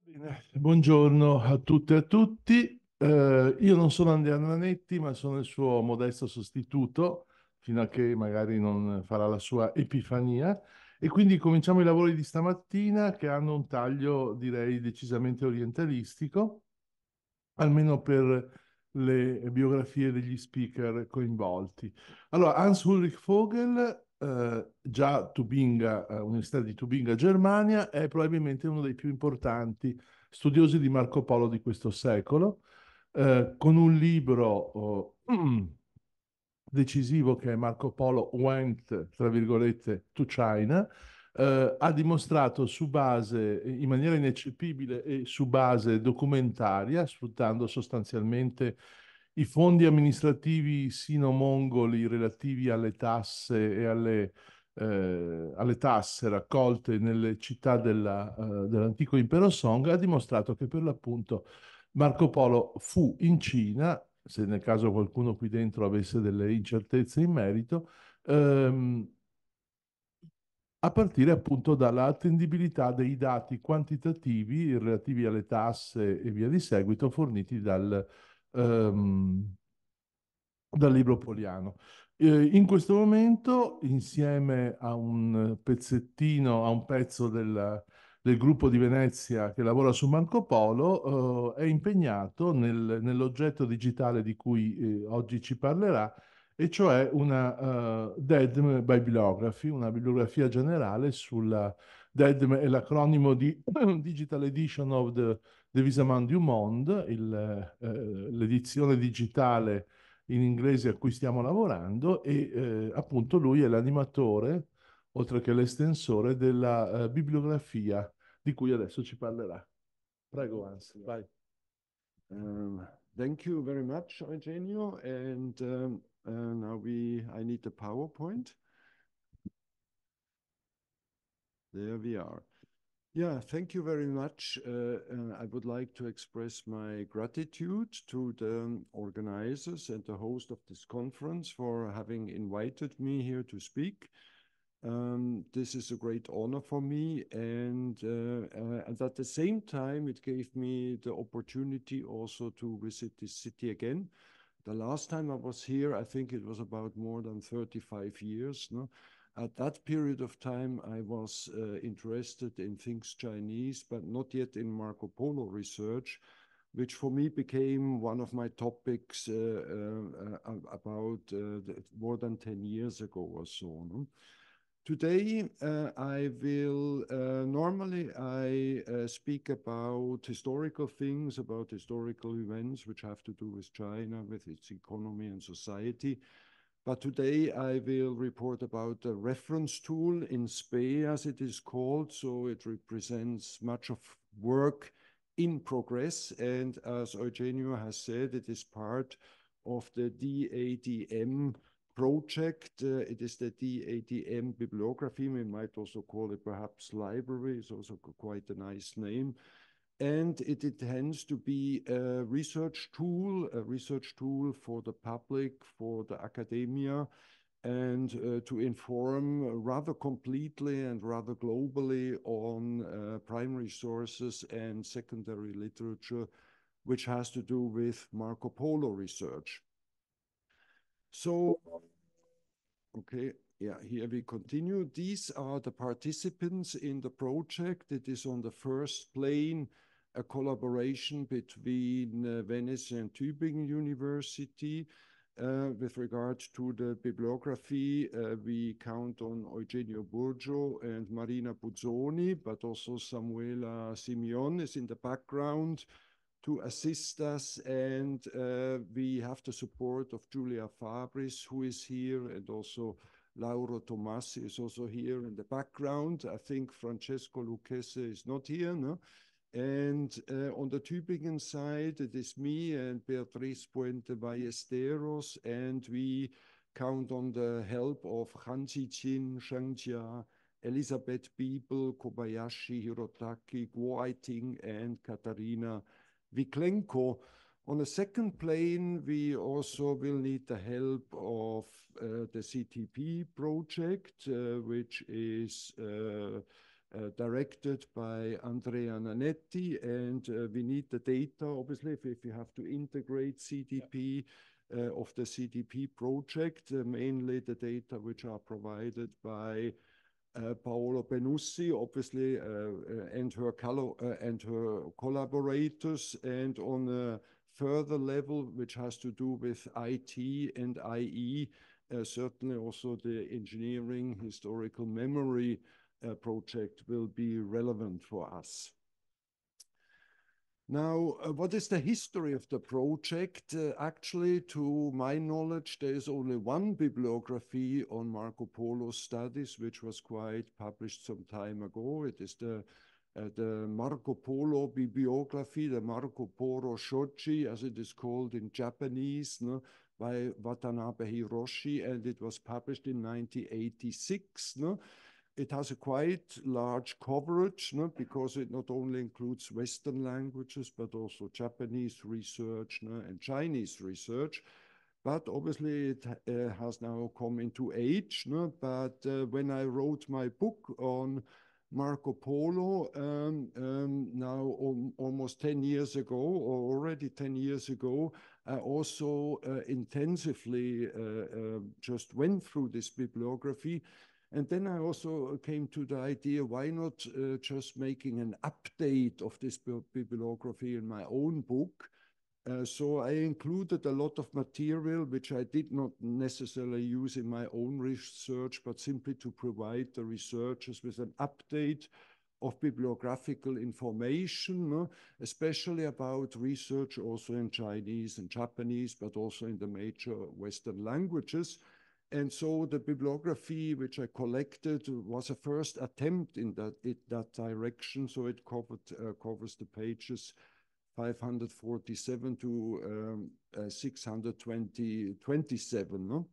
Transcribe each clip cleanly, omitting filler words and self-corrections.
Bene, buongiorno a tutte e a tutti. Io non sono Andrea Nanetti, ma sono il suo modesto sostituto, fino a che magari non farà la sua epifania. E quindi cominciamo i lavori di stamattina che hanno un taglio, direi, decisamente orientalistico, almeno per le biografie degli speaker coinvolti. Allora, Hans-Ulrich Vogel, già Tubinga, Università di Tubinga, Germania, è probabilmente uno dei più importanti studiosi di Marco Polo di questo secolo, con un libro decisivo che è Marco Polo Went, tra virgolette, to China, ha dimostrato su base, in maniera ineccepibile e su base documentaria, sfruttando sostanzialmente i fondi amministrativi sino-mongoli relativi alle tasse e alle tasse raccolte nelle città dell'antico impero Song, ha dimostrato che per l'appunto Marco Polo fu in Cina, se nel caso qualcuno qui dentro avesse delle incertezze in merito, ehm, a partire appunto dalla attendibilità dei dati quantitativi relativi alle tasse e via di seguito forniti ehm, dal libro Poliano. In questo momento, insieme a un pezzettino, a un pezzo del gruppo di Venezia che lavora su Marco Polo, è impegnato nell'oggetto digitale di cui oggi ci parlerà, e cioè una DEDM Bibliography, una bibliografia generale sulla DEDM è l'acronimo di Digital Edition of the Visamand du Monde, l'edizione digitale in inglese a cui stiamo lavorando e appunto lui è l'animatore, oltre che l'estensore della bibliografia di cui adesso ci parlerà. Prego, Hans, vai. Um, Thank you very much, Eugenio. And now I need the PowerPoint. There we are. Yeah, thank you very much. I would like to express my gratitude to the organizers and the host of this conference for having invited me here to speak. This is a great honor for me, and at the same time, it gave me the opportunity also to visit this city again. The last time I was here, I think it was about more than 35 years. No? At that period of time, I was interested in things Chinese, but not yet in Marco Polo research, which for me became one of my topics about more than 10 years ago or so. No? Today, I will normally I speak about historical things, about historical events which have to do with China, with its economy and society. But today I will report about the reference tool in SPE, as it is called. So it represents much of work in progress. And as Eugenio has said, it is part of the DADM project. It is the DADM bibliography. We might also call it perhaps library. It's also quite a nice name. And it intends to be a research tool for the public, for the academia, and to inform rather completely and rather globally on primary sources and secondary literature, which has to do with Marco Polo research. So, okay, yeah, here we continue. These are the participants in the project. It is on the first plane, a collaboration between Venice and Tübingen University. With regard to the bibliography, we count on Eugenio Burgio and Marina Buzzoni, but also Samuela Simeon is in the background to assist us. And we have the support of Julia Fabris, who is here, and also Lauro Tomassi is also here in the background. I think Francesco Lucchese is not here, no? And on the Tübingen side, it is me and Beatriz Puente Ballesteros, and we count on the help of Han Xichin, Sheng Jia, Elizabeth Biebel, Kobayashi Hirotaki, Guo Aiting, and Katarina Viklenko. On the second plane, we also will need the help of the CTP project, which is directed by Andrea Nanetti, and we need the data, obviously, if you have to integrate CDP, of the CDP project, mainly the data which are provided by Paolo Benussi, obviously, and her collaborators, and on a further level, which has to do with IT and IE, certainly also the engineering historical memory project will be relevant for us. Now, what is the history of the project? Actually, to my knowledge, there is only one bibliography on Marco Polo studies, which was quite published some time ago. It is the Marco Polo bibliography, the Marco Polo Shoji, as it is called in Japanese, no, by Watanabe Hiroshi, and it was published in 1986. No? It has a quite large coverage, no? Because it not only includes Western languages, but also Japanese research, no? And Chinese research. But obviously it has now come into age. No? But when I wrote my book on Marco Polo, now almost 10 years ago, or already 10 years ago, I also intensively just went through this bibliography. And then I also came to the idea, why not just making an update of this bibliography in my own book? So I included a lot of material which I did not necessarily use in my own research, but simply to provide the researchers with an update of bibliographical information, no? Especially about research also in Chinese and Japanese, but also in the major Western languages. And so the bibliography which I collected was a first attempt in that direction. So it covers the pages 547 to 627. No?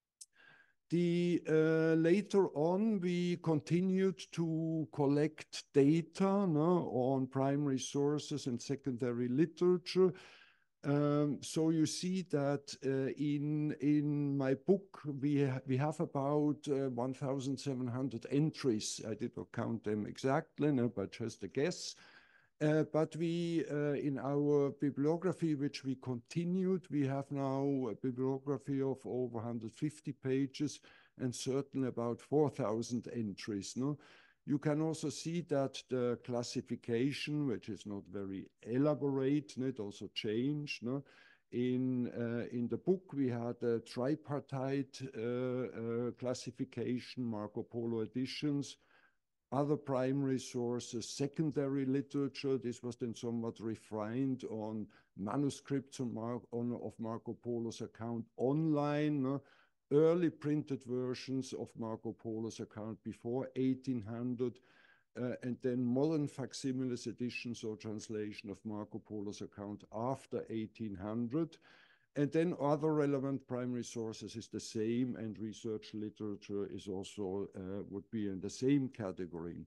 Later on, we continued to collect data, no, on primary sources and secondary literature. So you see that in my book, we have about 1,700 entries. I did not count them exactly, no, but just a guess. But we, in our bibliography, which we continued, we have now a bibliography of over 150 pages and certainly about 4,000 entries. No? You can also see that the classification, which is not very elaborate, it also changed. No? In the book, we had a tripartite classification, Marco Polo editions, other primary sources, secondary literature. This was then somewhat refined on manuscripts of Marco Polo's account online. No? Early printed versions of Marco Polo's account before 1800, and then modern facsimiles editions or translation of Marco Polo's account after 1800. And then other relevant primary sources is the same, and research literature is also, would be in the same category.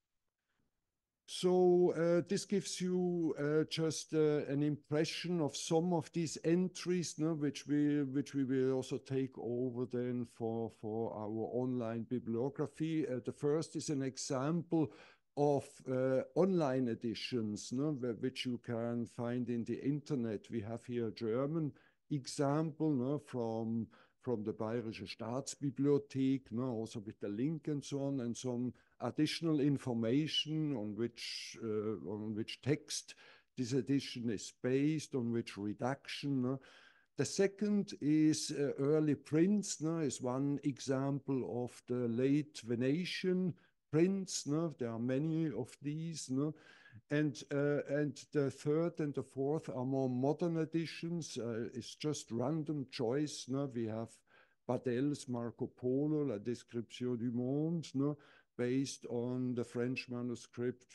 So this gives you just an impression of some of these entries, no, which we will also take over then for our online bibliography. The first is an example of online editions, no, which you can find in the internet. We have here a German example, no, from the Bayerische Staatsbibliothek, no, also with the link and so on, and some additional information on which text this edition is based, on which redaction. No. The second is early prints, no, is one example of the late Venetian prints. No. There are many of these. No. And the third and the fourth are more modern editions. It's just random choice. No? We have Badel's Marco Polo, La Description du Monde, no? Based on the French manuscript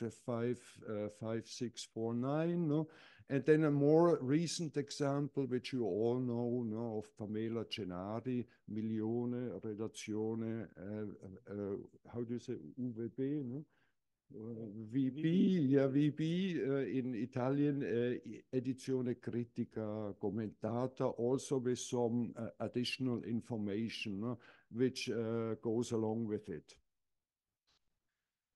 5649. No? And then a more recent example, which you all know, no? Of Pamela Gennari, Milione, Redazione, how do you say, UVB, no? VB, yeah, VB in Italian, Edizione Critica Commentata, also with some additional information, no, which goes along with it.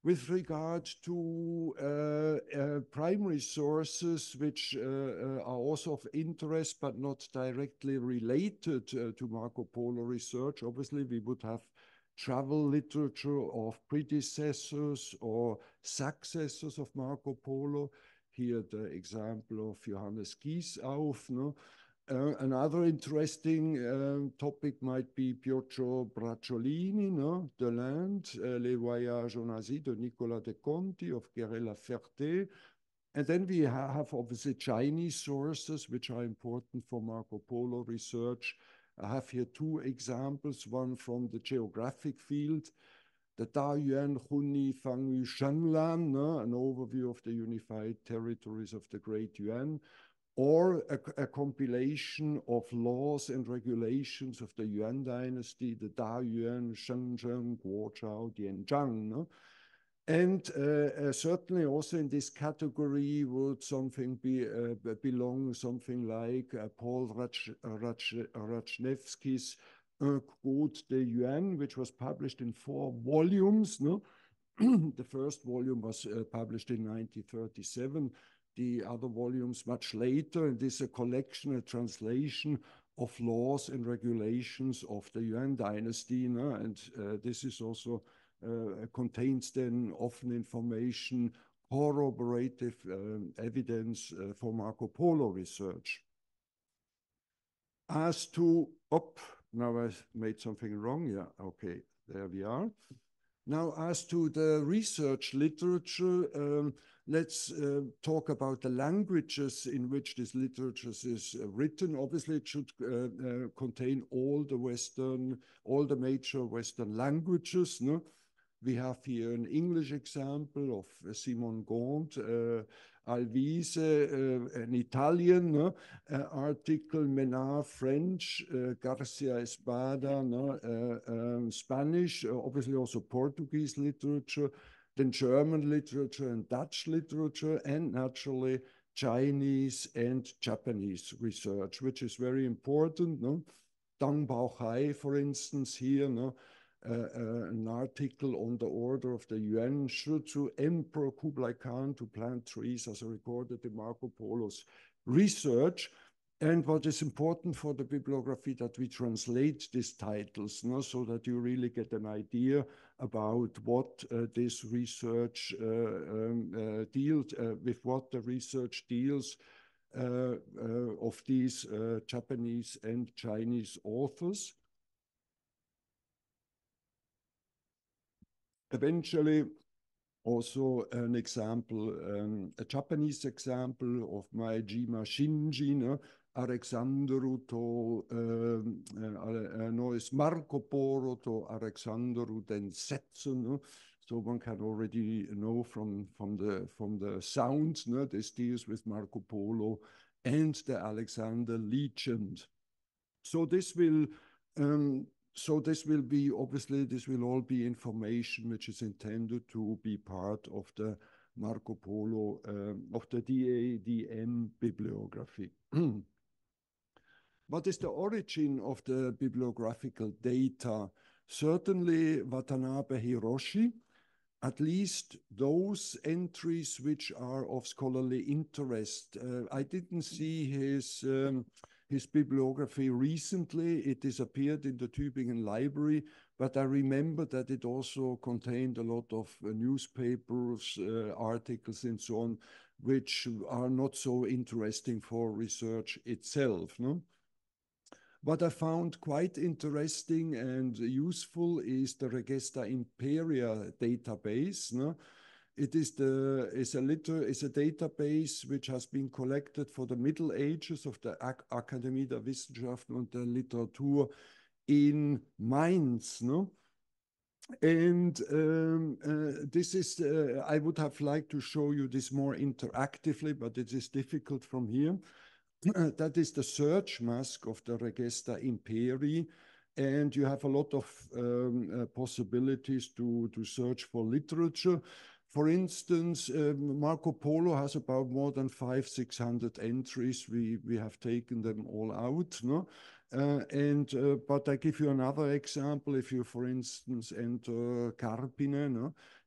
with regard to primary sources, which are also of interest but not directly related to Marco Polo research. Obviously, we would have travel literature of predecessors or successors of Marco Polo. Here, the example of Johannes Giesauf. No? Another interesting topic might be Pietro Bracciolini, no? The Land, Les Voyages en Asie de Nicolas de Conti of Guerre-la-Ferté. And then we have obviously Chinese sources, which are important for Marco Polo research. I have here two examples, one from the geographic field, the Dayuan Huni Fangyu Shanglan, no? An overview of the unified territories of the Great Yuan, or a compilation of laws and regulations of the Yuan dynasty, the Da Yuan, Shenzhen, Guozhou, Dianzhang. No? And certainly also in this category would something belong something like Paul Rachnevsky's Code de Yuan, which was published in 4 volumes. No? The first volume was published in 1937. The other volumes much later, and this is a collection, a translation of laws and regulations of the Yuan dynasty. No? And this is also contains then often information, corroborative evidence for Marco Polo research. As to, now I made something wrong. Yeah, okay, there we are. Now, as to the research literature, let's talk about the languages in which this literature is written. Obviously, it should contain all the major Western languages. No? We have here an English example of Simon Gaunt, Alvise, an Italian, no? Article, Menard, French, Garcia Espada, no? Spanish, obviously also Portuguese literature, then German literature and Dutch literature, and naturally Chinese and Japanese research, which is very important. No? Deng Baohai, for instance, here, no? An article on the order of the Yuan Shuzhu Emperor Kublai Khan to plant trees as recorded in Marco Polo's research. And what is important for the bibliography that we translate these titles, no? So that you really get an idea about what this research deals, with what the research deals of these Japanese and Chinese authors. Eventually, also an example, a Japanese example of Maejima Shinji, no? Alexandru to no, is Marco Polo to Alexandru Densetsu. No? So one can already know from the sound, no? This deals with Marco Polo and the Alexander legend. So this will be, obviously, this will all be information which is intended to be part of the Marco Polo, of the DADM bibliography. What is the origin of the bibliographical data? Certainly Watanabe Hiroshi, at least those entries which are of scholarly interest. I didn't see his bibliography recently. It disappeared in the Tübingen library, but I remember that it also contained a lot of newspapers, articles and so on, which are not so interesting for research itself. No? What I found quite interesting and useful is the Regesta Imperia database. No? It is a database which has been collected for the Middle Ages of the Akademie der Wissenschaften und der Literatur in Mainz. No? And this is, I would have liked to show you this more interactively, but it is difficult from here. That is the search mask of the Regesta Imperii. And you have a lot of possibilities to search for literature. For instance, Marco Polo has about more than 500-600 entries. We have taken them all out. No? But I give you another example. If you, for instance, enter Carpine, no?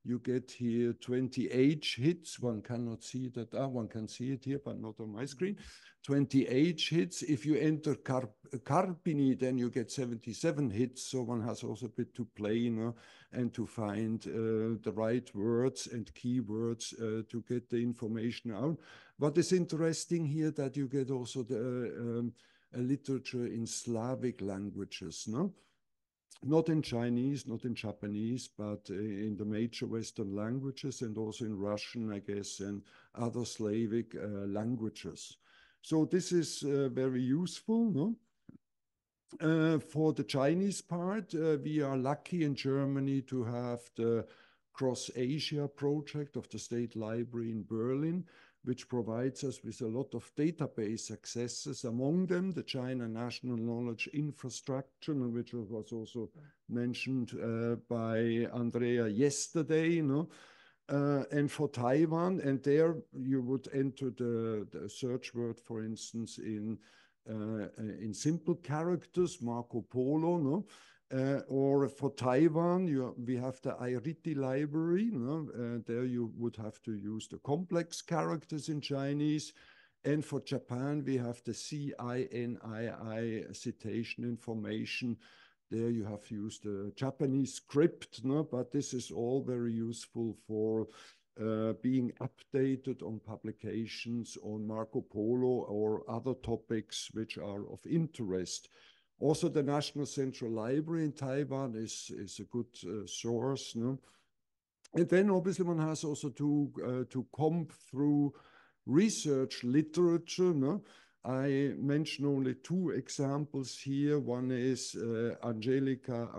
you get here 28 hits. One cannot see that. One can see it here, but not on my screen. 28 hits. If you enter Carpini, then you get 77 hits. So one has also a bit to play, you know, and to find the right words and keywords to get the information out. What is interesting here that you get also the literature in Slavic languages, no? Not in Chinese, not in Japanese, but in the major Western languages and also in Russian, I guess, and other Slavic languages. So this is very useful, no? For the Chinese part, we are lucky in Germany to have the Cross Asia project of the State Library in Berlin, which provides us with a lot of database accesses, among them the China National Knowledge Infrastructure, which was also mentioned by Andrea yesterday, you know, and for Taiwan. And there you would enter the search word, for instance, in simple characters, Marco Polo, no? Or for Taiwan, we have the IRITI library. No? There you would have to use the complex characters in Chinese. And for Japan, we have the CINII citation information. There you have to use the Japanese script, no? But this is all very useful for being updated on publications on Marco Polo or other topics which are of interest. Also, the National Central Library in Taiwan is a good source. No? And then obviously one has also to comb through research literature. No? I mention only two examples here. One is Angelica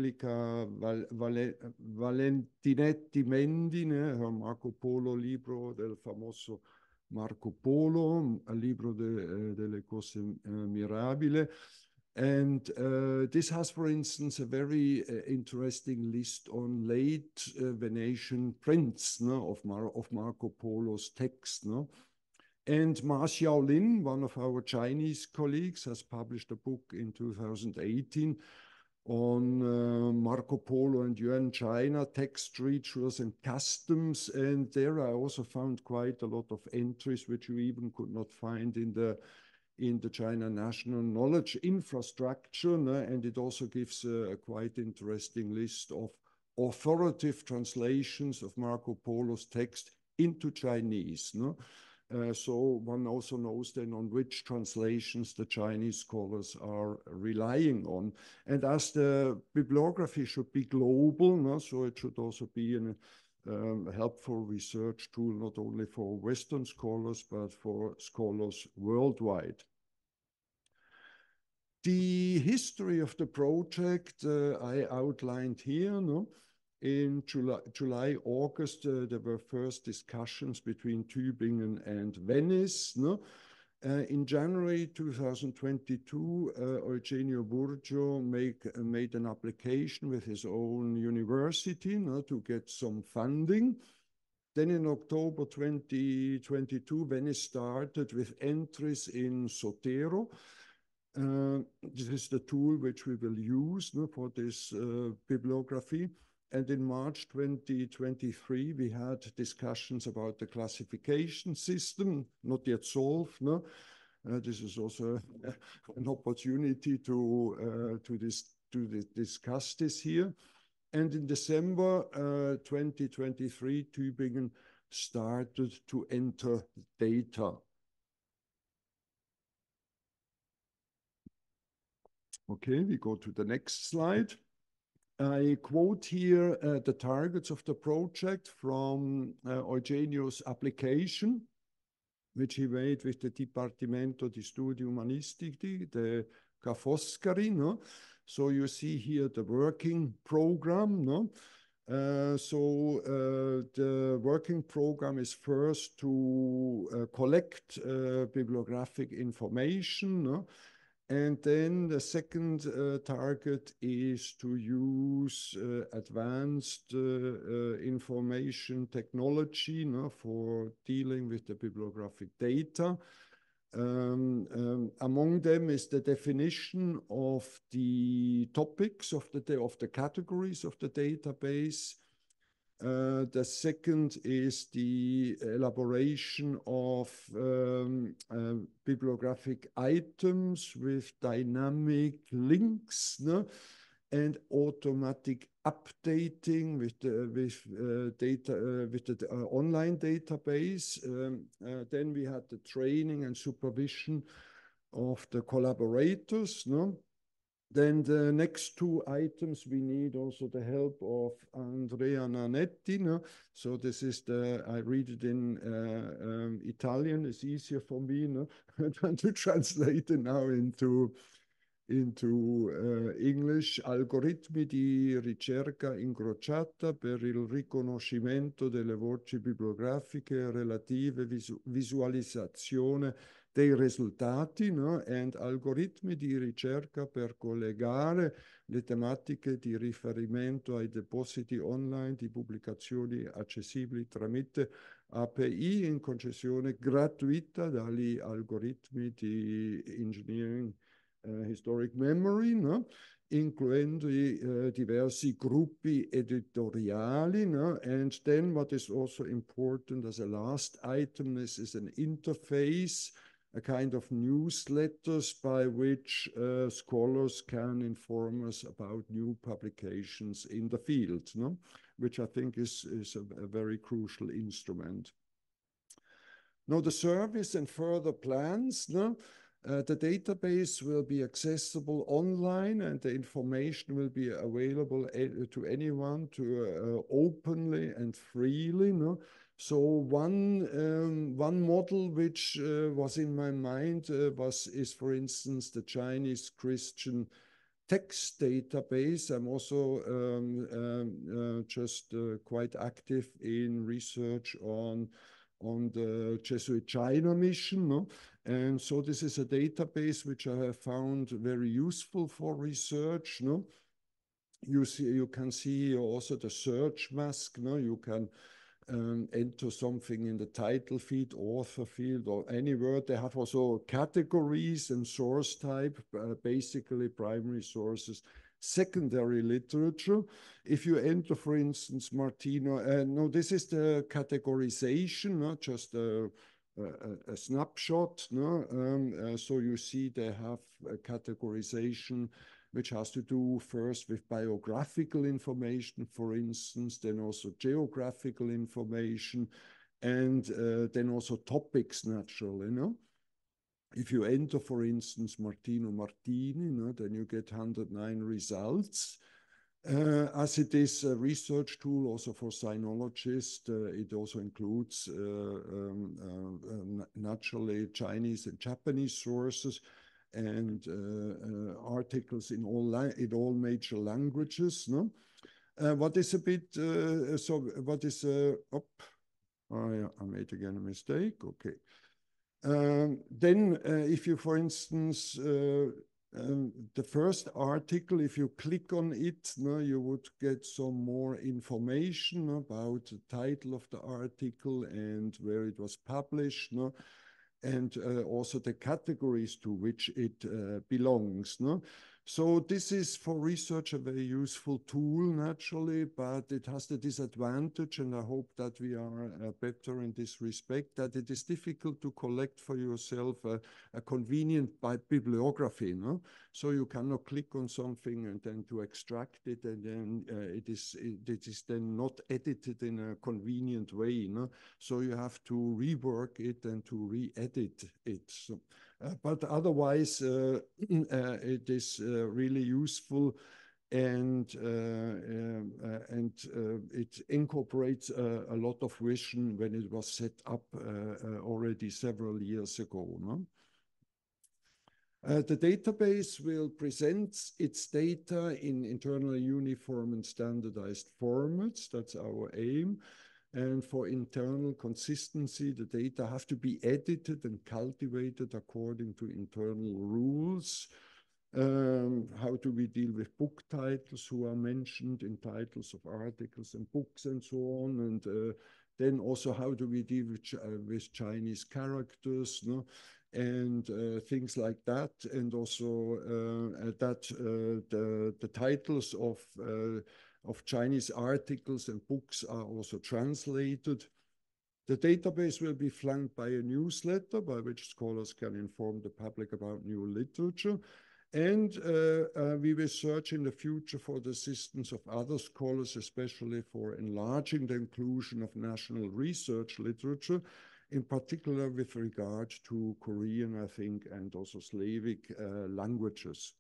Valentinetti Mendine, her Marco Polo libro del famoso Marco Polo, a libro delle cose mirabili. And this has, for instance, a very interesting list on late Venetian prints, no, of Marco Polo's text. No? And Ma Xiaolin, one of our Chinese colleagues, has published a book in 2018 on Marco Polo and Yuan China, text rituals and customs. And there I also found quite a lot of entries which you even could not find in the China National Knowledge Infrastructure, no? And it also gives a quite interesting list of authoritative translations of Marco Polo's text into Chinese. No? So one also knows then on which translations the Chinese scholars are relying on. And as the bibliography should be global, no? So it should also be a helpful research tool, not only for Western scholars, but for scholars worldwide. The history of the project I outlined here. No? In July, August, there were first discussions between Tübingen and Venice. No? In January 2022, Eugenio Burgio made an application with his own university, no, to get some funding. Then in October 2022, Venice started with entries in Zotero. This is the tool which we will use, no, for this bibliography. And in March 2023, we had discussions about the classification system, not yet solved. No? This is also an opportunity to discuss this here. And in December 2023, Tübingen started to enter data. Okay, we go to the next slide. I quote here the targets of the project from Eugenio's application, which he made with the Dipartimento di Studi Umanistici, the Ca' Foscari. No? So you see here the working program. No? The working program is first to collect bibliographic information. No? And then the second target is to use advanced information technology, no, for dealing with the bibliographic data. Among them is the definition of the topics of the categories of the database, The second is the elaboration of bibliographic items with dynamic links, no? And automatic updating with the data with the online database. Then we had the training and supervision of the collaborators, no? Then the next two items, we need also the help of Andrea Nanetti. No? So this is I read it in Italian. It's easier for me, no? than to translate it now into English. Algoritmi di ricerca incrociata per il riconoscimento delle voci bibliografiche relative visualizzazione dei risultati, no? And algoritmi di ricerca per collegare le tematiche di riferimento ai depositi online di pubblicazioni accessibili tramite API in concessione gratuita dagli algoritmi di engineering historic memory, no? Includendo diversi gruppi editoriali. No? And then what is also important as a last item, this is an interface, a kind of newsletters by which scholars can inform us about new publications in the field, no? Which I think is a very crucial instrument. Now the service and further plans, no? The database will be accessible online and the information will be available to anyone to openly and freely. No? So one model which was in my mind is, for instance, the Chinese Christian text database. I'm also just quite active in research on the Jesuit China mission. No? And so this is a database which I have found very useful for research. No? You can see also the search mask. No? You can enter something in the title field, author field, or any word. They have also categories and source type, basically primary sources, secondary literature. If you enter, for instance, Martino, no, this is the categorization, not just a snapshot. No? So you see they have a categorization which has to do first with biographical information, for instance, then also geographical information, and then also topics, naturally. No? If you enter, for instance, Martino Martini, no, then you get 109 results. As it is a research tool also for sinologists, it also includes naturally Chinese and Japanese sources and articles in all major languages. No? What is a bit, I made again a mistake, okay. Then if you, for instance, the first article, if you click on it, no, you would get some more information about the title of the article and where it was published, no? And also the categories to which it belongs. No? So this is for research a very useful tool, naturally, but it has the disadvantage, and I hope that we are better in this respect, that it is difficult to collect for yourself a convenient bibliography. No? So you cannot click on something and then to extract it, and then it is then not edited in a convenient way. No? So you have to rework it and to re-edit it. So, but otherwise, it is really useful, and it incorporates a lot of vision when it was set up already several years ago. No? The database will present its data in internally uniform and standardized formats. That's our aim. And for internal consistency, the data have to be edited and cultivated according to internal rules. How do we deal with book titles who are mentioned in titles of articles and books and so on? And then also how do we deal with Chinese characters, no? And things like that. And also the titles of of Chinese articles and books are also translated. The database will be flanked by a newsletter by which scholars can inform the public about new literature. And we will search in the future for the assistance of other scholars, especially for enlarging the inclusion of national research literature, in particular with regard to Korean, I think, and also Slavic languages.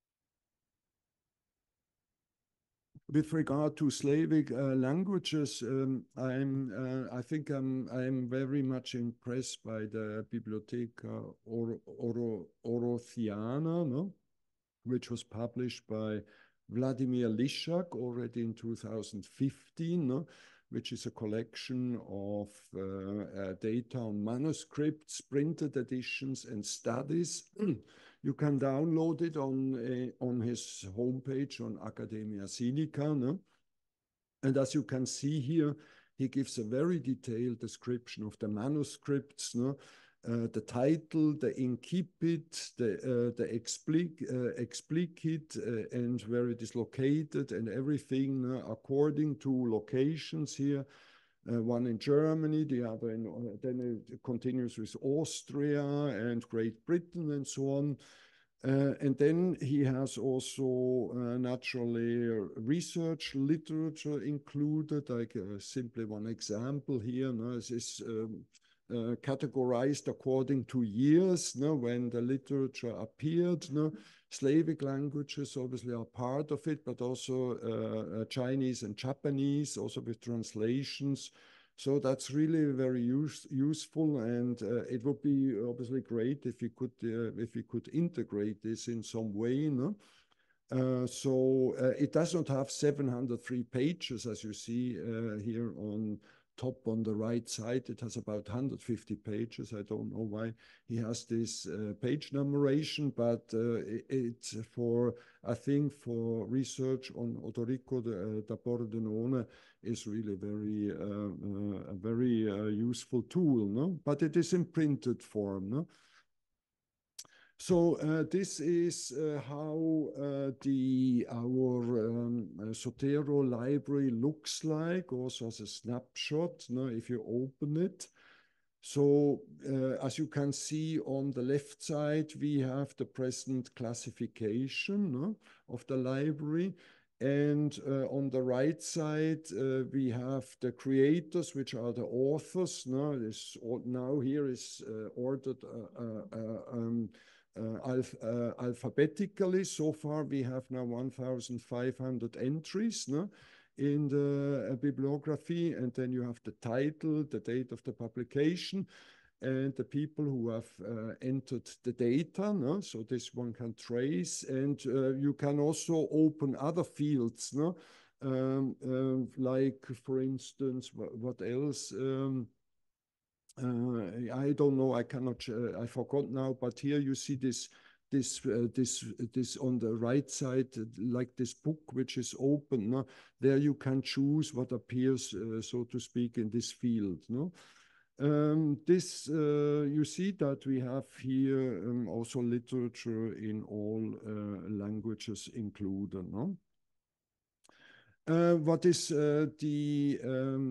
With regard to Slavic languages, I think I'm very much impressed by the Bibliotheca Orothiana, no? Which was published by Vladimir Lishak already in 2015, no? Which is a collection of data on manuscripts, printed editions, and studies. You can download it on his homepage on Academia Sinica. No? And as you can see here, he gives a very detailed description of the manuscripts, no? The title, the incipit, the explicit, and where it is located, and everything according to locations here. One in Germany, the other then it continues with Austria and Great Britain and so on. And then he has also naturally research literature included, like simply one example here. No, is categorized according to years, no, when the literature appeared. No? Slavic languages obviously are part of it, but also Chinese and Japanese, also with translations. So that's really very useful, and it would be obviously great if we could integrate this in some way. No? It does not have 703 pages, as you see here on top on the right side. It has about 150 pages. I don't know why he has this page numeration, but it's for, I think, for research on Odorico da Pordenone is really a very useful tool, no? But it is in printed form, no? So this is how our Zotero library looks like, also as a snapshot, no, if you open it. So as you can see on the left side, we have the present classification, no, of the library. And on the right side, we have the creators, which are the authors. No? Now here is ordered alphabetically. So far, we have now 1,500 entries, no? In the bibliography, and then you have the title, the date of the publication, and the people who have entered the data. No? So this one can trace, and you can also open other fields, no? Like, for instance, what else? I don't know. I cannot. I forgot now. But here you see this on the right side, like this book which is open. No? There you can choose what appears, so to speak, in this field. No? You see that we have here also literature in all languages included. No? What is the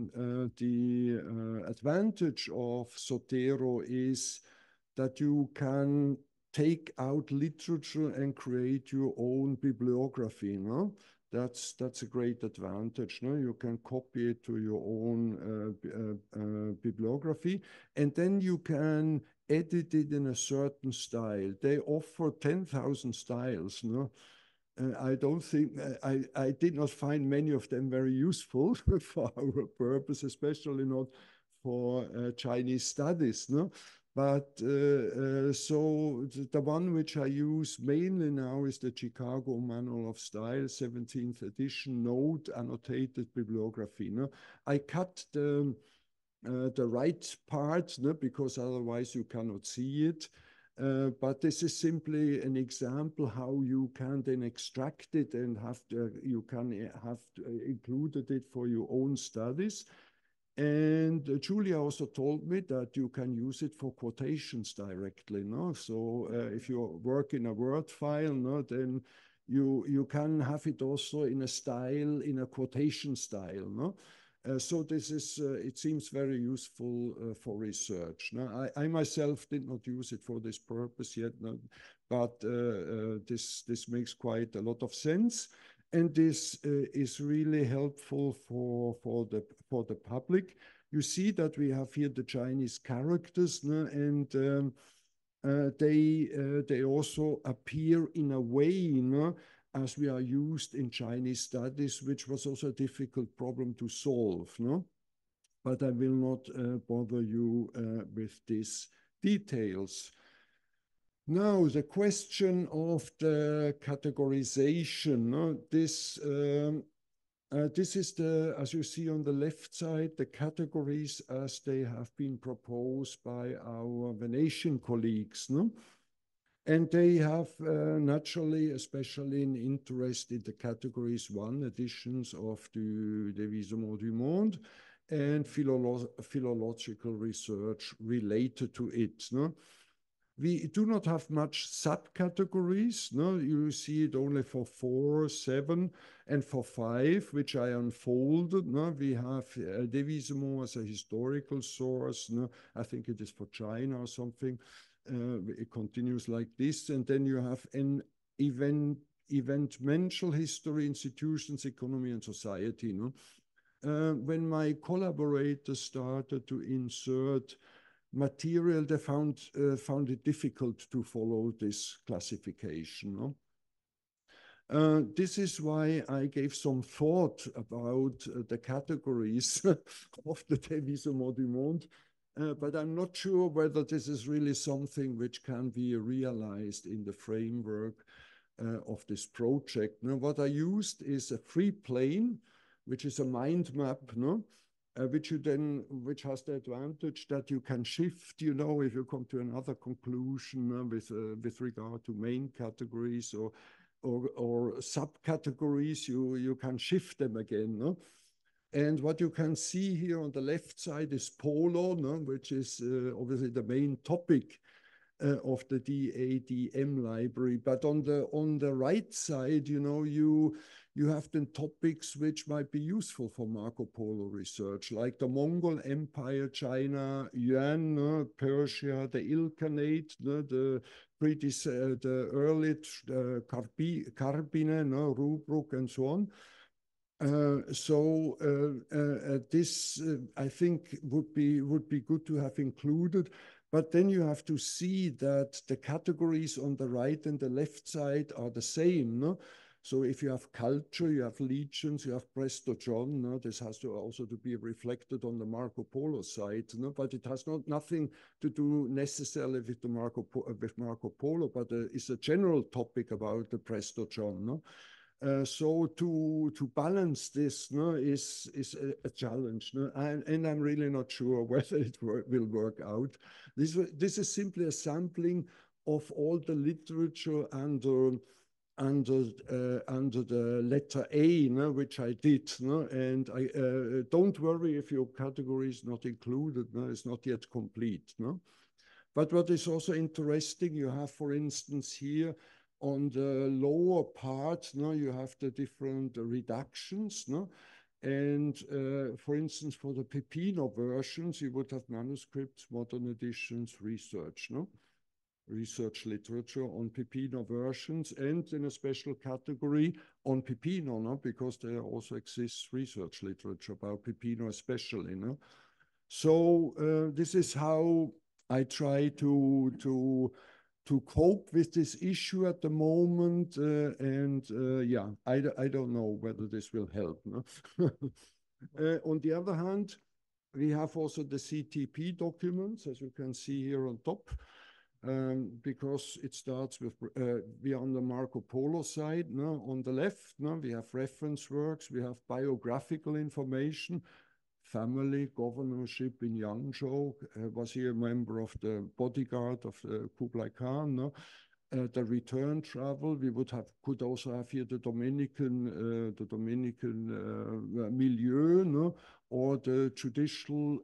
advantage of Zotero is that you can take out literature and create your own bibliography. No? That's a great advantage. No? You can copy it to your own bibliography, and then you can edit it in a certain style. They offer 10,000 styles. No? I don't think, I did not find many of them very useful for our purpose, especially not for Chinese studies. No? But so the one which I use mainly now is the Chicago Manual of Style, 17th edition, note annotated bibliography. No? I cut the right part, no? Because otherwise you cannot see it. But this is simply an example how you can then extract it and you can have included it for your own studies. And Julia also told me that you can use it for quotations directly. No? So if you work in a Word file, no, then you can have it also in a style, in a quotation style. No? So this is, it seems very useful for research. No? I myself did not use it for this purpose yet, no? But this makes quite a lot of sense. And this is really helpful for the public. You see that we have here the Chinese characters, no? And they also appear in a way, you know, as we are used in Chinese studies, which was also a difficult problem to solve. No? But I will not bother you with these details. Now, the question of the categorization. No? This is the, as you see on the left side, the categories as they have been proposed by our Venetian colleagues. No? And they have naturally, especially an interest in the categories 1 editions of the Devisement du Monde and philological research related to it. No? We do not have much subcategories. No? You see it only for 4, 7, and for 5, which I unfolded. No? We have Devisement as a historical source. No? I think it is for China or something. It continues like this. And then you have an eventmental history, institutions, economy, and society. No? When my collaborators started to insert material, they found it difficult to follow this classification. No? This is why I gave some thought about the categories of the Devisement du Monde, but I'm not sure whether this is really something which can be realized in the framework of this project. Now, what I used is a free plane, which is a mind map, no? Which has the advantage that you can shift, you know, if you come to another conclusion with regard to main categories or subcategories, you can shift them again. No? And what you can see here on the left side is Polo, no? Which is obviously the main topic of the DADM library. But on the right side, you know, you have then topics which might be useful for Marco Polo research, like the Mongol Empire, China, Yuan, no? Persia, the Ilkhanate, no? The early Karbine, no? Rubruck, and so on. This I think would be good to have included, but then you have to see that the categories on the right and the left side are the same. No? So if you have culture, you have legions, you have Prester John. No? This has to also to be reflected on the Marco Polo side. No? But it has nothing to do necessarily with the Marco Polo, but it's a general topic about the Prester John. No? So to balance this, no, is a challenge, no? And I'm really not sure whether it will work out. This is simply a sampling of all the literature under the letter A, no, which I did, no? And I don't worry if your category is not included, no? It's not yet complete, no? But what is also interesting, you have, for instance, here on the lower part, no, you have the different reductions, no? And for instance, for the Pepino versions, you would have manuscripts, modern editions, research, no? Research literature on Pepino versions, and in a special category on Pepino, no? Because there also exists research literature about Pepino especially, no? So this is how I try to cope with this issue at the moment, yeah, I don't know whether this will help. No? On the other hand, we have also the CTP documents, as you can see here on top, because it starts with, we are on the Marco Polo side. No? On the left, no? We have reference works, we have biographical information, family, governorship in Yangzhou, was he a member of the bodyguard of Kublai Khan, no? The return travel, we could also have here the Dominican milieu, no? Or the judicial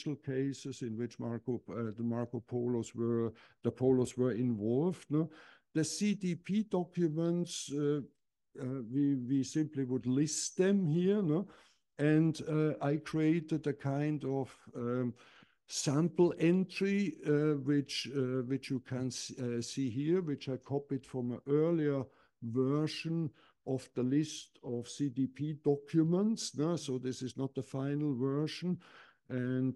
cases in which the Polos were involved, no? The CDP documents, we simply would list them here, no? And I created a kind of sample entry, which you can see here, which I copied from an earlier version of the list of CDP documents. No? So this is not the final version. And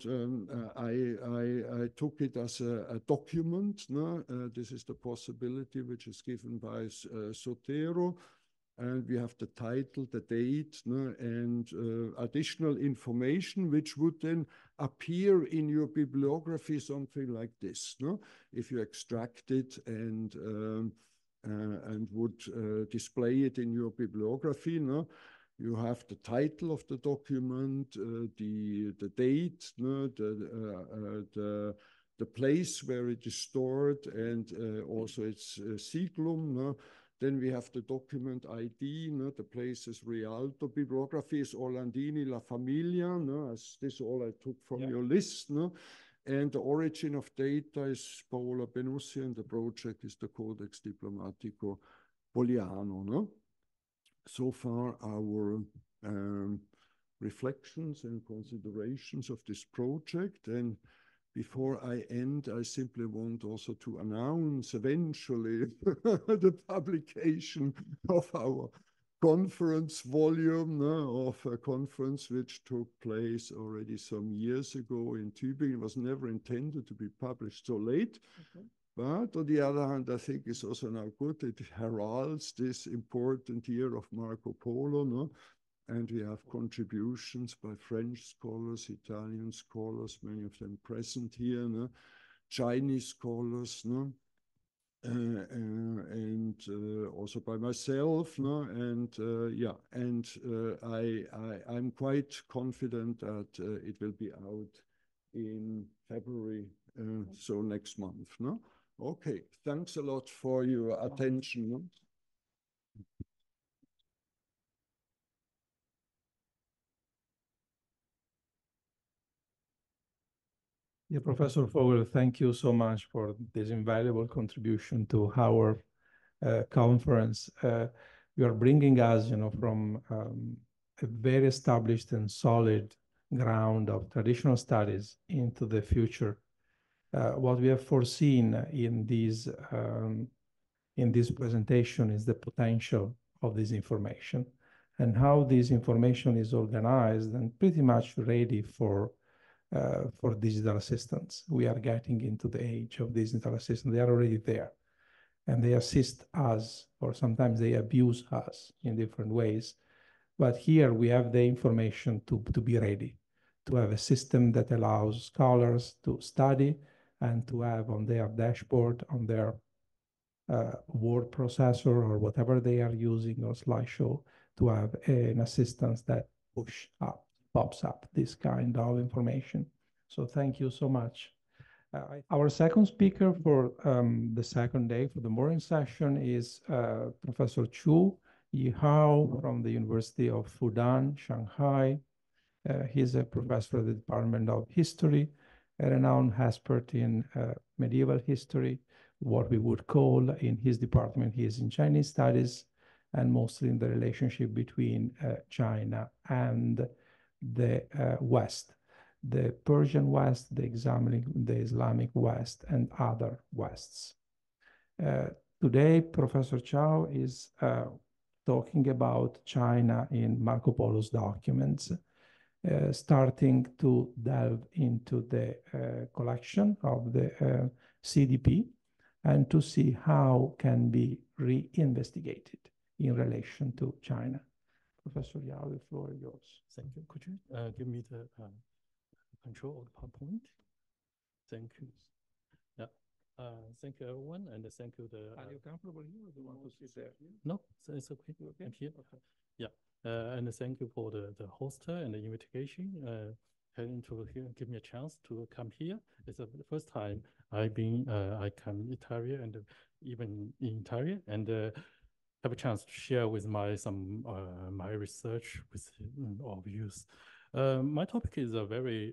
I took it as a document. No? This is the possibility which is given by Zotero. And we have the title, the date, no? And additional information, which would then appear in your bibliography, something like this. No? If you extract it and would display it in your bibliography, no? You have the title of the document, the date, no? The place where it is stored, and also its siglum. No? Then we have the document ID, no? The place is Rialto. Bibliography is Orlandini La Famiglia. No? As this all I took from your list. No? And the origin of data is Paola Benussi, and the project is the Codex Diplomatico Poliano. No? So far, our reflections and considerations of this project. And before I end, I simply want also to announce eventually the publication of our conference volume, no, of a conference which took place already some years ago in Tübingen. It was never intended to be published so late. Okay. But on the other hand, I think it's also now good. It heralds this important year of Marco Polo, no? And we have contributions by French scholars, Italian scholars, many of them present here, no? Chinese scholars, no? And also by myself, no? And yeah, and I'm quite confident that it will be out in February, so next month, no? Okay, thanks a lot for your attention. No? Yeah, Professor Vogel, thank you so much for this invaluable contribution to our conference. You are bringing us, from a very established and solid ground of traditional studies into the future. What we have foreseen in this presentation is the potential of this information and how this information is organized and pretty much ready for digital assistants. We are getting into the age of digital assistants. They are already there, and they assist us, or sometimes they abuse us in different ways. But here we have the information to be ready, to have a system that allows scholars to study and to have on their dashboard, on their word processor or whatever they are using, or slideshow, to have an assistance that pops up this kind of information. So thank you so much. Our second speaker for the second day, for the morning session, is Professor Chu Yihao from the University of Fudan, Shanghai. He's a professor at the Department of History, a renowned expert in medieval history. What we would call in his department, he is in Chinese studies, and mostly in the relationship between China and the West, the Persian West, the Islamic West, and other Wests. Today, Professor Chow is talking about China in Marco Polo's documents, starting to delve into the collection of the CDP and to see how can be reinvestigated in relation to China. Professor Yao, the floor is yours. Thank you. Could you give me the control of the PowerPoint? Thank you. Yeah. Thank you, everyone, and thank you. Are you comfortable here, or do you want to sit there? No, it's okay. Okay. I'm here. Okay. Yeah. And thank you for the hoster and the invitation. To here, give me a chance to come here. It's the first time I come Italy, and even in Italy, and have a chance to share with my research with all views. My topic is a very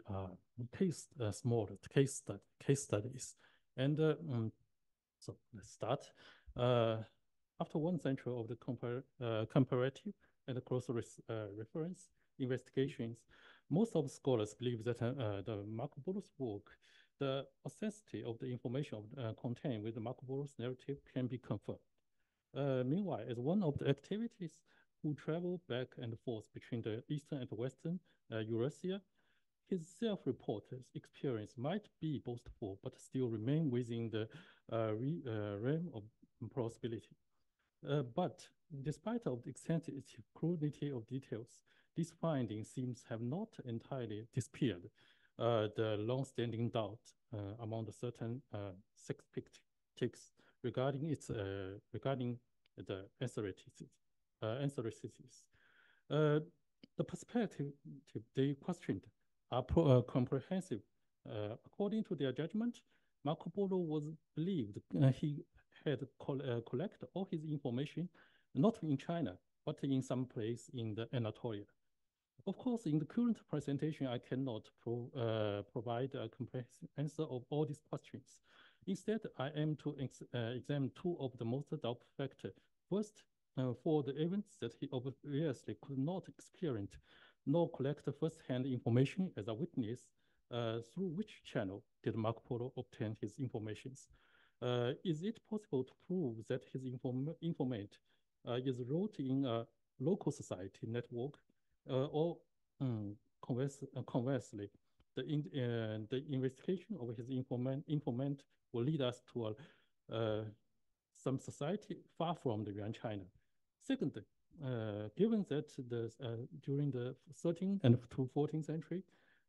small case studies, and so let's start. After 1 century of the comparative and cross-reference investigations, most of the scholars believe that the Marco Polo's work, the authenticity of the information contained with the Marco Polo's narrative can be confirmed. Meanwhile, as one of the activities who travel back and forth between the Eastern and Western Eurasia, his self-reported experience might be boastful, but still remain within the realm of plausibility. But despite of the extensive crudity of details, these findings seems have not entirely disappeared the long-standing doubt among the certain skeptics regarding its regarding the answericities. The perspective they questioned are comprehensive. According to their judgment, Marco Polo was believed he had collected all his information not in China, but in some place in the Anatolia. Of course, in the current presentation, I cannot provide a comprehensive answer of all these questions. Instead, I aim to examine two of the most doubtful factors. First, for the events that he obviously could not experience nor collect first-hand information as a witness, through which channel did Marco Polo obtain his informations? Is it possible to prove that his informant is wrote in a local society network, or conversely, the investigation of his informant will lead us to some society far from the Yuan China? Second, given that during the 13th and to 14th century,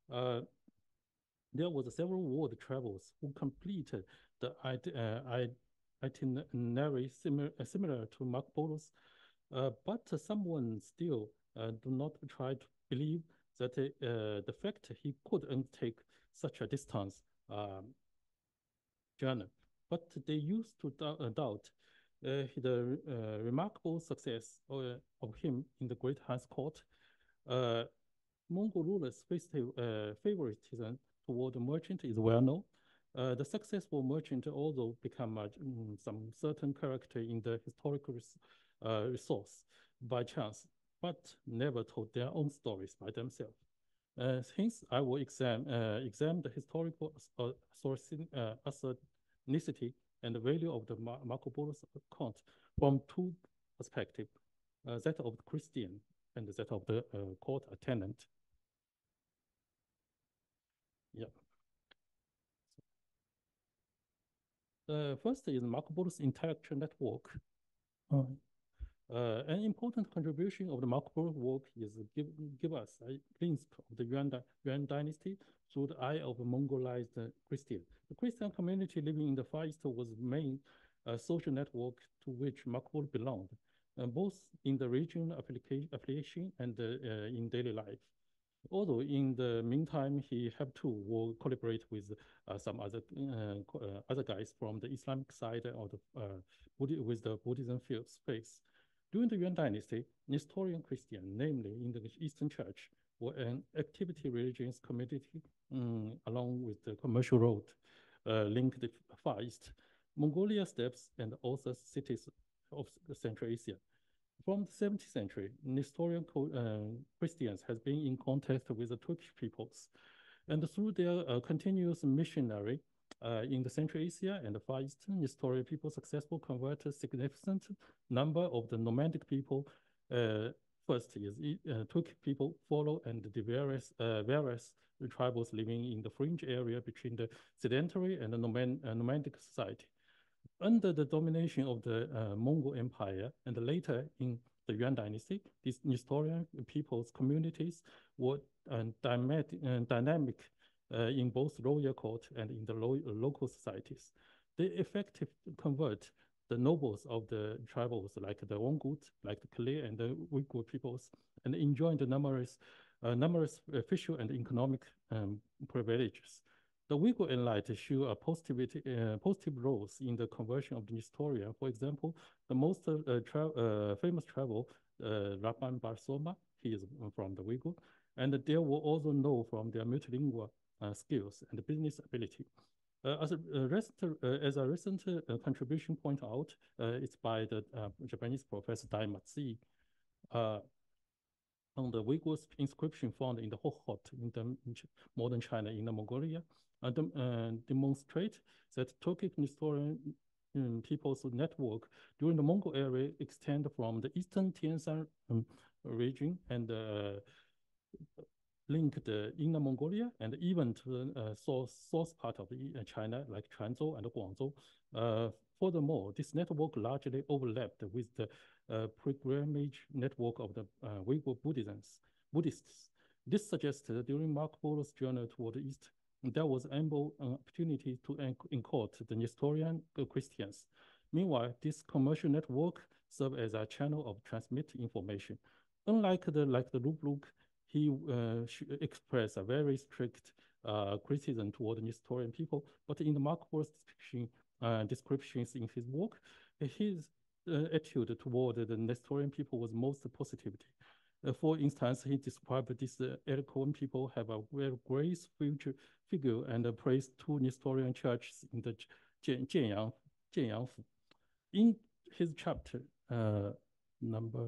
there was several world travelers who completed the itinerary similar to Marco Polo's, but someone still do not try to believe that the fact he could undertake such a distance journey. But they used to doubt the remarkable success of him in the Great Han's court. Mongol rulers' favoritism toward the merchant is well known. The successful merchant also become some certain character in the historical resource by chance, but never told their own stories by themselves. Hence, I will examine the historical authenticity and the value of the Marco Polo's account from two perspectives, that of the Christian and that of the court attendant. Yeah. First is Marco Polo's intellectual network. An important contribution of the Marco Polo work is give us a glimpse of the Yuan dynasty through the eye of a Mongolized Christian. The Christian community living in the Far East was the main social network to which Marco Polo belonged, both in the regional affiliation and in daily life. Although in the meantime, he had to collaborate with some other guys from the Islamic side of the with the Buddhism space. During the Yuan dynasty, Nestorian Christian, namely in the Eastern Church, were an activity religious community along with the commercial road linked the Far East, Mongolia steppes, and also cities of Central Asia. From the 17th century, Nestorian Christians has been in contact with the Turkish peoples, and through their continuous missionary in the Central Asia and the Far Eastern, Nestorian people successfully converted a significant number of the nomadic people. First is Turkic people follow, and the various tribals living in the fringe area between the sedentary and the nomadic society. Under the domination of the Mongol Empire and later in the Yuan dynasty, these Nestorian people's communities were dynamic in both royal court and in the local societies. They effectively convert the nobles of the tribals like the Wongut, like the Kle and the Uyghur peoples, and enjoy the numerous official and economic privileges. The Uyghur elite show a positive roles in the conversion of the Nestorian. For example, the most famous travel, Rabban Bar Soma, he is from the Uyghur, and they were also known from their multilingual skills and business ability. As a recent contribution point out, it's by the Japanese professor Dai Matsuie. On the Uyghur inscription found in the Hohhot in modern China in the Mongolia, demonstrate that Turkic Nestorian people's network during the Mongol era extend from the eastern Tian Shan region and link the Inner Mongolia and even to the source part of China, like Quanzhou and Guangzhou. Furthermore, this network largely overlapped with the pilgrimage network of the Uyghur Buddhists. This suggests that during Marco Polo's journey toward the east, there was ample opportunity to encounter the Nestorian Christians. Meanwhile, this commercial network served as a channel of transmit information. Unlike the Lubluk, he expressed a very strict criticism toward the Nestorian people, but in the Marco Polo's descriptions in his work, his attitude toward the Nestorian people was most positivity. For instance, he described these Elkon people have a very grace figure and praised two Nestorian churches in the Jianyang. In his chapter number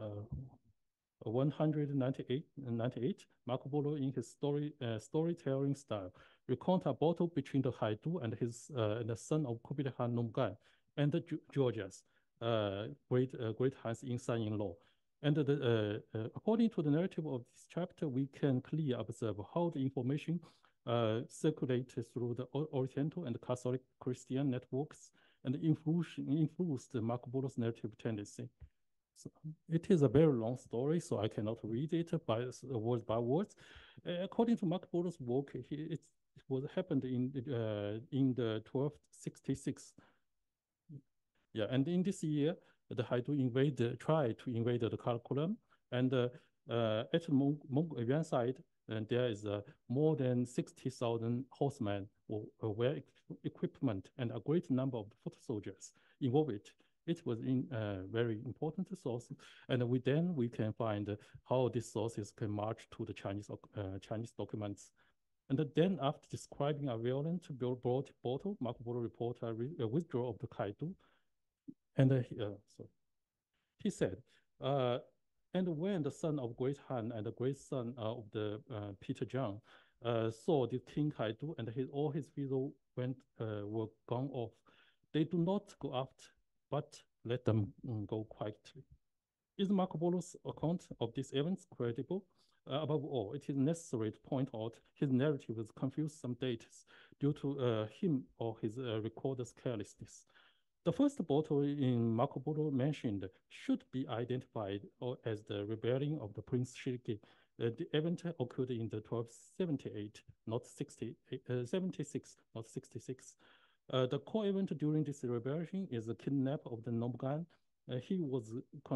198, Marco Polo, in his storytelling style, recount a battle between the Haidu and the son of Kublai Khan Numgan and the Georgia's great Han's son-in-law. And according to the narrative of this chapter, we can clearly observe how the information circulated through the Oriental and Catholic Christian networks and influenced Marco Polo's narrative tendency. So it is a very long story, so I cannot read it by word by words. According to Marco Polo's work, it was happened in the 1266. Yeah, and in this year, the Haidu tried to invade the Karakoram, and at the Mongolian side, there is more than 60,000 horsemen with equipment and a great number of foot soldiers involved. It was a very important source, and we can find how these sources can march to the Chinese documents. And then, after describing a violent battle, Marco Polo reported a withdrawal of the Kaidu. And he said, and when the son of Great Han and the great son of the Peter Zhang saw the King Kaidu and all his people were gone off, they do not go after, but let them go quietly. Is Marco Polo's account of these events credible? Above all, it is necessary to point out his narrative has confused some dates due to him or his recorder's carelessness. The first battle in Marco Polo mentioned should be identified as the rebellion of the Prince Shirgi. The event occurred in the 1278, not 76, not 66. The core event during this rebellion is the kidnap of the Nomgan. He was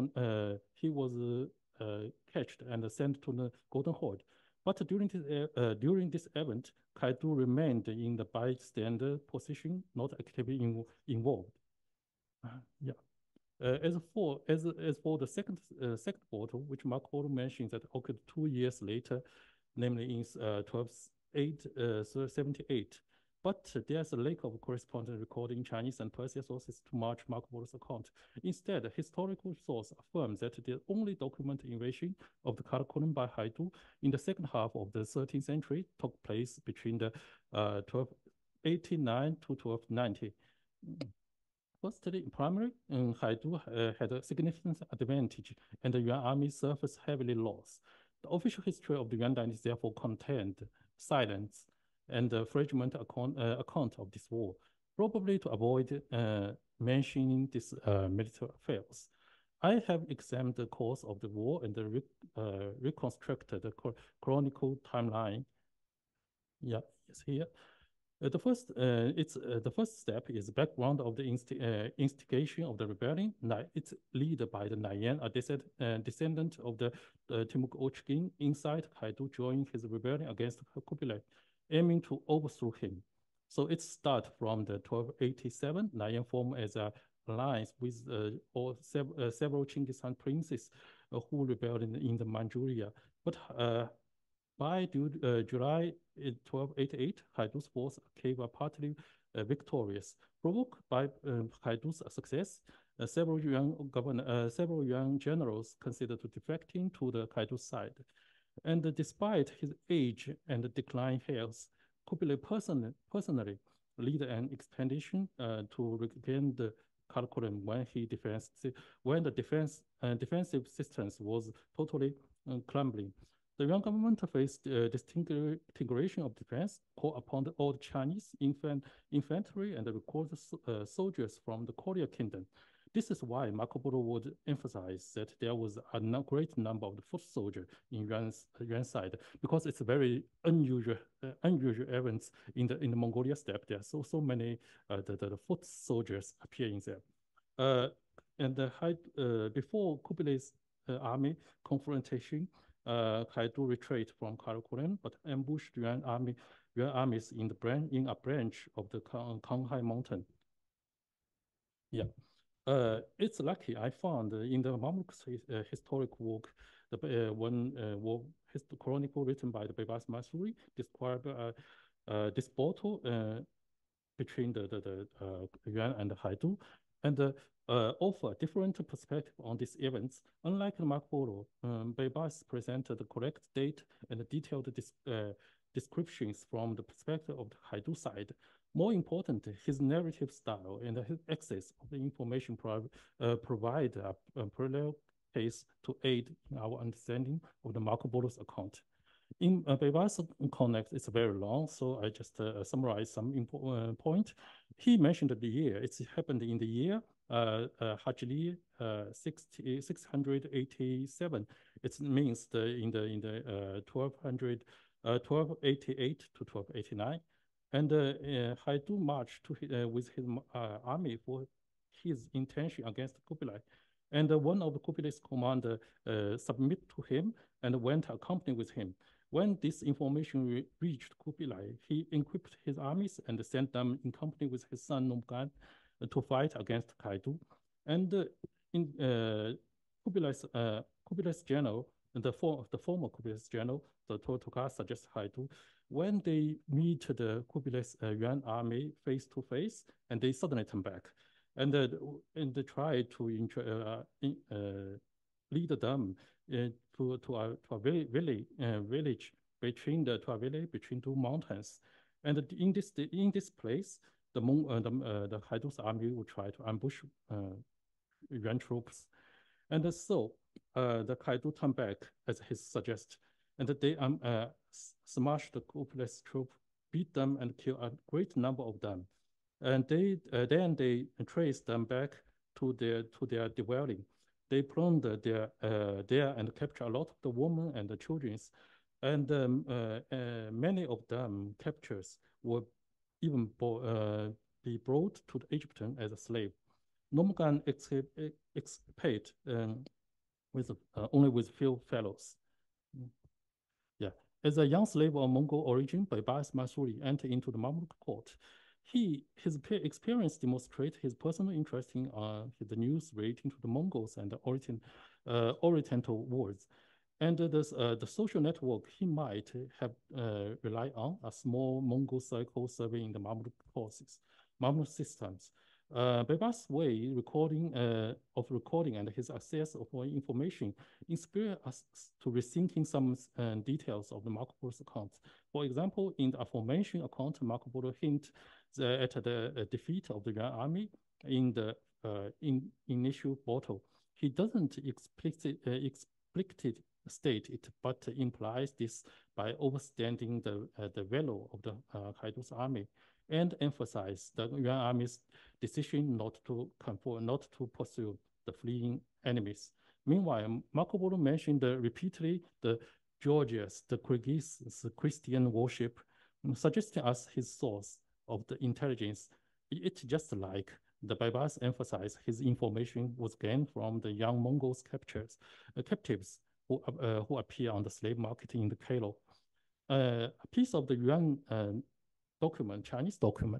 catched and sent to the Golden Horde. But during this event, Kaidu remained in the bystander position, not actively involved. As for the second battle, which Marco Polo mentions that occurred 2 years later, namely in 1278. But there's a lack of corresponding recording in Chinese and Persian sources to match Marco Polo's account. Instead, historical source affirms that the only documented invasion of the Karakoram by Haidu in the second half of the 13th century took place between the 1289 to 1290. Firstly, in primary, Haidu had a significant advantage, and the Yuan army suffered heavily loss. The official history of the Yuan dynasty therefore contained silence and fragment account of this war, probably to avoid mentioning these military affairs. I have examined the course of the war and reconstructed the chronicle timeline. Yeah, it's here. The first step is background of the instigation of the rebellion. It's led by the Naiyan, a descendant of the Timur Ochgin. Inside, Kaidu joined his rebellion against Kublai, aiming to overthrow him. So it starts from the 1287. Naiyan formed as an alliance with several Chinggis Khan princes who rebelled in the Manchuria. But By July 1288, Haidu's forces were partly victorious. Provoked by Haidu's success, several Yuan generals considered defecting to the Haidu side. And despite his age and declining health, Kublai personally led an expedition to regain the Karakoram when the defensive systems was totally crumbling. The Yuan government faced disintegration of defense, called upon all the Chinese infantry and recruited soldiers from the Korea kingdom. This is why Marco Polo would emphasize that there was a great number of the foot soldiers in Yuan side, because it's a very unusual events in the Mongolia steppe. There are so many the foot soldiers appearing there. Before Kublai's army confrontation, Haidu retreat from Karakoram, but ambushed Yuan armies in a branch of the Kanghai mountain. Yeah. It's lucky I found in the Mamluk's historic work, the chronicle written by the Beibars Masuri describe this battle between the Yuan and the Haidu, and offer a different perspective on these events. Unlike the Marco Polo, Beibars presented the correct date and detailed descriptions from the perspective of the Haidu side. More important, his narrative style and his access of the information provide a parallel case to aid in our understanding of the Marco Polo's account. In Beibars' connect, it's very long, so I just summarize some important point. He mentioned the year. It's happened in the year Hajri 687. It means in the 1288 to 1289. And Haidu marched with his army for his intention against Kublai. And one of Kublai's commander submitted to him and went accompanied with him. When this information reached Kublai, he equipped his armies and sent them in company with his son Nomgan to fight against Haidu. And in Kublai's general, the former Kublai's general, the Totoka, suggests Haidu, when they meet the Kublai's Yuan army face to face, and they suddenly turn back, and they try to lead them to a village between two mountains, and in this place, the Haidu's army will try to ambush Yuan troops, and so the Haidu turn back as he suggests, and they smash the Kublai's troops, beat them, and kill a great number of them, and then they trace them back to their dwelling. They plunder there and capture a lot of the women and the children, and many of them captures will even be brought to the Egyptian as a slave. Nomgan escaped with only with few fellows. Yeah, as a young slave of Mongol origin, Beibars Masuri entered into the Mamluk court. His experience demonstrates his personal interest in the news relating to the Mongols and the Oriental wars. And the social network he might have relied on a small Mongol circle serving in the Mamluk systems. Beibars' way of recording and his access of information inspire us to rethinking some details of the Marco Polo's account. For example, in the aforementioned account, Marco Polo hints at the defeat of the Yuan army in the initial battle. He doesn't explicitly state it, but implies this by overstating the value of the Haidu's army, and emphasize the Yuan army's decision not to pursue the fleeing enemies. Meanwhile, Marco Polo mentioned repeatedly the Georgians, the Kyrgyz Christian worship, suggesting us his source of the intelligence. It's just like the Beibars emphasized his information was gained from the young Mongols captives who appear on the slave market in the Cairo. A piece of the Yuan document, Chinese document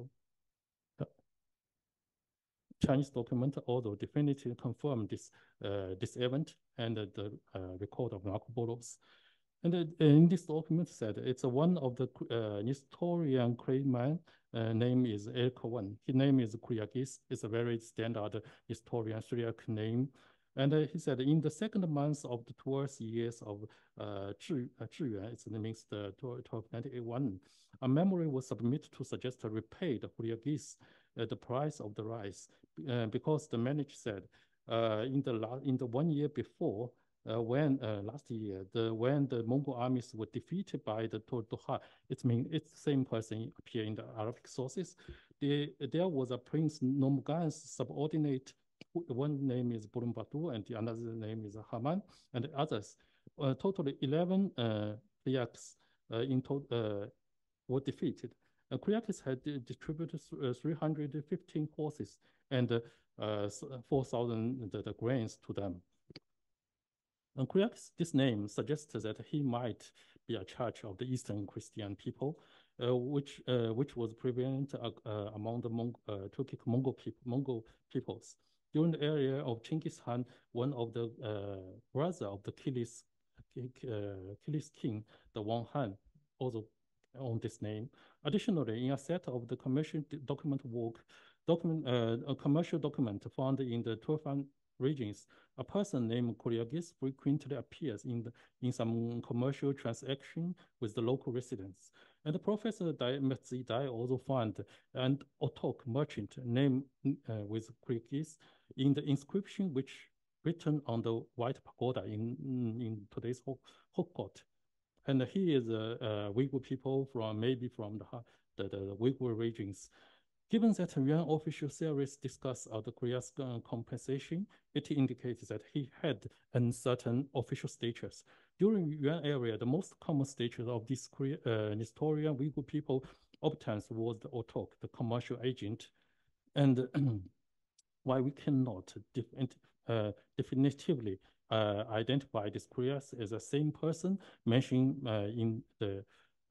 although definitively confirmed this event and the record of Marco Polo's. And in this document said it's one of the Nestorian craftsmen. Name is Erkovan. His name is Kyriakis. It's a very standard Nestorian Syriac name. And he said in the second month of the 12th years of Zhiyuan, it means the 1291, a memory was submitted to suggest to repay the Kyriakis the price of the rice, because the manager said in the 1 year before, when last year, when the Mongol armies were defeated by the Toha, it's the same person appear in the Arabic sources. There was a Prince Nomgan's subordinate. One name is Burumbatu and the another name is Haman, and the others. Totally 11 Kyriaks in total were defeated. Kyriakis had distributed 315 horses and 4,000 the grains to them. And Kyriakis, this name suggests that he might be a charge of the Eastern Christian people, which was prevalent among the Turkic Mongol peoples. During the era of Genghis Khan, one of the brother of the Kilis king, the Wang Han, also on this name. Additionally, in a set of the commercial a commercial document found in the Turfan regions, a person named Kyriakis frequently appears in some commercial transaction with the local residents. And Professor Metzi Dai also found an Otok merchant named with Kyriakis in the inscription which written on the White Pagoda in today's Hokot. And he is a Uyghur people maybe from the Uyghur regions. Given that Yuan official theories discuss the Kyriak's compensation, it indicates that he had uncertain official status. During Yuan area, the most common status of this Nestorian Uyghur people obtains was the Otok, the commercial agent. And why we cannot definitively identify this Kyriakis as the same person mentioned in the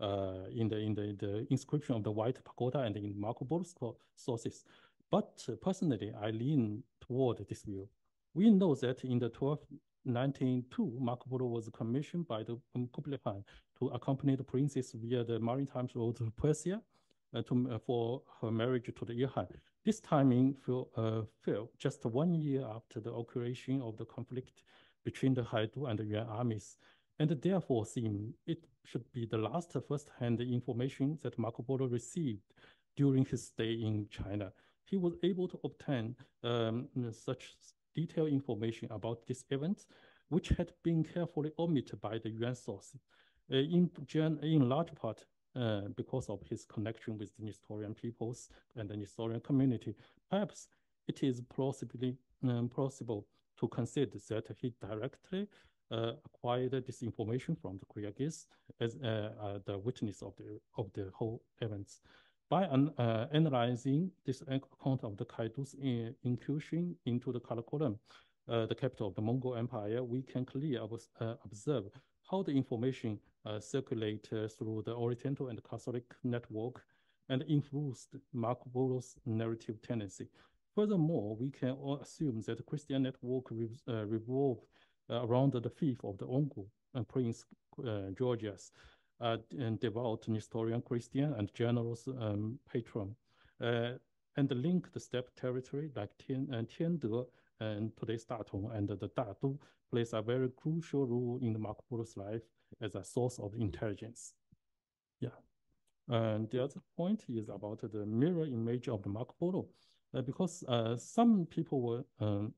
inscription of the White Pagoda and in Marco Polo's sources. But personally, I lean toward this view. We know that in the 1292, Marco Polo was commissioned by the Kublai Khan to accompany the princess via the maritime road to Persia for her marriage to the Ilkhan. This timing fell just 1 year after the occurring of the conflict between the Haidu and the Yuan armies, and therefore it should be the last first-hand information that Marco Polo received during his stay in China. He was able to obtain such detailed information about this event, which had been carefully omitted by the Yuan source, in large part because of his connection with the Nestorian peoples and the Nestorian community. Perhaps it is plausible to consider that he directly acquired this information from the Kyriakis as the witness of the whole events. By analyzing this account of the Kaidu's incursion into the Karakoram, the capital of the Mongol Empire, we can clearly observe how the information circulated through the Oriental and Catholic network and influenced Marco Polo's narrative tendency. Furthermore, we can assume that the Christian network revolved around the fief of the Ongu and Prince Georgius, and devout Nestorian Christian and generous patron, and link the steppe territory like Tiande and today's Datong and the Dadu plays a very crucial role in the Marco Polo's life as a source of intelligence. Yeah. And the other point is about the mirror image of the Marco Polo, because some people were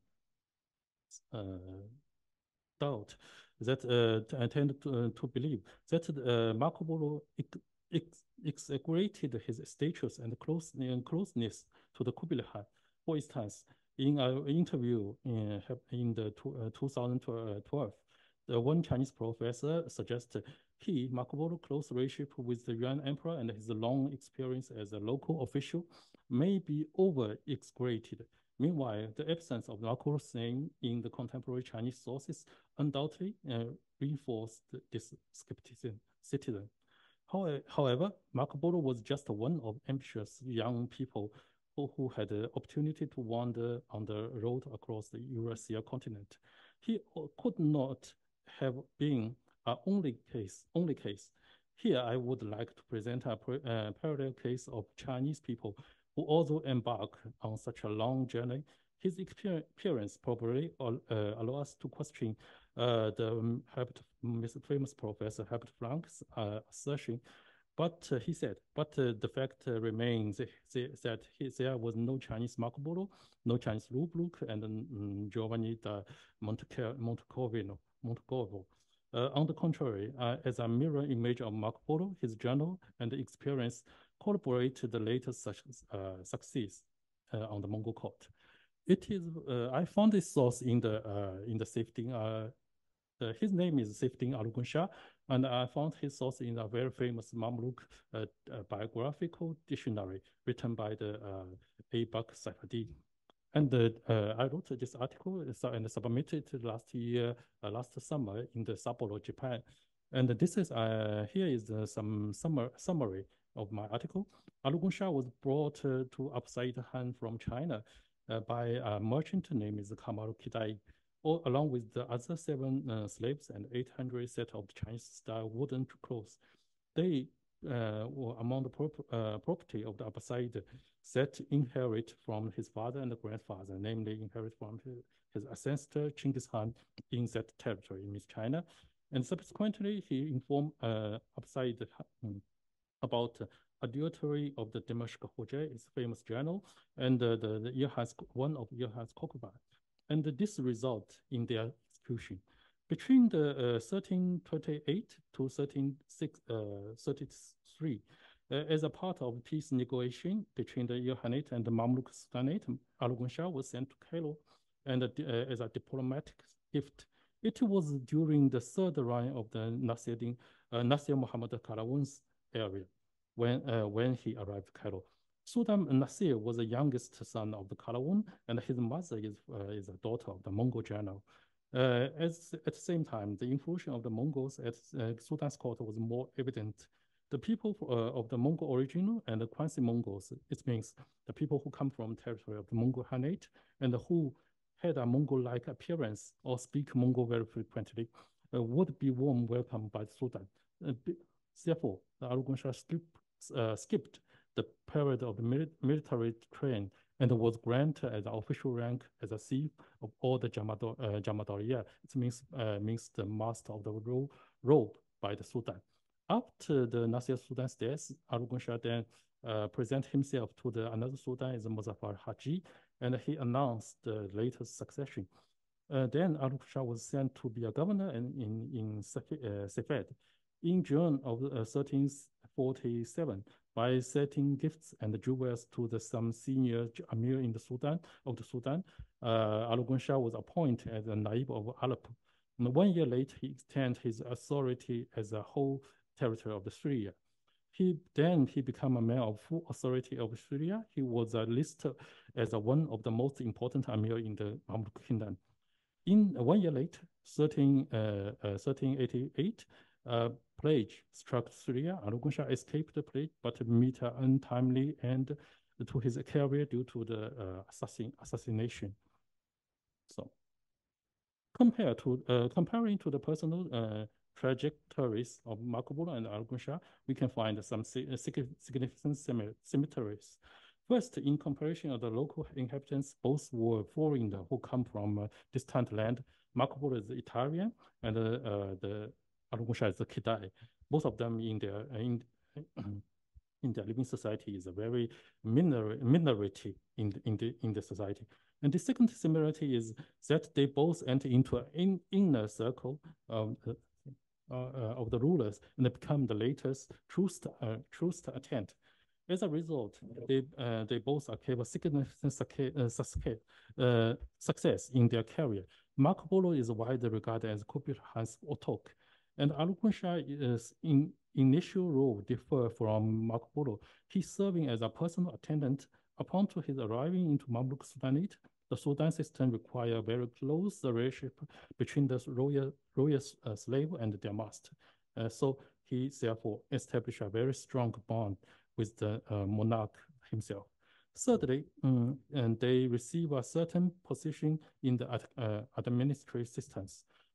doubt that tend to believe that Marco Polo exaggerated his status and closeness to the Kublai Khan. For instance, in an interview in the 2012, the one Chinese professor suggested Marco Polo's close relationship with the Yuan emperor and his long experience as a local official may be over-exaggerated. Meanwhile, the absence of Marco Polo's name in the contemporary Chinese sources undoubtedly reinforced this skepticism. However, Marco Polo was just one of ambitious young people who had the opportunity to wander on the road across the Eurasia continent. He could not have been only case. Here, I would like to present a parallel case of Chinese people who also embark on such a long journey. His experience probably allow us to question the famous professor Herbert Frank's assertion. But he said, the fact remains that there was no Chinese Marco Polo, no Chinese Lubluck, and Giovanni da Montecorvo. On the contrary, as a mirror image of Marco Polo, his journal and experience corroborate the latest success on the Mongol court. It is. I found this source in the Seyfettin. His name is Seyfettin Alugun Shah, and I found his source in a very famous Mamluk biographical dictionary written by the Aybak Safadi. And I wrote this article and submitted last summer in the Sapporo, Japan. And this is here is some summary of my article. Alugun Shah was brought to Upside Han from China by a merchant named Kamaru Kidai, along with the other 7 slaves and 800 set of Chinese-style wooden clothes. They were among the property of the Abbasid that inherit from his father and grandfather, namely inherit from his ancestor Chinggis Khan in that territory in East China. And subsequently, he informed Abbasid about adultery of the Dimashq Hoja, its famous journal, and one of Ilhan's concubines. And this resulted in their execution. Between the 1328 to 1333, as a part of peace negotiation between the Ilkhanate and the Mamluk Sultanate, Alugun Shah was sent to Cairo and as a diplomatic gift. It was during the third reign of the Nasir Muhammad Kalawun's area when he arrived at Cairo. Sultan Nasir was the youngest son of the Kalawun, and his mother is a daughter of the Mongol general. At the same time, the influence of the Mongols at Sultan's court was more evident. The people of the Mongol origin and the quasi-Mongols, it means the people who come from territory of the Mongol Khanate and who had a Mongol-like appearance or speak Mongol very frequently, would be warm welcome by the Sultan. Therefore, the Alugun Shah skipped the period of the military train and was granted as an official rank as a chief of all the Jamadariya. It means the master of the robe by the Sultan. After the Nasir Sultan's death, Alugun Shah then presented himself to another Sultan as Muzaffar Haji, and he announced the latest succession. Then Alugun Shah was sent to be a governor in Safed. In June of 1347, by sending gifts and jewels to some senior Amir in the Sultan, Alugun Shah was appointed as a Naib of Aleppo. And 1 year later, he extended his authority as a whole territory of Syria. He became a man of full authority of Syria. He was listed as one of the most important Amir in the Mamluk kingdom. In 1 year later, 1388, plague struck Syria. Alugun Shah escaped the plague, but met an untimely end to his career due to the assassination. So, comparing to the personal trajectories of Marco Polo and Alugun Shah, we can find some significant similarities. First, in comparison of the local inhabitants, both were foreigners who come from distant land. Marco Polo is Italian, and the Alugun Shah is the Kidai. Both of them in their living society is a very minority in the society. And the second similarity is that they both enter into an inner circle of the rulers and become the latest truest attempt. As a result, they both achieve significant success in their career. Marco Polo is widely regarded as Kublai Khan's Otok, and Alugun Shah's initial role differs from Marco Polo. He's serving as a personal attendant. Upon his arriving into Mamluk Sultanate, the Sultan system requires a very close relationship between the royal slave and their master. So he therefore established a very strong bond with the monarch himself. Thirdly, and they receive a certain position in the administrative systems.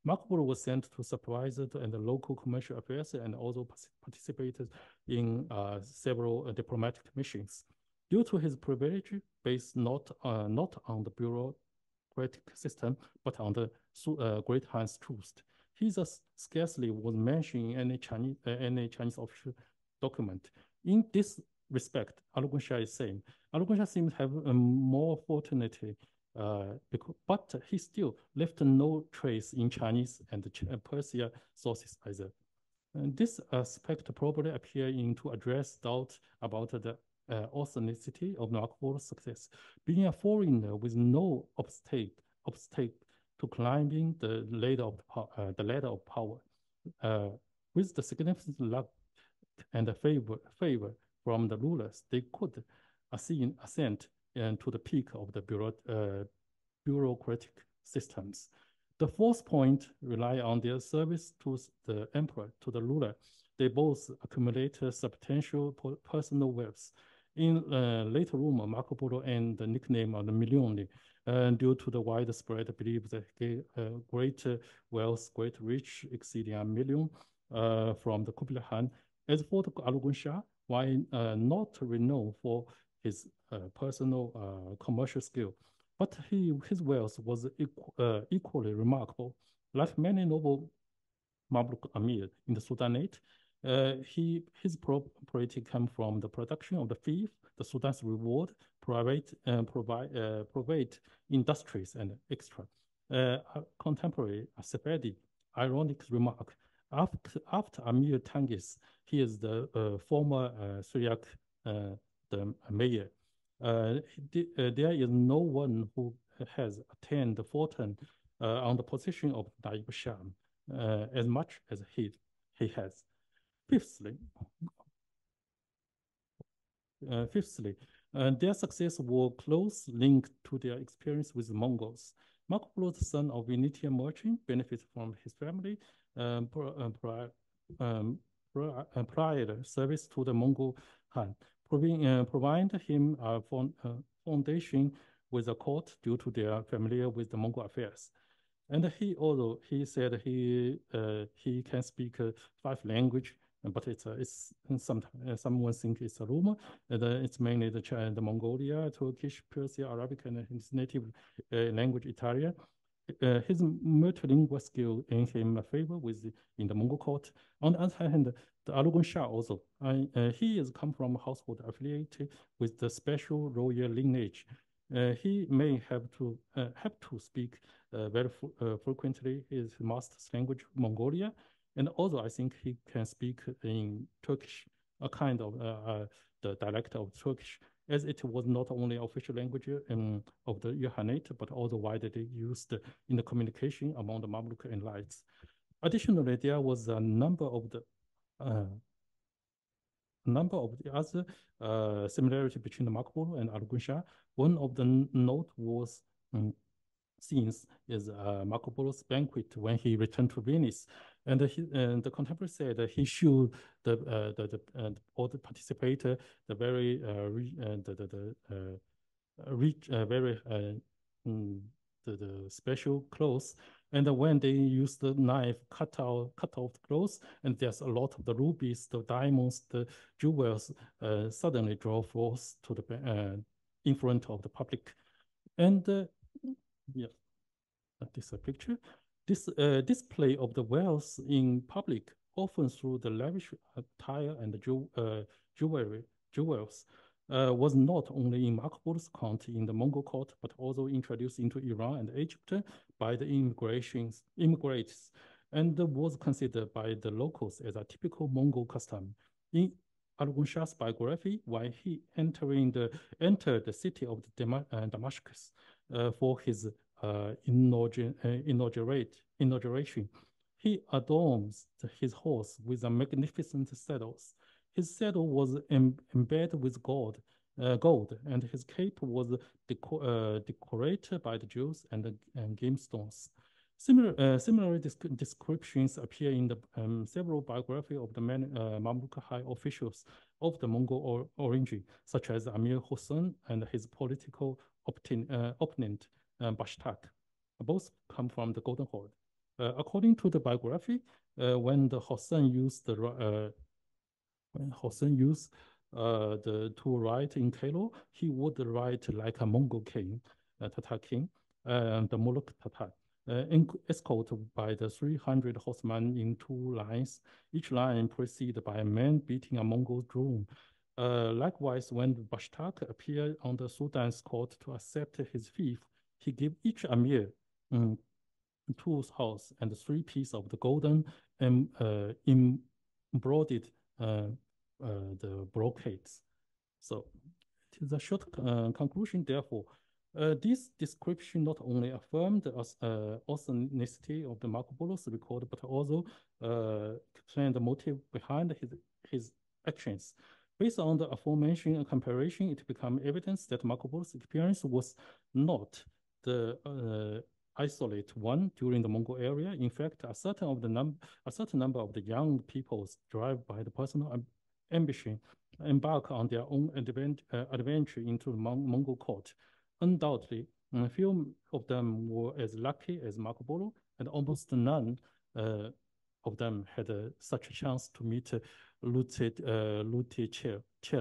Marco Polo was sent to supervise and the local commercial affairs and also participated in several diplomatic missions. Due to his privilege, based not on the bureaucratic system, but on the Great Han's Trust, he thus scarcely was mentioned in any Chinese official document. In this respect, Alugun Shah is saying, Alugun Shah seems to have a more fortunate, but he still left no trace in Chinese and Persia sources either. And this aspect probably appear in to address doubt about the authenticity of Marco Polo's success. Being a foreigner with no obstacle to climbing the ladder of power, with the significant luck and the favor from the rulers, they could ascend to the peak of the bureaucratic systems. The fourth point rely on their service to the emperor, to the ruler. They both accumulate substantial personal wealth. In later rumor, Marco Polo and the nickname of the Milione, due to the widespread belief that he great wealth, great rich exceeding 1 million from the Kublai Khan. As for the Alugun Shah, while not renowned for his personal commercial skill, but his wealth was equally remarkable. Like many noble Mamluk Amir in the Sultanate, his property came from the production of the fief, the Sultan's reward, private industries, and extra. Contemporary Safadi, ironic remark, after Amir Tangis, he is the former Syriac the mayor. There is no one who has attained the fortune on the position of Naib Shah as much as he has. Fifthly, their success was close linked to their experience with the Mongols. Marco Polo, the son of Venetian merchant, benefited from his family prior service to the Mongol Khan, provide him a foundation with the court due to their familiar with the Mongol affairs. And he said he can speak 5 languages, but it's someone think it's a rumor. It's mainly the Mongolia, Turkish, Persia, Arabic, and his native language Italian. His multilingual skill in him favor in the Mongol court. On the other hand, the Alugun Shah also, he is come from a household affiliated with the special royal lineage. He may have to speak very frequently his master's language, Mongolia, and also I think he can speak in Turkish, a kind of the dialect of Turkish, as it was not only official language of the Ilkhanate, but also widely used in the communication among the Mamluk and Lights. Additionally, there was a number of the other similarity between the Marco Polo and Alugun Shah. One of the noteworthy scenes is Marco Polo's banquet when he returned to Venice, and the contemporary said that he showed all the participators the very the special clothes. And when they use the knife, cut off the clothes, and there's a lot of the rubies, the diamonds, the jewels suddenly draw forth to the in front of the public. And yeah, this is a picture. This display of the wealth in public, often through the lavish attire and the jewels, was not only in Marco Polo's court in the Mongol court, but also introduced into Iran and Egypt by the immigrants, and was considered by the locals as a typical Mongol custom. In Alugun Shah's biography, while he entered the city of Damascus for his inauguration, he adorns his horse with a magnificent saddles. His saddle was embedded with gold, and his cape was decorated by the jewels and gemstones. Similar descriptions appear in the several biographies of the Mamluk high officials of the Mongol origin, such as Amir Hossein and his political opponent Bashtak. Both come from the Golden Horde. According to the biography, when the Hosen used the to write in Cairo, he would write like a Mongol king, Tatar king, the Molok Tatar, escorted by the 300 horsemen in 2 lines, each line preceded by a man beating a Mongol drum. Likewise, when Bashtak appeared on the Sultan's court to accept his fief, he gave each Amir 2 horses and 3 pieces of the golden embroidered the brocades. So it is a short conclusion, therefore. This description not only affirmed the authenticity of the Marco Polo's record, but also explained the motive behind his actions. Based on the aforementioned comparison, it became evidence that Marco Polo's experience was not the isolate one during the Mongol area. In fact, a certain number of the young peoples, driven by the personal ambition, embark on their own adventure into the Mongol court. Undoubtedly, a few of them were as lucky as Marco Polo, and almost none of them had such a chance to meet Lutecello,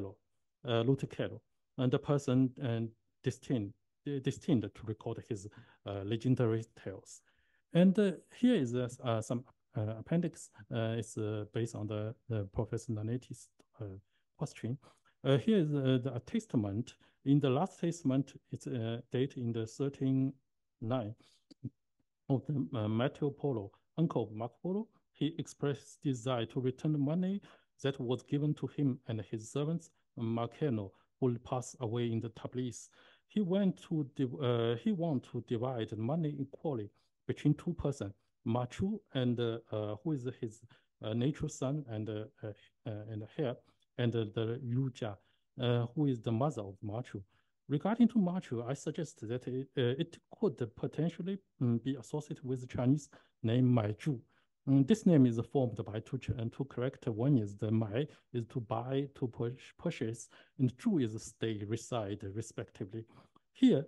and the person destined to record his legendary tales. And here is some appendix. It's based on the Professor Nanetti's question. Here is a testament. In the last testament, it's dated in the 1309 of the Matteo Polo, uncle of Marco Polo. He expressed desire to return the money that was given to him and his servants, Marceno, who passed away in the Tabriz. He wanted to divide the money equally between 2 persons, Machu and who is his natural son and heir, and the Yuja, who is the mother of Machu. Regarding to Machu, I suggest that it could potentially be associated with the Chinese name Maiju. This name is formed by two characters. One is the Mai is to buy, to purchase, and Zhu is stay, reside, respectively. Here,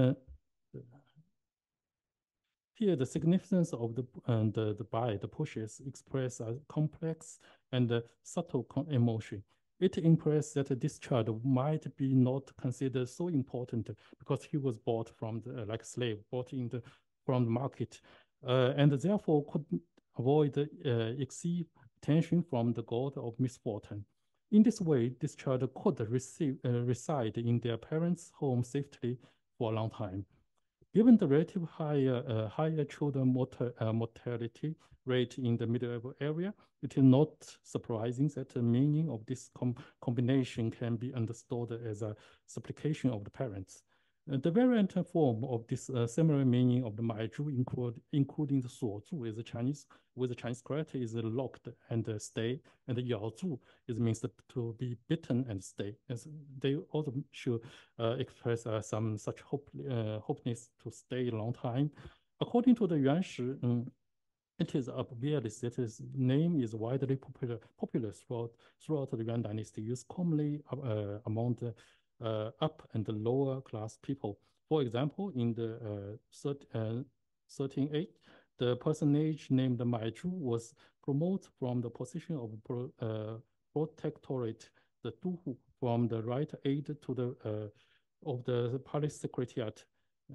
the significance of the buy, the purchase, express a complex and subtle emotion. It implies that this child might be not considered so important because he was bought from the, like slave, bought from the market, and therefore could avoid excessive tension from the god of misfortune. In this way, this child could reside in their parents' home safely for a long time. Given the relative higher children mortality rate in the medieval area, it is not surprising that the meaning of this combination can be understood as a supplication of the parents. The variant form of this similar meaning of the Maiju including the Suozu with the Chinese character is locked and stay, and the Yaozu means to be bitten and stay. As they also should express some such hopefulness to stay a long time. According to the Yuan Shi, it is obvious that his name is widely popular throughout the Yuan dynasty, used commonly among the up and the lower class people. For example, in the 1308, the personage named Maiju was promoted from the position of protectorate, the Duhu, from the right aid to the of the palace secretariat.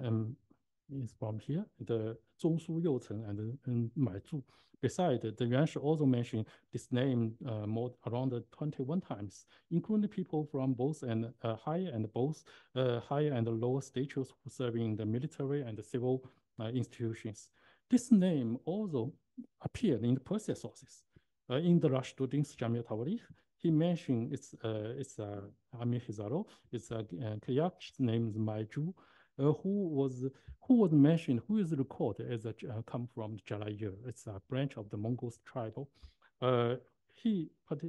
Is from here, the Zhongshu Youcheng and Maiju. Besides, the Yuan Shi also mentioned this name around 21 times, including people from both higher and lower status who serving in the military and the civil institutions. This name also appeared in the Persian sources. In the Rashduddin's Jamia Tawarikh, he mentioned it's Amir Hizaro, it's a Kayak's name is Maiju, who was mentioned, who is recorded as come from Jalayir. It's a branch of the Mongol tribal. He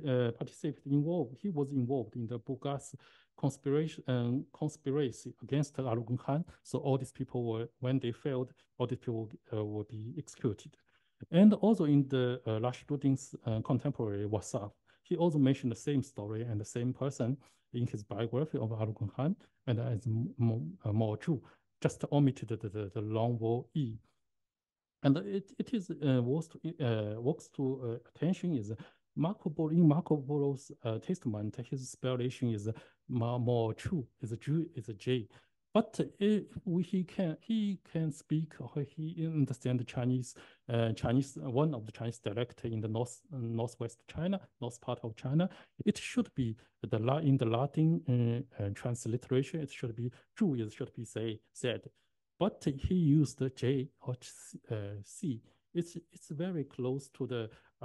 was involved in the Bulgar's conspiracy against Alugun Khan. So all these people when they failed, all these people will be executed. And also in the Rashduddin's contemporary Wasaf, he also mentioned the same story and the same person in his biography of Alugun Khan, and as Mo Zhu, just omitted the long vowel E. And it is works to attention is in Marco Polo's testament, his spellation is more true, is a J. But he can speak or he understand the Chinese one of the Chinese dialect in the northwest China, north part of China. It should be in the Latin transliteration. It should be Zhu. It should be said. But he used the J or C. It's very close to the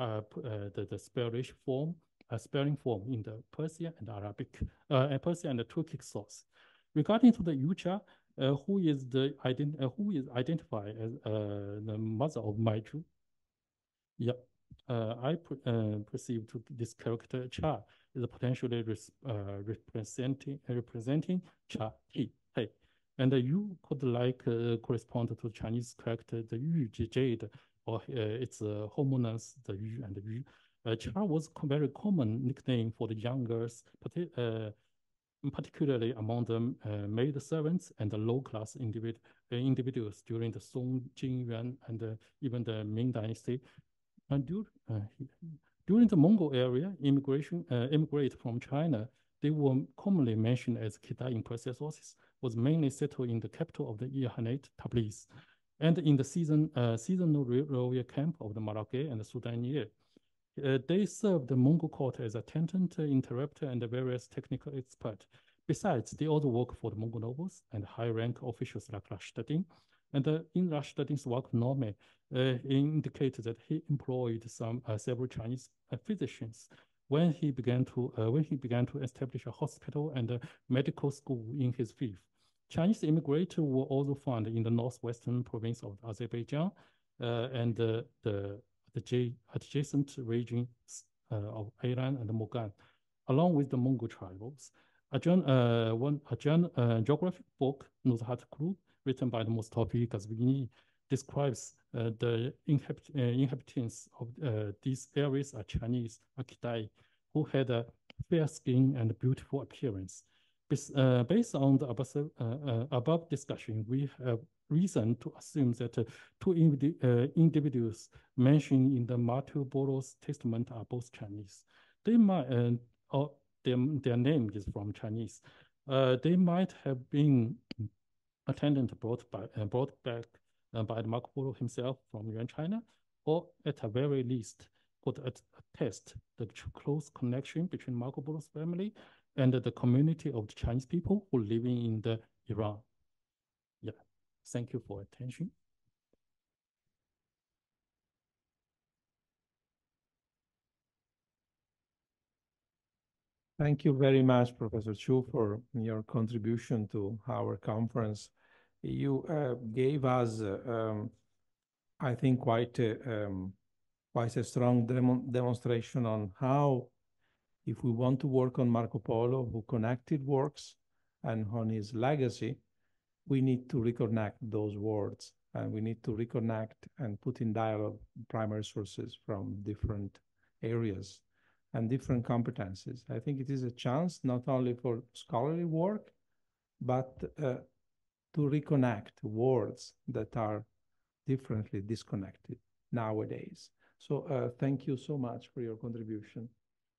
spelling form in the Persian and Arabic, Persian and the Turkic source. Regarding to the Yucha, who is identified as the mother of Maiju? Yeah, I perceive to this character Cha is potentially representing Cha He. And you could correspond to Chinese character the Yu Jade, or its homonymous the Yu and the Yu. Cha was very common nickname for the young girls, particularly among the maid servants and the low-class individuals during the Song, Jin, Yuan, and even the Ming Dynasty. And during the Mongol area, immigrate from China, they were commonly mentioned as Khita in Persian sources, was mainly settled in the capital of the Ilkhanate, Tabriz, and in the seasonal royal camp of the Malake and the Sudanir. They served the Mongol court as attendant, interpreter, and various technical expert. Besides, they also work for the Mongol nobles and high-rank officials like Rashidun. And in Rashidun's work, Nome indicated that he employed several Chinese physicians when he began to establish a hospital and a medical school in his fief. Chinese immigrants were also found in the northwestern province of Azerbaijan and the adjacent regions of Iran and Mogan, along with the Mongol tribes. A geographic book, Nuzhat Kuru, written by the Mustafa Ghazvini, describes the inhabitants of these areas are Chinese, Akitai, who had a fair skin and beautiful appearance. Based on the above discussion, we have reason to assume that two individuals mentioned in the Marco Polo's testament are both Chinese. They might, or their name is from Chinese. They might have been attendant brought back by Marco Polo himself from Yuan China, or at the very least could attest the close connection between Marco Polo's family and the community of the Chinese people who living in the Iran. Yeah, thank you for attention. Thank you very much, Professor Chu, for your contribution to our conference. You gave us, I think, quite a strong demonstration on how, if we want to work on Marco Polo, who connected works, and on his legacy, we need to reconnect those words, and we need to reconnect and put in dialogue primary sources from different areas and different competencies. I think it is a chance not only for scholarly work, but to reconnect words that are differently disconnected nowadays. So thank you so much for your contribution.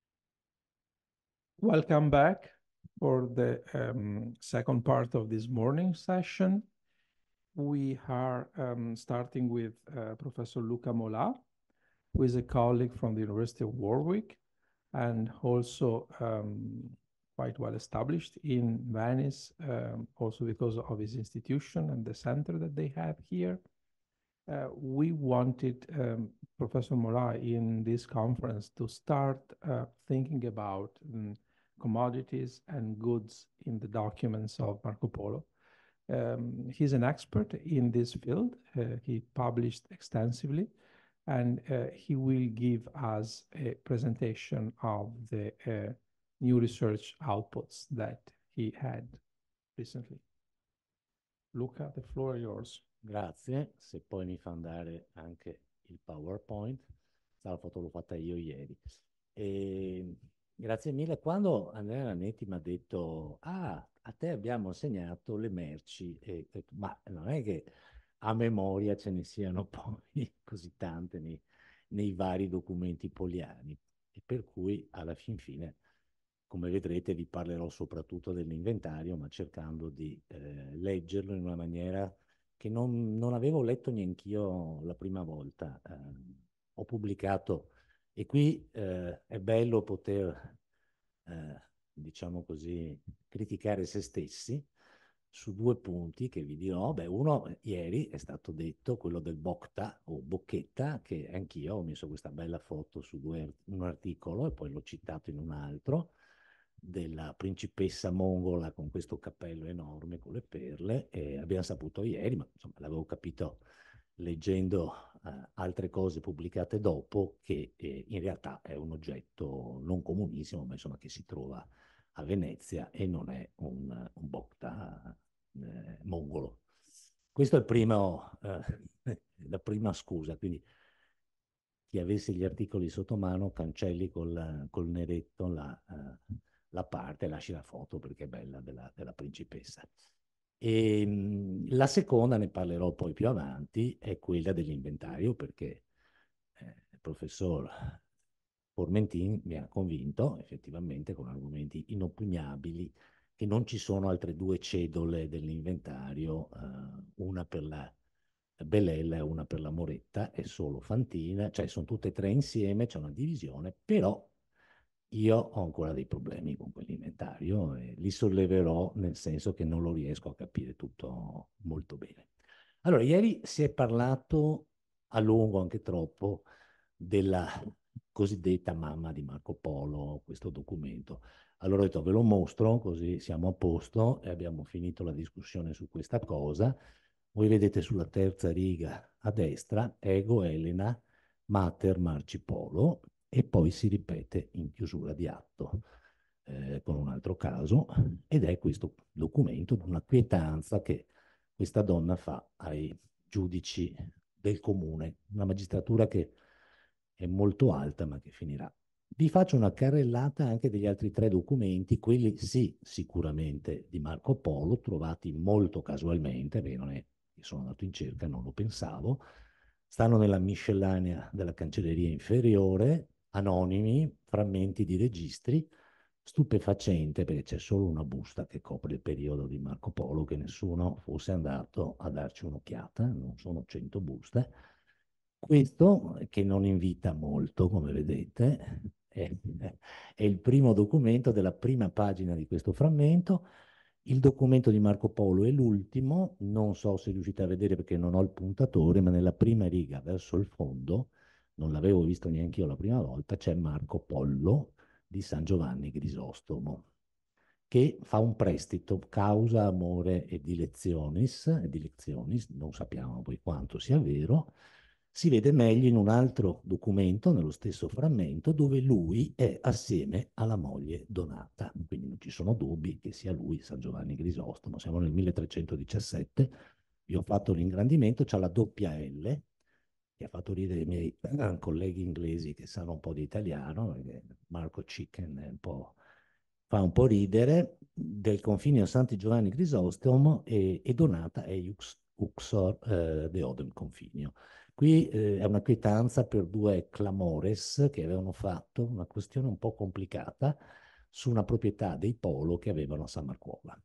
Welcome back for the second part of this morning session. We are starting with Professor Luca Mola, who is a colleague from the University of Warwick and also quite well established in Venice, also because of his institution and the center that they have here. We wanted Professor Mola in this conference to start thinking about commodities and goods in the documents of Marco Polo. He's an expert in this field. He published extensively, and he will give us a presentation of the new research outputs that he had recently. Luca, the floor is yours. Grazie, se poi mi fa andare anche il PowerPoint, la foto l'ho fatta io ieri. Grazie mille. Quando Andrea Ranetti mi ha detto, a te abbiamo assegnato le merci, ma non è che a memoria ce ne siano poi così tante nei vari documenti poliani. E per cui alla fin fine, come vedrete, vi parlerò soprattutto dell'inventario, ma cercando di leggerlo in una maniera che non avevo letto neanch'io la prima volta. Ho pubblicato, e qui è bello poter, diciamo così, criticare se stessi su due punti che vi dirò. Beh, uno ieri è stato detto, quello del Bokta o Bocchetta, che anch'io ho messo questa bella foto su un articolo e poi l'ho citato in un altro, della principessa mongola con questo cappello enorme con le perle, e abbiamo saputo ieri, ma insomma l'avevo capito leggendo altre cose pubblicate dopo, che in realtà è un oggetto non comunissimo, ma insomma che si trova a Venezia e non è un Bokta mongolo. Questo è il primo, la prima scusa, quindi chi avesse gli articoli sotto mano cancelli col neretto la parte, lasci la foto perché è bella della principessa. E la seconda, ne parlerò poi più avanti, è quella dell'inventario, perché il professor Formentin mi ha convinto effettivamente con argomenti inoppugnabili che non ci sono altre due cedole dell'inventario, una per la Belella e una per la Moretta, è solo Fantina, cioè sono tutte e tre insieme, c'è una divisione, però io ho ancora dei problemi con quell'inventario e li solleverò, nel senso che non lo riesco a capire tutto molto bene. Allora, ieri si è parlato a lungo, anche troppo, della cosiddetta mamma di Marco Polo, questo documento. Allora ho detto, ve lo mostro, così siamo a posto e abbiamo finito la discussione su questa cosa. Voi vedete sulla terza riga a destra, Ego Elena, Mater Marci Polo, e poi si ripete in chiusura di atto con un altro caso, ed è questo documento di una quietanza che questa donna fa ai giudici del comune, una magistratura che è molto alta ma che finirà. Vi faccio una carrellata anche degli altri tre documenti, quelli sì sicuramente di Marco Polo, trovati molto casualmente, perché non è che sono andato in cerca, non lo pensavo, stanno nella miscellanea della cancelleria inferiore, anonimi, frammenti di registri, stupefacente perché c'è solo una busta che copre il periodo di Marco Polo, che nessuno fosse andato a darci un'occhiata, non sono 100 buste. Questo, che non invita molto, come vedete, è il primo documento della prima pagina di questo frammento. Il documento di Marco Polo è l'ultimo, non so se riuscite a vedere perché non ho il puntatore, ma nella prima riga verso il fondo, non l'avevo visto neanche io la prima volta, c'è Marco Pollo di San Giovanni Grisostomo, che fa un prestito, causa, amore e dilezionis, non sappiamo poi quanto sia vero. Si vede meglio in un altro documento, nello stesso frammento, dove lui è assieme alla moglie Donata. Quindi non ci sono dubbi che sia lui, San Giovanni Grisostomo. Siamo nel 1317, vi ho fatto l'ingrandimento, c'ha la doppia L, che ha fatto ridere i miei colleghi inglesi che sanno un po' di italiano, perché Marco Chicken è fa un po' ridere, del Confinio Santi Giovanni Grisostomo e Donata è Uxor Deodem Confinio. Qui è una quietanza per due clamores che avevano fatto una questione un po' complicata su una proprietà dei Polo che avevano a San Marcuola.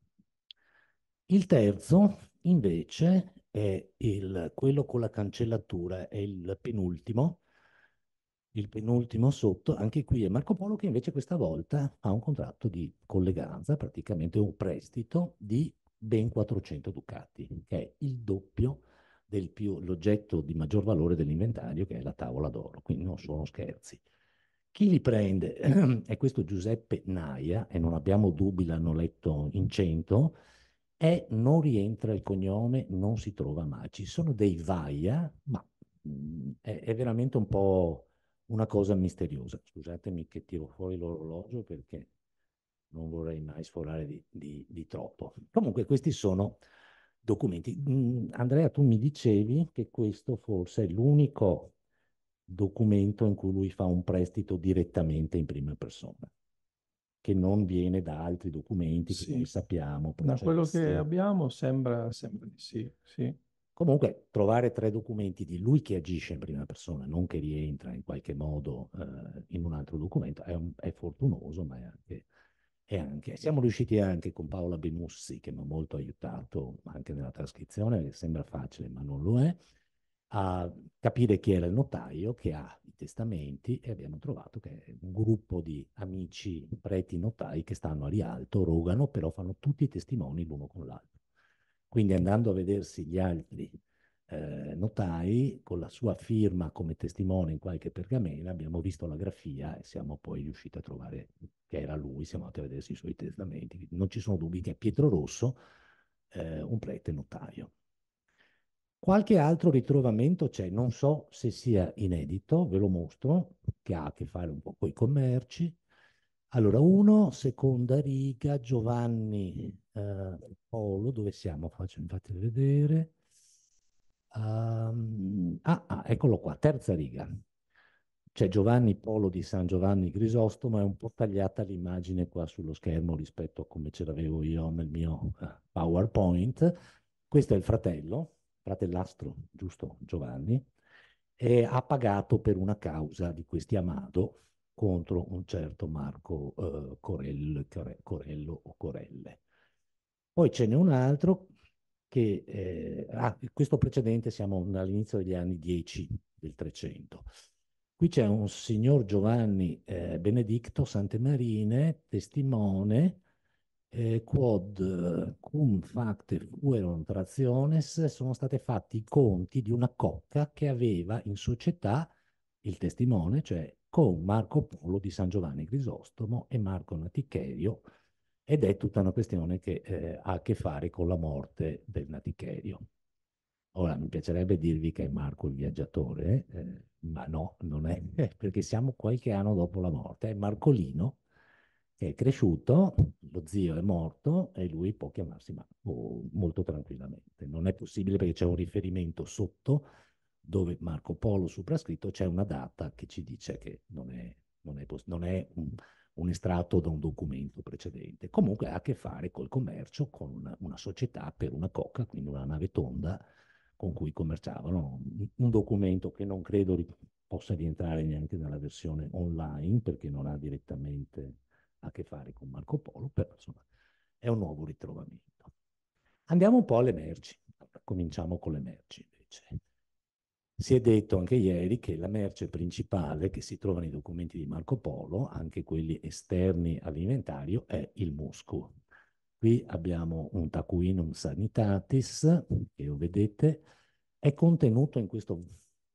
Il terzo, invece, è quello con la cancellatura, è il penultimo sotto, anche qui è Marco Polo che invece questa volta ha un contratto di colleganza, praticamente un prestito di ben 400 ducati, che è il doppio l'oggetto di maggior valore dell'inventario, che è la tavola d'oro, quindi non sono scherzi. Chi li prende è questo Giuseppe Naia, e non abbiamo dubbi, l'hanno letto in 100, e non rientra il cognome, non si trova mai. Ci sono dei Vaia, ma è veramente un po' una cosa misteriosa. Scusatemi che tiro fuori l'orologio perché non vorrei mai sforare di troppo. Comunque questi sono documenti. Andrea, tu mi dicevi che questo forse è l'unico documento in cui lui fa un prestito direttamente in prima persona, che non viene da altri documenti che Sì, noi sappiamo, da quello che processi. abbiamo sembra di sì, sì. Comunque, trovare 3 documenti di lui che agisce in prima persona, non che rientra in qualche modo in un altro documento, è fortunoso, ma siamo riusciti anche con Paola Benussi, che mi ha molto aiutato anche nella trascrizione, che sembra facile, ma non lo è, a capire chi era il notaio che ha i testamenti, e abbiamo trovato che è un gruppo di amici preti notai che stanno a Rialto, Rogano, però fanno tutti i testimoni l'uno con l'altro. Quindi andando a vedersi gli altri notai, con la sua firma come testimone in qualche pergamena, abbiamo visto la grafia e siamo poi riusciti a trovare che era lui, siamo andati a vedersi i suoi testamenti. Non ci sono dubbi che è Pietro Rosso, un prete notaio. Qualche altro ritrovamento c'è, non so se sia inedito, ve lo mostro, che ha a che fare un po' con i commerci. Allora, seconda riga, Giovanni Polo, dove siamo? Fate vedere. Eccolo qua, terza riga. C'è Giovanni Polo di San Giovanni Grisostomo, è un po' tagliata l'immagine qua sullo schermo rispetto a come ce l'avevo io nel mio PowerPoint. Questo è il fratellastro, giusto, Giovanni, e ha pagato per una causa di questi Amado contro un certo Marco Corello o Corelle. Poi ce n'è un altro che, questo precedente, siamo all'inizio degli anni 10 del 300. Qui c'è un signor Giovanni Benedicto Santemarine, testimone, quod cum facte fueron trationes, sono state fatti i conti di una cocca che aveva in società il testimone, cioè con Marco Polo di San Giovanni Grisostomo e Marco Naticherio, ed è tutta una questione che ha a che fare con la morte del Naticherio. Ora, mi piacerebbe dirvi che è Marco il viaggiatore, ma no, non è, perché siamo qualche anno dopo la morte. È Marcolino, che è cresciuto, lo zio è morto e lui può chiamarsi Marco molto tranquillamente. Non è possibile perché c'è un riferimento sotto dove Marco Polo soprascritto c'è una data che ci dice che non è un estratto da un documento precedente. Comunque ha a che fare col commercio, con una società per una cocca, quindi una nave tonda con cui commerciavano. Un documento che non credo possa rientrare neanche nella versione online perché non ha direttamente a che fare con Marco Polo, però insomma è un nuovo ritrovamento. Andiamo un po' alle merci. Cominciamo con le merci invece. Si è detto anche ieri che la merce principale che si trova nei documenti di Marco Polo, anche quelli esterni all'inventario, è il musco. Qui abbiamo un tacuinum sanitatis, che lo vedete, è contenuto in questo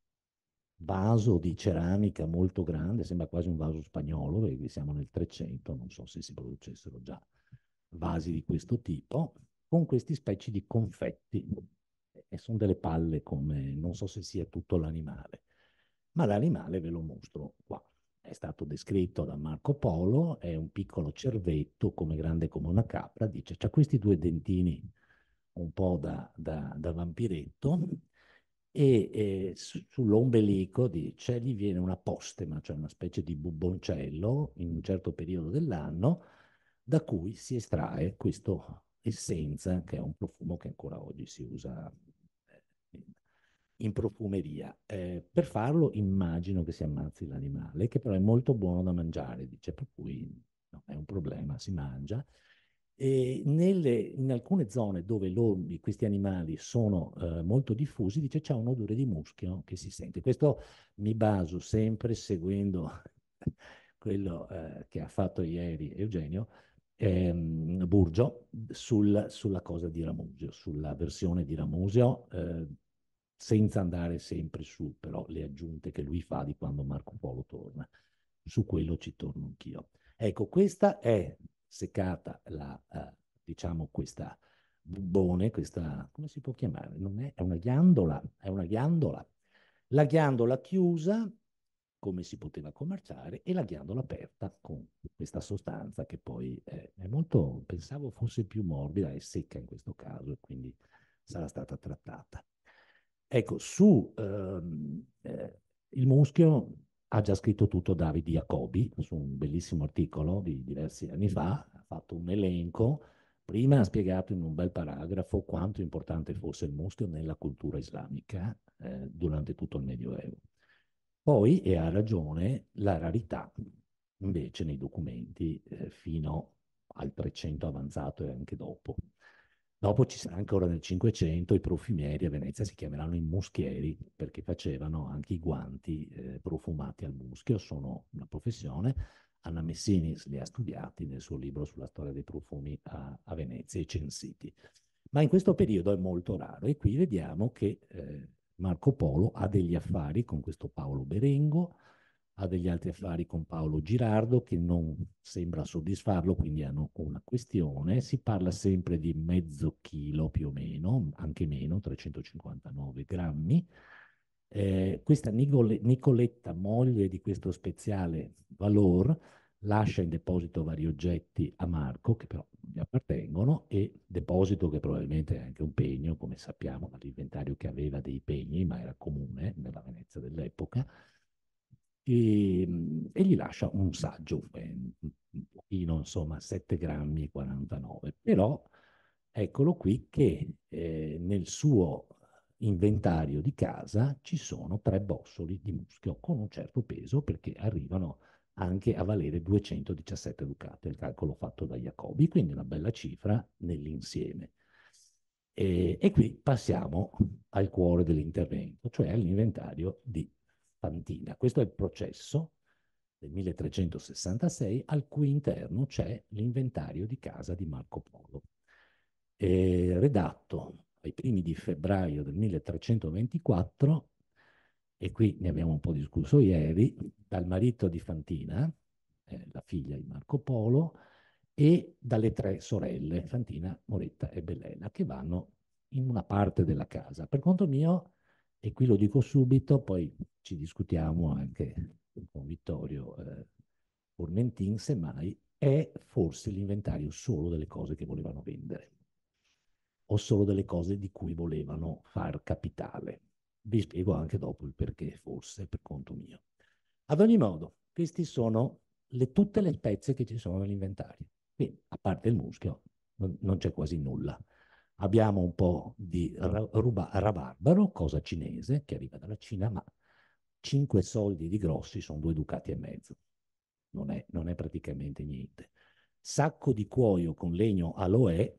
vaso di ceramica molto grande, sembra quasi un vaso spagnolo, perché qui siamo nel 300, non so se si producessero già vasi di questo tipo, con questi specie di confetti, e sono delle palle come, non so se sia tutto l'animale, ma l'animale ve lo mostro qua. È stato descritto da Marco Polo, è un piccolo cervetto come grande come una capra, dice, c'ha questi 2 dentini un po' da vampiretto, e sull'ombelico dice, gli viene una postema, cioè una specie di bubboncello in un certo periodo dell'anno, da cui si estrae questa essenza, che è un profumo che ancora oggi si usa in profumeria. Per farlo immagino che si ammazzi l'animale, che però è molto buono da mangiare, dice, per cui non è un problema, si mangia. E in alcune zone dove questi animali sono molto diffusi, dice c'è un odore di muschio che si sente. Questo mi baso sempre seguendo quello che ha fatto ieri Eugenio Burgio sulla cosa di Ramusio, sulla versione di Ramusio, senza andare sempre su però le aggiunte che lui fa di quando Marco Polo torna. Su quello ci torno anch'io. Ecco, questa è seccata diciamo questa bubbone, questa, come si può chiamare? Non è una ghiandola, è una ghiandola. La ghiandola chiusa, come si poteva commerciare, e la ghiandola aperta con questa sostanza che poi è molto, pensavo fosse più morbida, è secca in questo caso e quindi sarà stata trattata. Ecco, il muschio ha già scritto tutto Davide Jacobi su un bellissimo articolo di diversi anni fa, ha fatto un elenco Prima ha spiegato in un bel paragrafo quanto importante fosse il muschio nella cultura islamica durante tutto il Medioevo. Poi, e ha ragione, la rarità invece nei documenti fino al 300 avanzato e anche dopo. Dopo ci sarà ancora nel 500 i profumieri a Venezia si chiameranno i muschieri perché facevano anche i guanti profumati al muschio, sono una professione. Anna Messini li ha studiati nel suo libro sulla storia dei profumi a Venezia, i censiti. Ma in questo periodo è molto raro e qui vediamo che Marco Polo ha degli affari con questo Paolo Berengo, ha degli altri affari con Paolo Girardo che non sembra soddisfarlo, quindi hanno una questione. Si parla sempre di mezzo chilo più o meno, anche meno, 359 grammi. Questa Nicoletta, moglie di questo speziale Valor, lascia in deposito vari oggetti a Marco, che però non gli appartengono, e deposito che probabilmente è anche un pegno, come sappiamo dall'inventario che aveva dei pegni, ma era comune nella Venezia dell'epoca, e gli lascia un saggio, un pochino, insomma, 7 grammi e 49. Però eccolo qui che nel suo inventario di casa ci sono 3 bossoli di muschio con un certo peso perché arrivano anche a valere 217 ducati, il calcolo fatto da Jacobi, quindi una bella cifra nell'insieme. E qui passiamo al cuore dell'intervento, cioè all'inventario di Fantina. Questo è il processo del 1366 al cui interno c'è l'inventario di casa di Marco Polo, redatto ai primi di febbraio del 1324, e qui ne abbiamo un po' discusso ieri, dal marito di Fantina, la figlia di Marco Polo, e dalle 3 sorelle, Fantina, Moretta e Bellena, che vanno in una parte della casa. Per conto mio, e qui lo dico subito, poi ci discutiamo anche con Vittorio Formentin, semmai, è forse l'inventario solo delle cose che volevano vendere o solo delle cose di cui volevano far capitale. Vi spiego anche dopo il perché, forse, per conto mio. Ad ogni modo, questi sono tutte le spezie che ci sono nell'inventario. Quindi, a parte il muschio, non c'è quasi nulla. Abbiamo un po' di rabarbaro, cosa cinese, che arriva dalla Cina, ma 5 soldi di grossi sono 2 ducati e mezzo. Non è praticamente niente. Sacco di cuoio con legno aloè,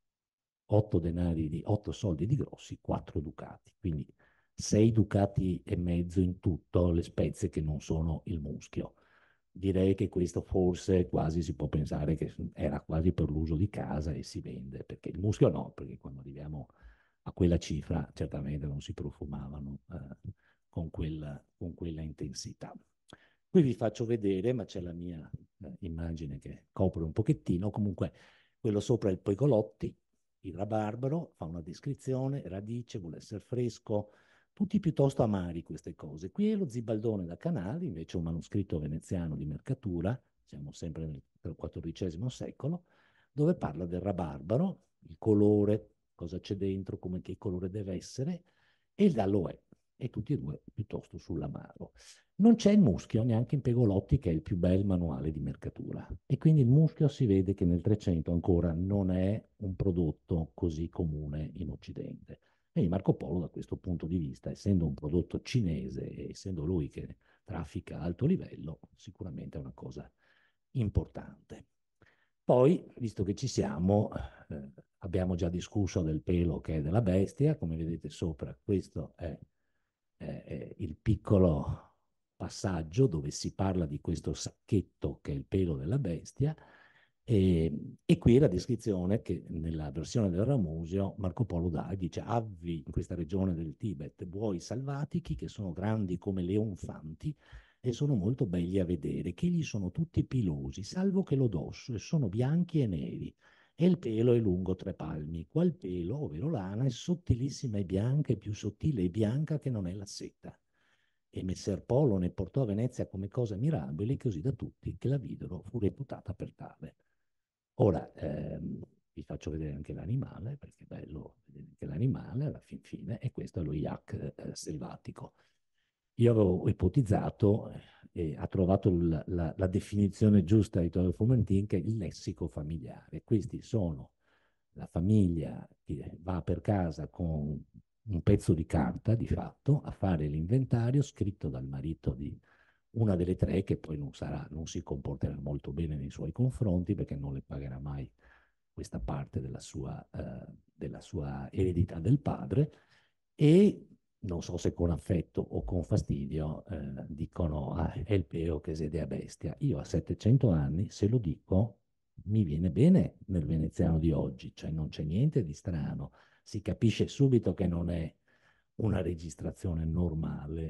8 soldi di grossi, 4 ducati. Quindi 6 ducati e mezzo in tutto le spezie che non sono il muschio. Direi che questo forse quasi si può pensare che era quasi per l'uso di casa e si vende, perché il muschio no, perché quando arriviamo a quella cifra certamente non si profumavano con quella intensità. Qui vi faccio vedere, ma c'è la mia immagine che copre un pochettino, comunque quello sopra è il Poigolotti, il rabarbaro, fa una descrizione, radice, vuole essere fresco, tutti piuttosto amari queste cose. Qui è lo Zibaldone da Canali, invece un manoscritto veneziano di Mercatura, siamo sempre nel XIV secolo, dove parla del rabarbaro, il colore, cosa c'è dentro, che colore deve essere, e il aloè, e tutti e due piuttosto sull'amaro. Non c'è il muschio neanche in Pegolotti, che è il più bel manuale di Mercatura, e quindi il muschio si vede che nel 300 ancora non è un prodotto così comune in Occidente. E Marco Polo, da questo punto di vista, essendo un prodotto cinese e essendo lui che traffica a alto livello, sicuramente è una cosa importante. Poi, visto che ci siamo, abbiamo già discusso del pelo che è della bestia, come vedete sopra, questo è il piccolo passaggio dove si parla di questo sacchetto che è il pelo della bestia, e qui la descrizione che nella versione del Ramusio Marco Polo dà, dice: avvi in questa regione del Tibet buoi salvatichi che sono grandi come leonfanti e sono molto belli a vedere, che gli sono tutti pilosi, salvo che l'odosso, e sono bianchi e neri, e il pelo è lungo 3 palmi, qual pelo, ovvero lana, è sottilissima e bianca, e più sottile e bianca che non è la seta. E Messer Polo ne portò a Venezia come cosa mirabile, così da tutti che la videro fu reputata per tale. Ora, vi faccio vedere anche l'animale, perché è bello vedere anche l'animale alla fin fine, e questo è lo yak selvatico. Io avevo ipotizzato, e ha trovato la definizione giusta di Vittorio Formentin, che è il lessico familiare. Questi sono la famiglia che va per casa con un pezzo di carta, di fatto, a fare l'inventario scritto dal marito di una delle tre, che poi non si comporterà molto bene nei suoi confronti perché non le pagherà mai questa parte della sua eredità del padre, e non so se con affetto o con fastidio dicono ah, è il peo che siede a bestia. Io a 700 anni, se lo dico, mi viene bene nel veneziano di oggi, cioè non c'è niente di strano, si capisce subito che non è una registrazione normale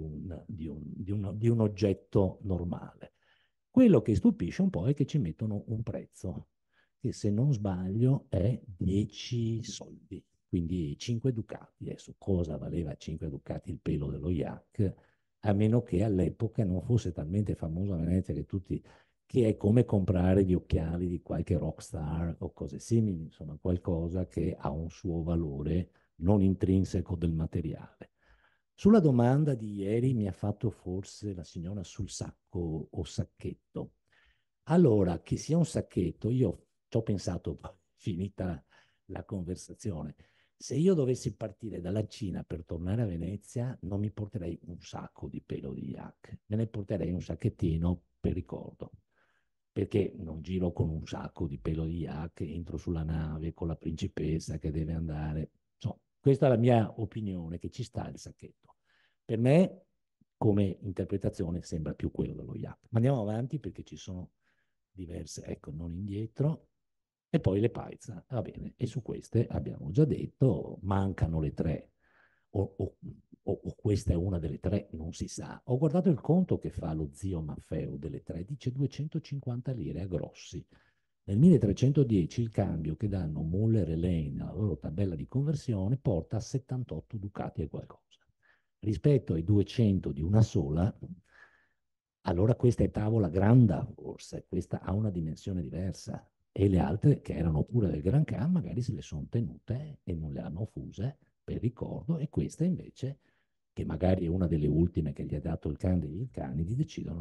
di un oggetto normale. Quello che stupisce un po' è che ci mettono un prezzo, che se non sbaglio è 10 soldi, quindi 5 ducati. Adesso cosa valeva 5 ducati il pelo dello yak? A meno che all'epoca non fosse talmente famoso a Venezia che è come comprare gli occhiali di qualche rockstar o cose simili, insomma qualcosa che ha un suo valore non intrinseco del materiale. Sulla domanda di ieri mi ha fatto forse la signora sul sacco o sacchetto. Allora, che sia un sacchetto, io ci ho pensato, finita la conversazione. Se io dovessi partire dalla Cina per tornare a Venezia, non mi porterei un sacco di pelo di yak, me ne porterei un sacchettino per ricordo, perché non giro con un sacco di pelo di yak, entro sulla nave con la principessa che deve andare. Insomma, questa è la mia opinione, che ci sta il sacchetto. Per me, come interpretazione, sembra più quello dello yak. Ma andiamo avanti perché ci sono diverse, ecco, non indietro. E poi le paisa, va bene, e su queste abbiamo già detto, mancano le tre, o questa è una delle tre, non si sa. Ho guardato il conto che fa lo zio Maffeo delle tre, dice 250 lire a grossi. Nel 1310 il cambio che danno Muller e Lane alla loro tabella di conversione porta a 78 ducati e qualcosa. Rispetto ai 200 di una sola, allora questa è tavola granda, forse, questa ha una dimensione diversa. E le altre, che erano pure del Gran Khan, magari se le sono tenute e non le hanno fuse per ricordo, e questa invece, che magari è una delle ultime che gli ha dato il Khan degli Ilkhanidi, decidono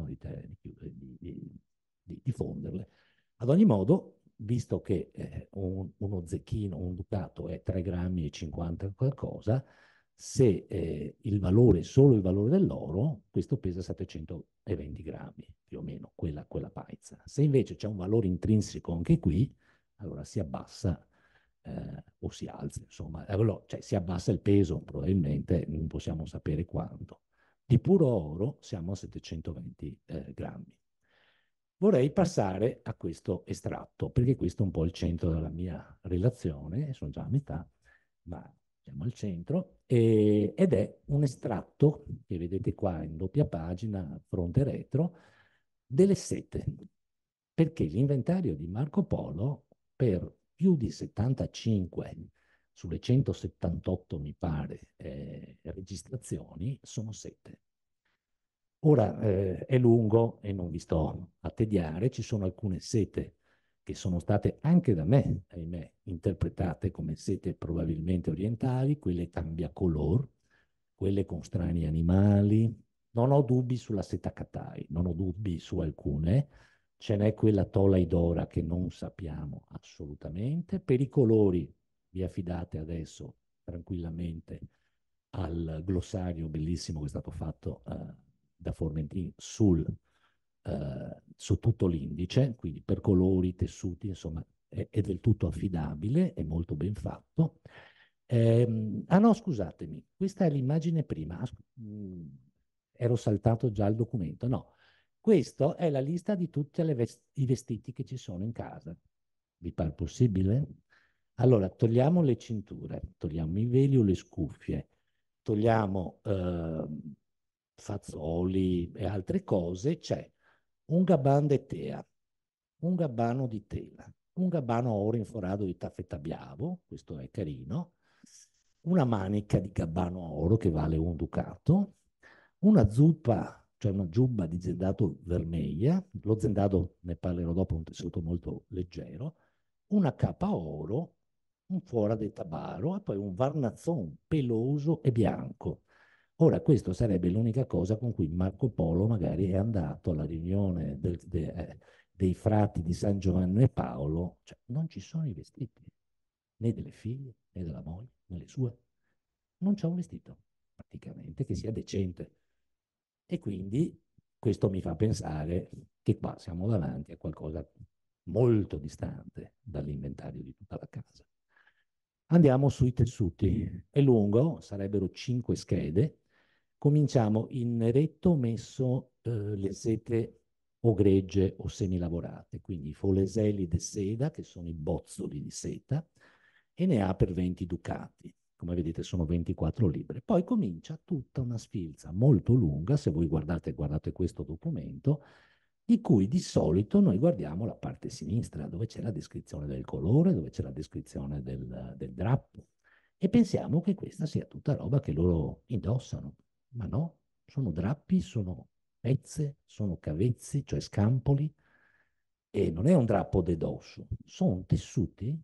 di fonderle. Ad ogni modo, visto che uno zecchino, un ducato è 3 grammi e 50 qualcosa, se solo il valore dell'oro, questo pesa 720 grammi, più o meno, quella paizza. Se invece c'è un valore intrinseco anche qui, allora si abbassa o si alza, insomma, cioè si abbassa il peso, probabilmente non possiamo sapere quanto. Di puro oro siamo a 720 grammi. Vorrei passare a questo estratto, perché questo è un po' il centro della mia relazione, sono già a metà, ma siamo al centro, ed è un estratto che vedete qua in doppia pagina, fronte e retro, delle sete, perché l'inventario di Marco Polo per più di 75 sulle 178, mi pare, registrazioni, sono sete. Ora è lungo e non vi sto a tediare, ci sono alcune sete che sono state anche da me, ahimè, interpretate come sete probabilmente orientali, quelle cambiacolor, quelle con strani animali. Non ho dubbi sulla seta Katai, non ho dubbi su alcune. Ce n'è quella Tolaidora che non sappiamo assolutamente. Per i colori vi affidate adesso tranquillamente al glossario bellissimo che è stato fatto da Formentini su tutto l'indice, quindi per colori, tessuti, insomma, è del tutto affidabile, è molto ben fatto. Ah no, scusatemi, questa è l'immagine prima, ero saltato già il documento, no, questa è la lista di tutti i vestiti che ci sono in casa. Vi pare possibile? Allora, togliamo le cinture, togliamo i veli o le scuffie, togliamo fazzoli e altre cose, c'è un gabán de tea, un gabbano di tela, un gabbano a oro in forado di taffettabiavo, questo è carino, una manica di gabbano a oro che vale un ducato, una zuppa, cioè una giubba di zendato vermiglia, lo zendato ne parlerò dopo, un tessuto molto leggero, una capa a oro, un fuora de tabaro e poi un varnazzon peloso e bianco. Ora, questo sarebbe l'unica cosa con cui Marco Polo magari è andato alla riunione dei frati di San Giovanni e Paolo, cioè non ci sono i vestiti. né delle figlie, né della moglie, né le sue. Non c'è un vestito, praticamente, che sia decente. E quindi questo mi fa pensare che qua siamo davanti a qualcosa molto distante dall'inventario di tutta la casa. Andiamo sui tessuti. È lungo, sarebbero 5 schede. Cominciamo in neretto, ho messo le sete o gregge o semilavorate, quindi i foleseli de seda, che sono i bozzoli di seta, e ne ha per 20 ducati. Come vedete sono 24 libbre. Poi comincia tutta una sfilza molto lunga, se voi guardate questo documento, di cui di solito noi guardiamo la parte sinistra, dove c'è la descrizione del colore, dove c'è la descrizione del drappo, e pensiamo che questa sia tutta roba che loro indossano. Ma no, sono drappi, sono pezze, sono cavezzi, cioè scampoli, e non è un drappo de dosso, sono tessuti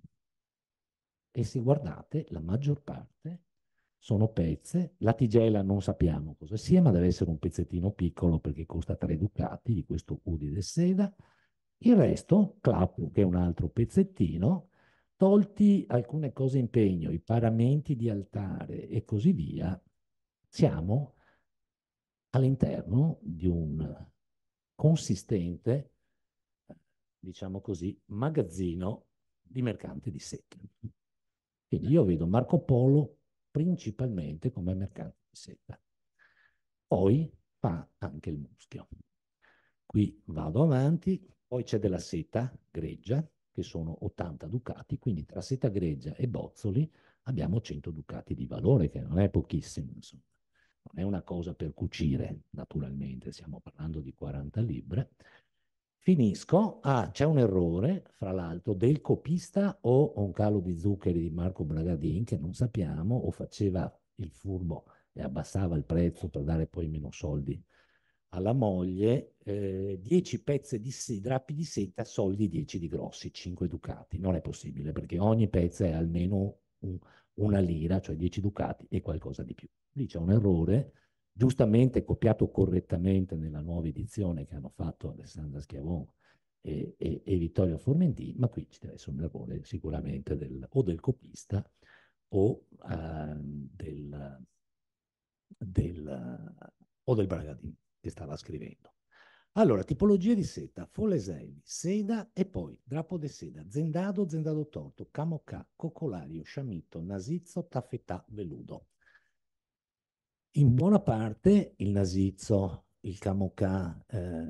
e se guardate la maggior parte sono pezze, la tigella non sappiamo cosa sia, ma deve essere un pezzettino piccolo perché costa 3 ducati di questo Udi de seda, il resto, clappo, che è un altro pezzettino, tolti alcune cose in pegno, i paramenti di altare e così via, siamo all'interno di un consistente, diciamo così, magazzino di mercante di seta. Quindi io vedo Marco Polo principalmente come mercante di seta. Poi fa anche il muschio. Qui vado avanti, poi c'è della seta greggia, che sono 80 ducati, quindi tra seta greggia e bozzoli abbiamo 100 ducati di valore, che non è pochissimo, insomma. Non è una cosa per cucire, naturalmente, stiamo parlando di 40 libbre. Finisco, c'è un errore, fra l'altro, del copista o un calo di zuccheri di Marco Bragadin, che non sappiamo, o faceva il furbo e abbassava il prezzo per dare poi meno soldi alla moglie, 10 pezzi di drappi di seta, soldi 10 di grossi, 5 ducati. Non è possibile, perché ogni pezzo è almeno una lira, cioè 10 ducati e qualcosa di più. Lì c'è un errore, giustamente copiato correttamente nella nuova edizione che hanno fatto Alessandra Schiavon e Vittorio Formentini, ma qui ci deve essere un errore sicuramente o del copista o del Bragadin che stava scrivendo. Allora, tipologie di seta, foleselli, seda e poi drappo de seda, zendado, zendado torto, camocà, cocolario, sciamitto, nasizzo, taffetà, veludo. In buona parte il nasizzo, il camocà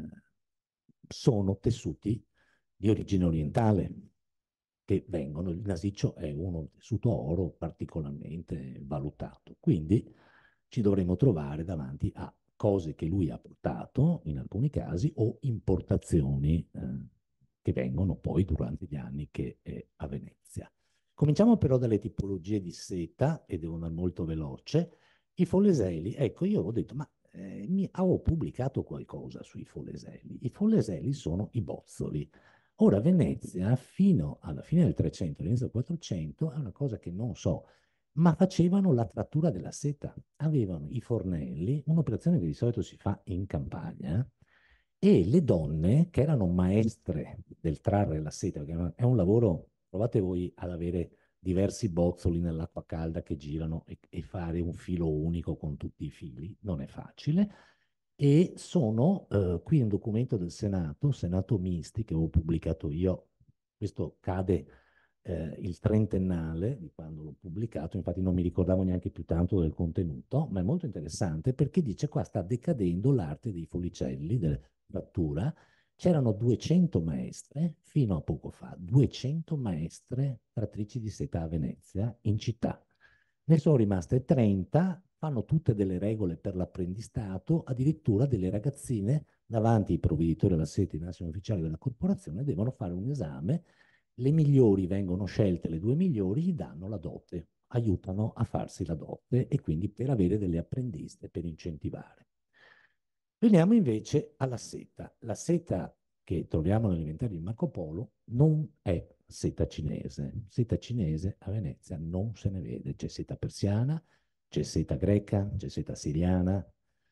sono tessuti di origine orientale che vengono, il nasiccio è un tessuto oro particolarmente valutato, quindi ci dovremo trovare davanti a cose che lui ha portato in alcuni casi o importazioni che vengono poi durante gli anni che è a Venezia. Cominciamo però dalle tipologie di seta e devo andare molto veloce. I foleselli, ecco, io ho detto, ma ho pubblicato qualcosa sui foleselli. I foleselli sono i bozzoli. Ora, Venezia, fino alla fine del 300, all'inizio del 400, è una cosa che non so, ma facevano la trattura della seta. Avevano i fornelli, un'operazione che di solito si fa in campagna, e le donne, che erano maestre del trarre la seta, perché è un lavoro, provate voi ad avere diversi bozzoli nell'acqua calda che girano e fare un filo unico con tutti i fili, non è facile. E sono qui un documento del Senato, Senato Misti, che ho pubblicato io, questo cade il trentennale di quando l'ho pubblicato, infatti non mi ricordavo neanche più tanto del contenuto, ma è molto interessante perché dice qua sta decadendo l'arte dei folicelli, della trattura. C'erano 200 maestre, fino a poco fa, 200 maestre trattrici di seta a Venezia, in città. Ne sono rimaste 30, fanno tutte delle regole per l'apprendistato, addirittura delle ragazzine davanti ai provveditori della seta, i massimi ufficiali della corporazione, devono fare un esame, le migliori vengono scelte, le 2 migliori gli danno la dote, aiutano a farsi la dote e quindi per avere delle apprendiste, per incentivare. Veniamo invece alla seta. La seta che troviamo nell'inventario di Marco Polo non è seta cinese. Seta cinese a Venezia non se ne vede. C'è seta persiana, c'è seta greca, c'è seta siriana,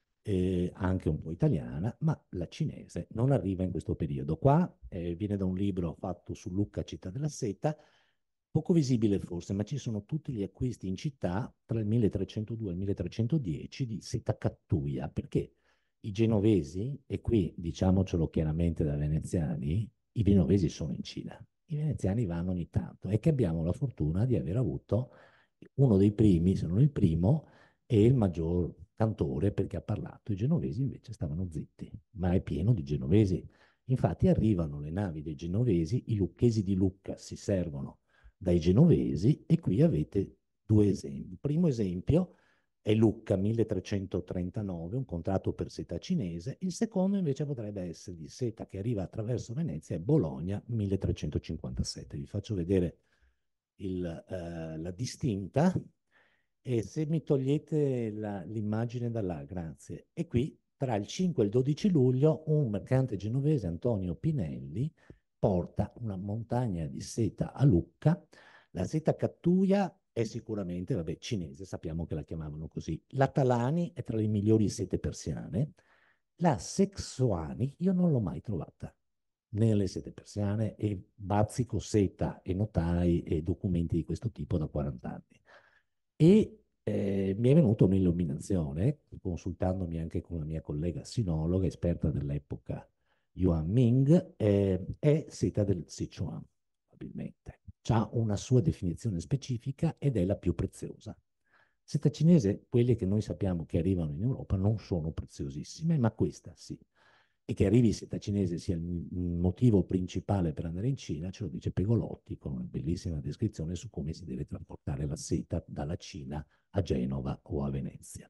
anche un po' italiana, ma la cinese non arriva in questo periodo. Qua viene da un libro fatto su Lucca, città della seta, Poco visibile forse, ma ci sono tutti gli acquisti in città tra il 1302 e il 1310 di seta cattuia, perché i genovesi, e qui diciamocelo chiaramente da veneziani, i genovesi sono in Cina, i veneziani vanno ogni tanto, e che abbiamo la fortuna di aver avuto uno dei primi, se non il primo, e il maggior cantore perché ha parlato. I genovesi invece stavano zitti, ma è pieno di genovesi. Infatti arrivano le navi dei genovesi, i lucchesi di Lucca si servono dai genovesi e qui avete due esempi. Il primo esempio è Lucca 1339, un contratto per seta cinese. Il secondo invece potrebbe essere di seta che arriva attraverso Venezia e Bologna 1357. Vi faccio vedere la distinta e se mi togliete l'immagine da là, grazie. E qui tra il 5 e il 12 luglio un mercante genovese, Antonio Pinelli, porta una montagna di seta a Lucca. La seta cattuia è sicuramente, vabbè, cinese, sappiamo che la chiamavano così. La Talani è tra le migliori sete persiane. La Sexuani io non l'ho mai trovata nelle sete persiane e bazzico seta e notai e documenti di questo tipo da 40 anni. E mi è venuta un'illuminazione, consultandomi anche con la mia collega sinologa, esperta dell'epoca, Yuan Ming, è seta del Sichuan, probabilmente. Ha una sua definizione specifica ed è la più preziosa. Seta cinese, quelle che noi sappiamo che arrivano in Europa, non sono preziosissime, ma questa sì. E che arrivi seta cinese sia il motivo principale per andare in Cina, ce lo dice Pegolotti con una bellissima descrizione su come si deve trasportare la seta dalla Cina a Genova o a Venezia.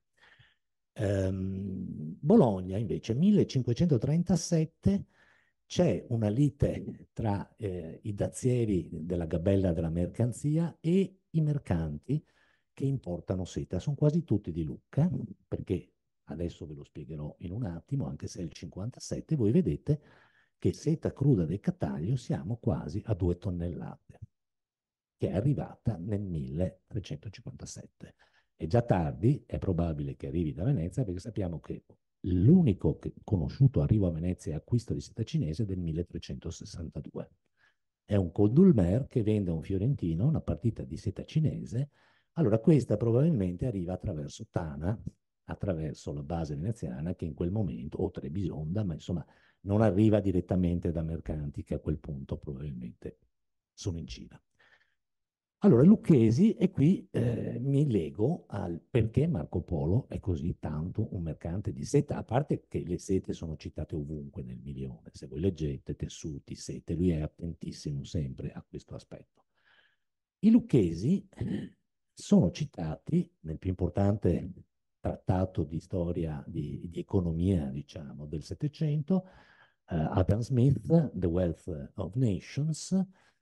Bologna invece, 1537, c'è una lite tra i dazieri della gabella della mercanzia e i mercanti che importano seta. Sono quasi tutti di Lucca, perché adesso ve lo spiegherò in un attimo, anche se è il 57, voi vedete che seta cruda del Cataglio siamo quasi a 2 tonnellate, che è arrivata nel 1357. È già tardi, è probabile che arrivi da Venezia, perché sappiamo che l'unico conosciuto arrivo a Venezia e acquisto di seta cinese è del 1362. È un Condulmer che vende a un fiorentino una partita di seta cinese. Allora questa probabilmente arriva attraverso Tana, attraverso la base veneziana che in quel momento, o Trebisonda, ma insomma non arriva direttamente da mercanti che a quel punto probabilmente sono in Cina. Allora, Lucchesi, e qui mi lego al perché Marco Polo è così tanto un mercante di seta, a parte che le sete sono citate ovunque nel milione, se voi leggete tessuti, sete, lui è attentissimo sempre a questo aspetto. I lucchesi sono citati nel più importante trattato di storia, di economia, diciamo, del Settecento, Adam Smith, The Wealth of Nations,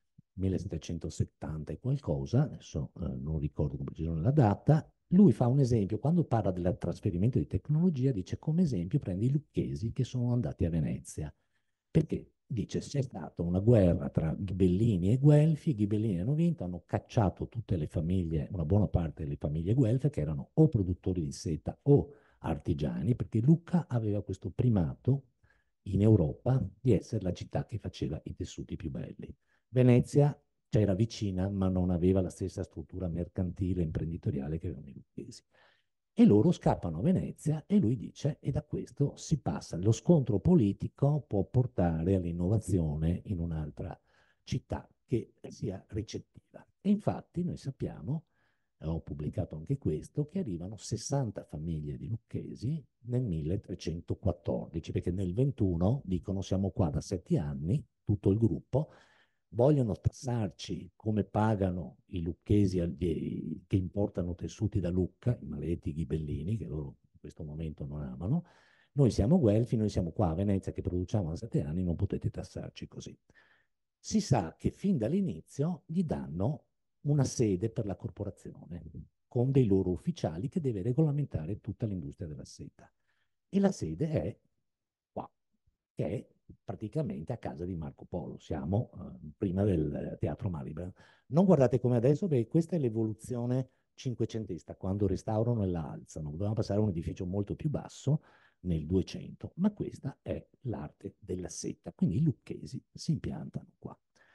1770 e qualcosa, adesso non ricordo con precisione la data. Lui fa un esempio, quando parla del trasferimento di tecnologia, dice come esempio prende i lucchesi che sono andati a Venezia, perché dice c'è stata una guerra tra Ghibellini e Guelfi, i Ghibellini hanno vinto, hanno cacciato tutte le famiglie, una buona parte delle famiglie guelfe che erano o produttori di seta o artigiani, perché Lucca aveva questo primato in Europa di essere la città che faceva i tessuti più belli. Venezia c'era vicina, ma non aveva la stessa struttura mercantile e imprenditoriale che avevano i lucchesi. E loro scappano a Venezia e lui dice, e da questo si passa. Lo scontro politico può portare all'innovazione in un'altra città che sia ricettiva. E infatti noi sappiamo, ho pubblicato anche questo, che arrivano 60 famiglie di lucchesi nel 1314, perché nel 21 dicono siamo qua da 7 anni, tutto il gruppo, vogliono tassarci come pagano i lucchesi che importano tessuti da Lucca, i maledetti ghibellini, che loro in questo momento non amano. Noi siamo guelfi, noi siamo qua a Venezia che produciamo da 7 anni, non potete tassarci così. Si sa che fin dall'inizio gli danno una sede per la corporazione, con dei loro ufficiali che deve regolamentare tutta l'industria della seta. E la sede è qua, che è praticamente a casa di Marco Polo. Siamo prima del Teatro Malibran. Non guardate come adesso, perché questa è l'evoluzione cinquecentista, quando restaurano e la alzano. Dovevamo passare a un edificio molto più basso nel 200, ma questa è l'arte della seta. Quindi i lucchesi si impiantano qua.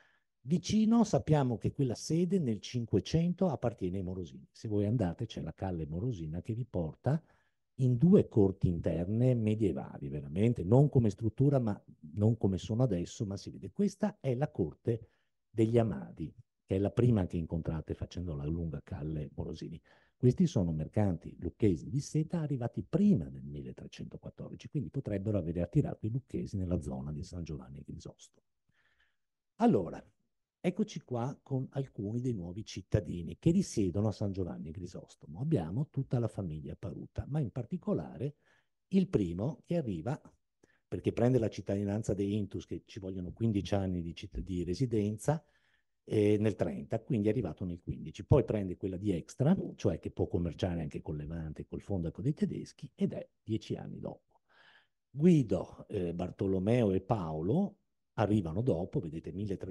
Vicino sappiamo che quella sede nel 500 appartiene ai Morosini. Se voi andate c'è la Calle Morosina che vi porta in due corti interne medievali, veramente, non come struttura, ma non come sono adesso, ma si vede. Questa è la corte degli Amadi, che è la prima che incontrate facendo la lunga Calle Morosini. Questi sono mercanti lucchesi di seta arrivati prima del 1314, quindi potrebbero avere attirato i lucchesi nella zona di San Giovanni Grisostomo. Allora, eccoci qua con alcuni dei nuovi cittadini che risiedono a San Giovanni Grisostomo. Abbiamo tutta la famiglia Paruta, ma in particolare il primo che arriva, perché prende la cittadinanza dei Intus, che ci vogliono 15 anni di residenza, nel 30, quindi è arrivato nel 15. Poi prende quella di Extra, cioè che può commerciare anche con Levante, col Fondaco dei tedeschi, ed è 10 anni dopo. Guido, Bartolomeo e Paolo arrivano dopo, vedete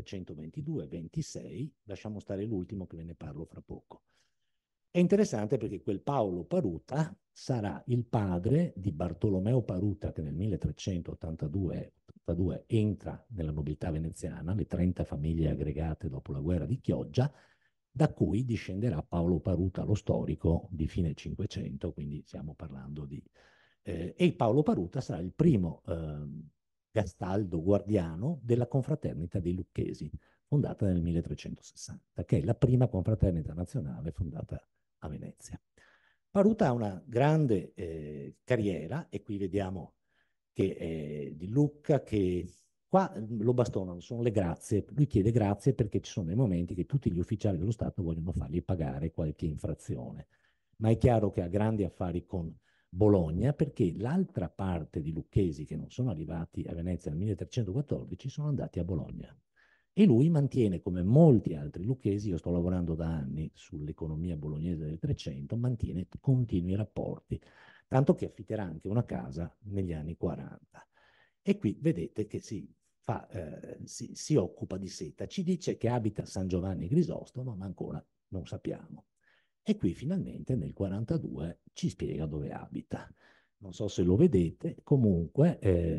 1322-26, lasciamo stare l'ultimo che ve ne parlo fra poco. È interessante perché quel Paolo Paruta sarà il padre di Bartolomeo Paruta che nel 1382 entra nella nobiltà veneziana, le 30 famiglie aggregate dopo la guerra di Chioggia, da cui discenderà Paolo Paruta, lo storico di fine 500, quindi stiamo parlando di... e Paolo Paruta sarà il primo gastaldo guardiano della confraternita dei Lucchesi, fondata nel 1360, che è la prima confraternita nazionale fondata a Venezia. Paruta ha una grande carriera, e qui vediamo che è di Lucca, che qua lo bastonano, sono le grazie. Lui chiede grazie perché ci sono dei momenti che tutti gli ufficiali dello Stato vogliono fargli pagare qualche infrazione. Ma è chiaro che ha grandi affari con Bologna, perché l'altra parte di lucchesi che non sono arrivati a Venezia nel 1314 sono andati a Bologna. E lui mantiene, come molti altri lucchesi, io sto lavorando da anni sull'economia bolognese del 300, mantiene continui rapporti, tanto che affitterà anche una casa negli anni 40. E qui vedete che si occupa di seta. Ci dice che abita a San Giovanni Grisostomo, ma ancora non sappiamo. E qui finalmente nel 42 ci spiega dove abita. Non so se lo vedete, comunque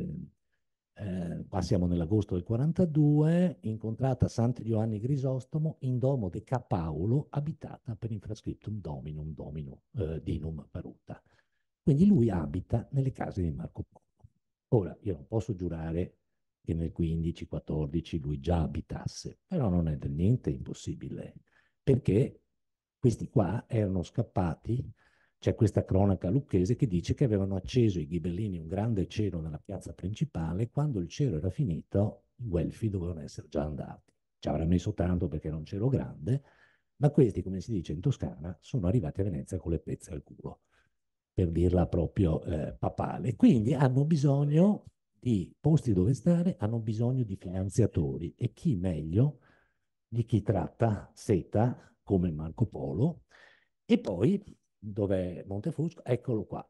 qua siamo nell'agosto del 42, incontrata Santi Giovanni Grisostomo in domo de Ca Paulo, abitata per infrascriptum dominum dinum Paruta. Quindi lui abita nelle case di Marco Polo. Ora, io non posso giurare che nel 15-14 lui già abitasse, però non è del niente impossibile, perché questi qua erano scappati. C'è questa cronaca lucchese che dice che avevano acceso i ghibellini un grande cero nella piazza principale. Quando il cero era finito, i guelfi dovevano essere già andati. Ci avrà messo tanto perché era un cielo grande, ma questi, come si dice in Toscana, sono arrivati a Venezia con le pezze al culo, per dirla proprio papale. Quindi hanno bisogno di posti dove stare, hanno bisogno di finanziatori, e chi meglio di chi tratta seta come Marco Polo. E poi, dov'è Montefusco? Eccolo qua,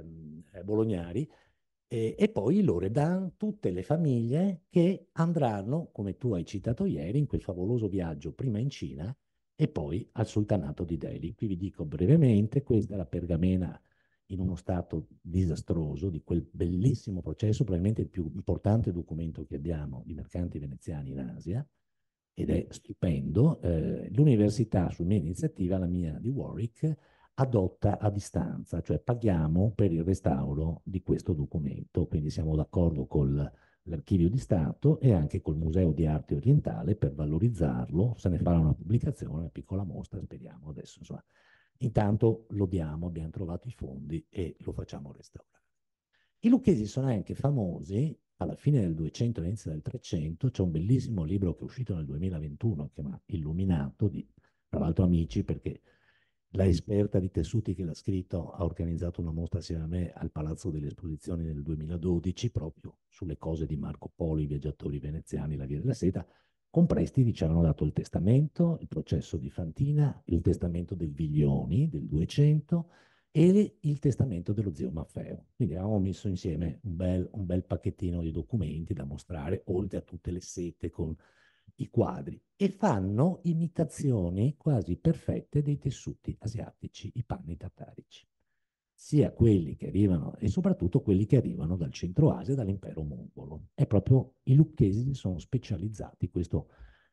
Bolognari, e poi Loredan, tutte le famiglie che andranno, come tu hai citato ieri, in quel favoloso viaggio prima in Cina e poi al Sultanato di Delhi. Qui vi dico brevemente, questa è la pergamena in uno stato disastroso di quel bellissimo processo, probabilmente il più importante documento che abbiamo di mercanti veneziani in Asia, ed è stupendo. L'università, su mia iniziativa, la mia di Warwick, adotta a distanza, cioè paghiamo per il restauro di questo documento, quindi siamo d'accordo con l'Archivio di Stato e anche col Museo di Arte Orientale per valorizzarlo. Se ne farà una pubblicazione, una piccola mostra, speriamo adesso, insomma. Intanto lo diamo, abbiamo trovato i fondi e lo facciamo restaurare. I lucchesi sono anche famosi, alla fine del 200 e all'inizio del 300, c'è un bellissimo libro che è uscito nel 2021, che si chiama Illuminato, di, tra l'altro, amici, perché la esperta di tessuti che l'ha scritto ha organizzato una mostra assieme a me al Palazzo delle Esposizioni nel 2012, proprio sulle cose di Marco Polo, i viaggiatori veneziani, la via della seta. Con Prestiti ci avevano dato il testamento, il processo di Fantina, il testamento del Viglioni del 200 e il testamento dello zio Maffeo. Quindi avevamo messo insieme un bel pacchettino di documenti da mostrare, oltre a tutte le sete con i quadri, e fanno imitazioni quasi perfette dei tessuti asiatici, i panni tatarici, sia quelli che arrivano e soprattutto quelli che arrivano dal centro Asia e dall'impero mongolo. È proprio i lucchesi si sono specializzati, questo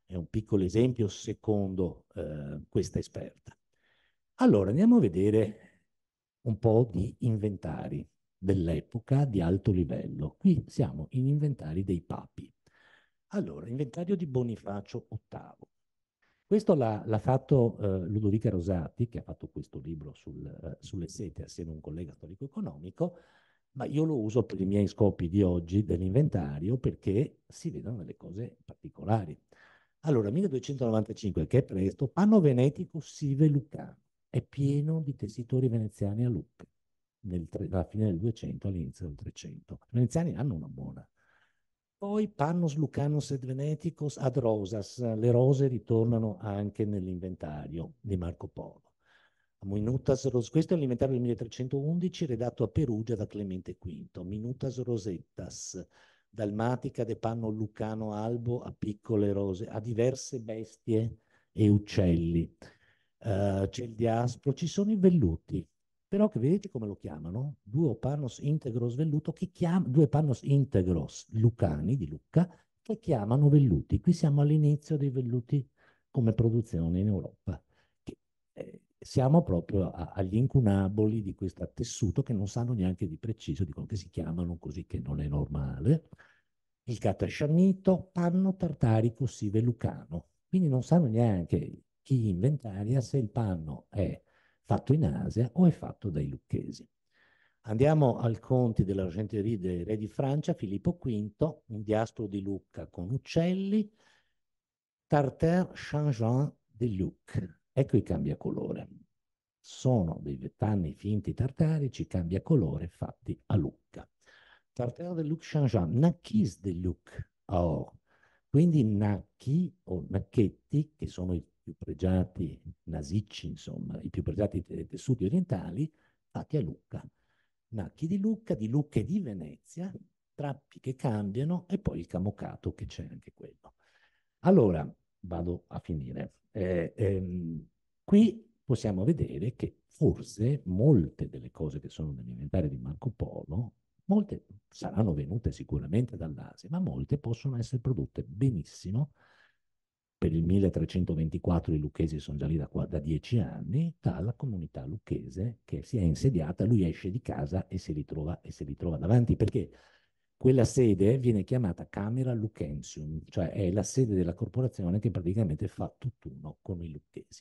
È un piccolo esempio secondo questa esperta. Allora, andiamo a vedere un po' di inventari dell'epoca di alto livello. Qui siamo in inventari dei papi. Allora, inventario di Bonifacio VIII. Questo l'ha fatto Ludovica Rosati, che ha fatto questo libro sulle sete assieme a un collega storico-economico, ma io lo uso per i miei scopi di oggi dell'inventario perché si vedono delle cose particolari. Allora, 1295, che è presto, Panno Venetico Sive Lucano, è pieno di tessitori veneziani a Lucca, alla fine del 200, all'inizio del 300. I veneziani hanno una buona. Poi Pannos Lucanus et Veneticos ad Rosas, le rose ritornano anche nell'inventario di Marco Polo. Questo è l'inventario del 1311 redatto a Perugia da Clemente V. Minutas Rosettas, dalmatica de panno lucano albo a piccole rose, a diverse bestie e uccelli. C'è il diaspro, ci sono i velluti, però che vedete come lo chiamano? Due pannos integros velluto, due pannos integros lucani di Lucca, che chiamano velluti. Qui siamo all'inizio dei velluti come produzione in Europa. Siamo proprio agli incunaboli di questo tessuto che non sanno neanche di preciso, dicono che si chiamano così, che non è normale. Il catasciamito, panno tartarico sive lucano. Quindi non sanno neanche chi inventaria se il panno è fatto in Asia o è fatto dai lucchesi. Andiamo al Conti dell'Argenterie dei Re di Francia, Filippo V, un diaspro di Lucca con uccelli, Tartare changeant de Luc. Ecco i cambiacolore. Sono dei tanni finti tartarici, cambiacolore fatti a Lucca. Tartare de Luc changeant, Naquis de Luc a or. Quindi nacchi o nacchetti, che sono i più pregiati nasicci, insomma, i più pregiati tessuti orientali, fatti a Lucca. Nacchi di Lucca e di Venezia, drappi che cambiano e poi il camocato che c'è anche quello. Allora, vado a finire. Qui possiamo vedere che forse molte delle cose che sono nell'inventario di Marco Polo, molte saranno venute sicuramente dall'Asia, ma molte possono essere prodotte benissimo. Per il 1324 i lucchesi sono già lì da 10 anni, dalla comunità lucchese che si è insediata, lui esce di casa e si ritrova davanti, perché quella sede viene chiamata Camera Luccensium, cioè è la sede della corporazione che praticamente fa tutt'uno con i lucchesi.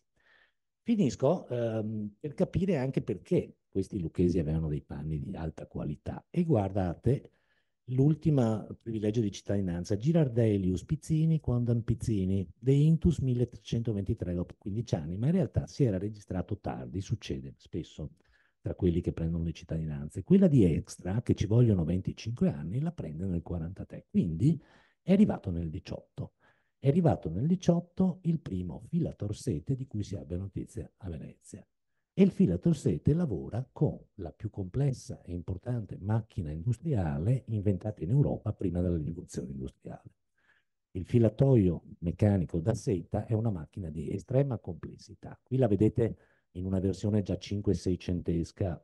Finisco per capire anche perché questi lucchesi avevano dei panni di alta qualità. E guardate l'ultima privilegio di cittadinanza, Girardelius Pizzini, quondam Pizzini, De Intus 1323, dopo 15 anni, ma in realtà si era registrato tardi, succede spesso tra quelli che prendono le cittadinanze. Quella di Extra, che ci vogliono 25 anni, la prende nel 43, quindi è arrivato nel 18. È arrivato nel 18 il primo filatorsete di cui si abbia notizia a Venezia. E il filatorsete lavora con la più complessa e importante macchina industriale inventata in Europa prima della rivoluzione industriale. Il filatoio meccanico da seta è una macchina di estrema complessità. Qui la vedete in una versione già 5-600esca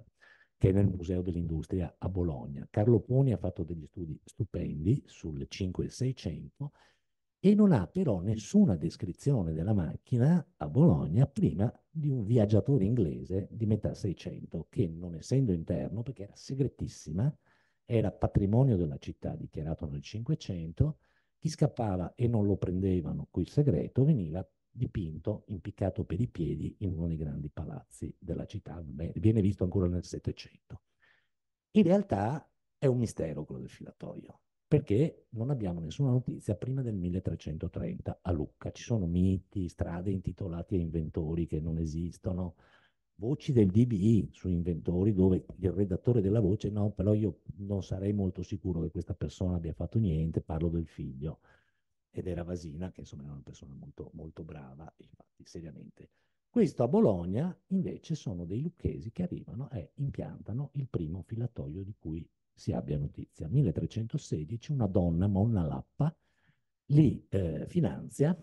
che è nel Museo dell'Industria a Bologna. Carlo Poni ha fatto degli studi stupendi sul 5-600 e non ha però nessuna descrizione della macchina a Bologna prima di un viaggiatore inglese di metà 600 che, non essendo interno, perché era segretissima, era patrimonio della città dichiarato nel 500, chi scappava e non lo prendevano quel segreto veniva dipinto, impiccato per i piedi in uno dei grandi palazzi della città. Beh, viene visto ancora nel 700. In realtà è un mistero quello del filatoio, perché non abbiamo nessuna notizia prima del 1330 a Lucca. Ci sono miti, strade intitolate a inventori che non esistono, voci del DBI su inventori dove il redattore della voce no, però io non sarei molto sicuro che questa persona abbia fatto niente, parlo del figlio. Ed era Vasina, che insomma era una persona molto, molto brava, infatti, seriamente. Questo a Bologna, invece, sono dei lucchesi che arrivano e impiantano il primo filatoio di cui si abbia notizia. 1316, una donna, Monna Lappa, li finanzia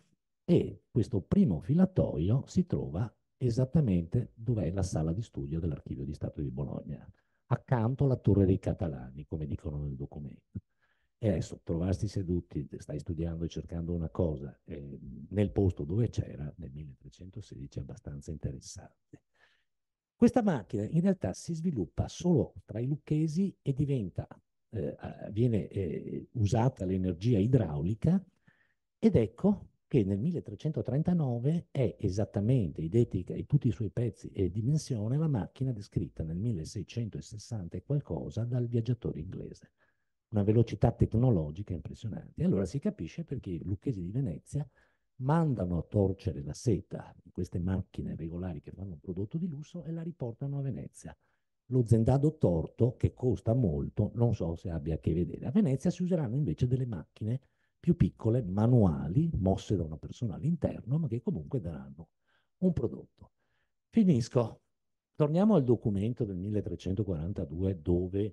e questo primo filatoio si trova esattamente dove è la sala di studio dell'Archivio di Stato di Bologna, accanto alla Torre dei Catalani, come dicono nel documento. E adesso trovarsi seduti, stai studiando e cercando una cosa, nel posto dove c'era, nel 1316, è abbastanza interessante. Questa macchina in realtà si sviluppa solo tra i lucchesi e viene usata l'energia idraulica, ed ecco che nel 1339 è esattamente identica in tutti i suoi pezzi e dimensione la macchina descritta nel 1660 e qualcosa dal viaggiatore inglese. Una velocità tecnologica impressionante. E allora si capisce perché i lucchesi di Venezia mandano a torcere la seta in queste macchine regolari che fanno un prodotto di lusso e la riportano a Venezia. Lo zendado torto, che costa molto, non so se abbia a che vedere. A Venezia si useranno invece delle macchine più piccole, manuali, mosse da una persona all'interno, ma che comunque daranno un prodotto. Finisco. Torniamo al documento del 1342 dove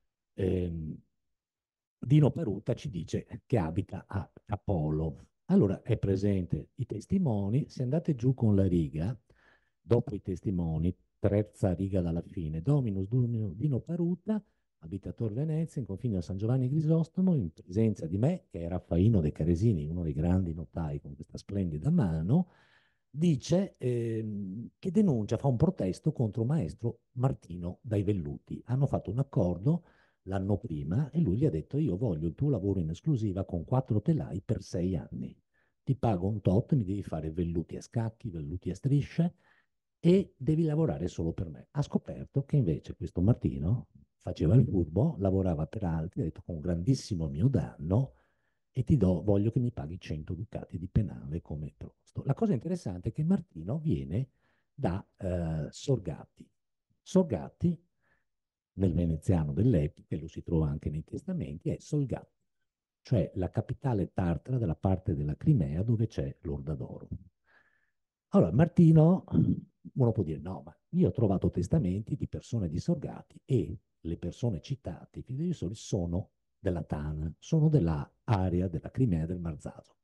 Dino Paruta ci dice che abita a Apollo. Allora è presente i testimoni, se andate giù con la riga, dopo i testimoni, terza riga dalla fine, Dominus Dino Paruta, abitatore Venezia, in confine a San Giovanni Grisostomo, in presenza di me, che è Raffaino De Caresini, uno dei grandi notai con questa splendida mano, dice che denuncia, fa un protesto contro maestro Martino dai Velluti. Hanno fatto un accordo l'anno prima e lui gli ha detto: io voglio il tuo lavoro in esclusiva con 4 telai per 6 anni. Ti pago un tot, mi devi fare velluti a scacchi, velluti a strisce e devi lavorare solo per me. Ha scoperto che invece questo Martino faceva il furbo, lavorava per altri, ha detto con grandissimo mio danno e voglio che mi paghi 100 ducati di penale come proposto. La cosa interessante è che Martino viene da Sorgatti. Sorgatti, nel veneziano dell'epoca, e lo si trova anche nei testamenti, è Solgatti, cioè la capitale tartara della parte della Crimea dove c'è l'Orda d'Oro. Allora, Martino, uno può dire, no, ma io ho trovato testamenti di persone di Sorgatti e le persone citate, i figli di Soli, sono della Tana, sono dell'area della Crimea del Marzaso.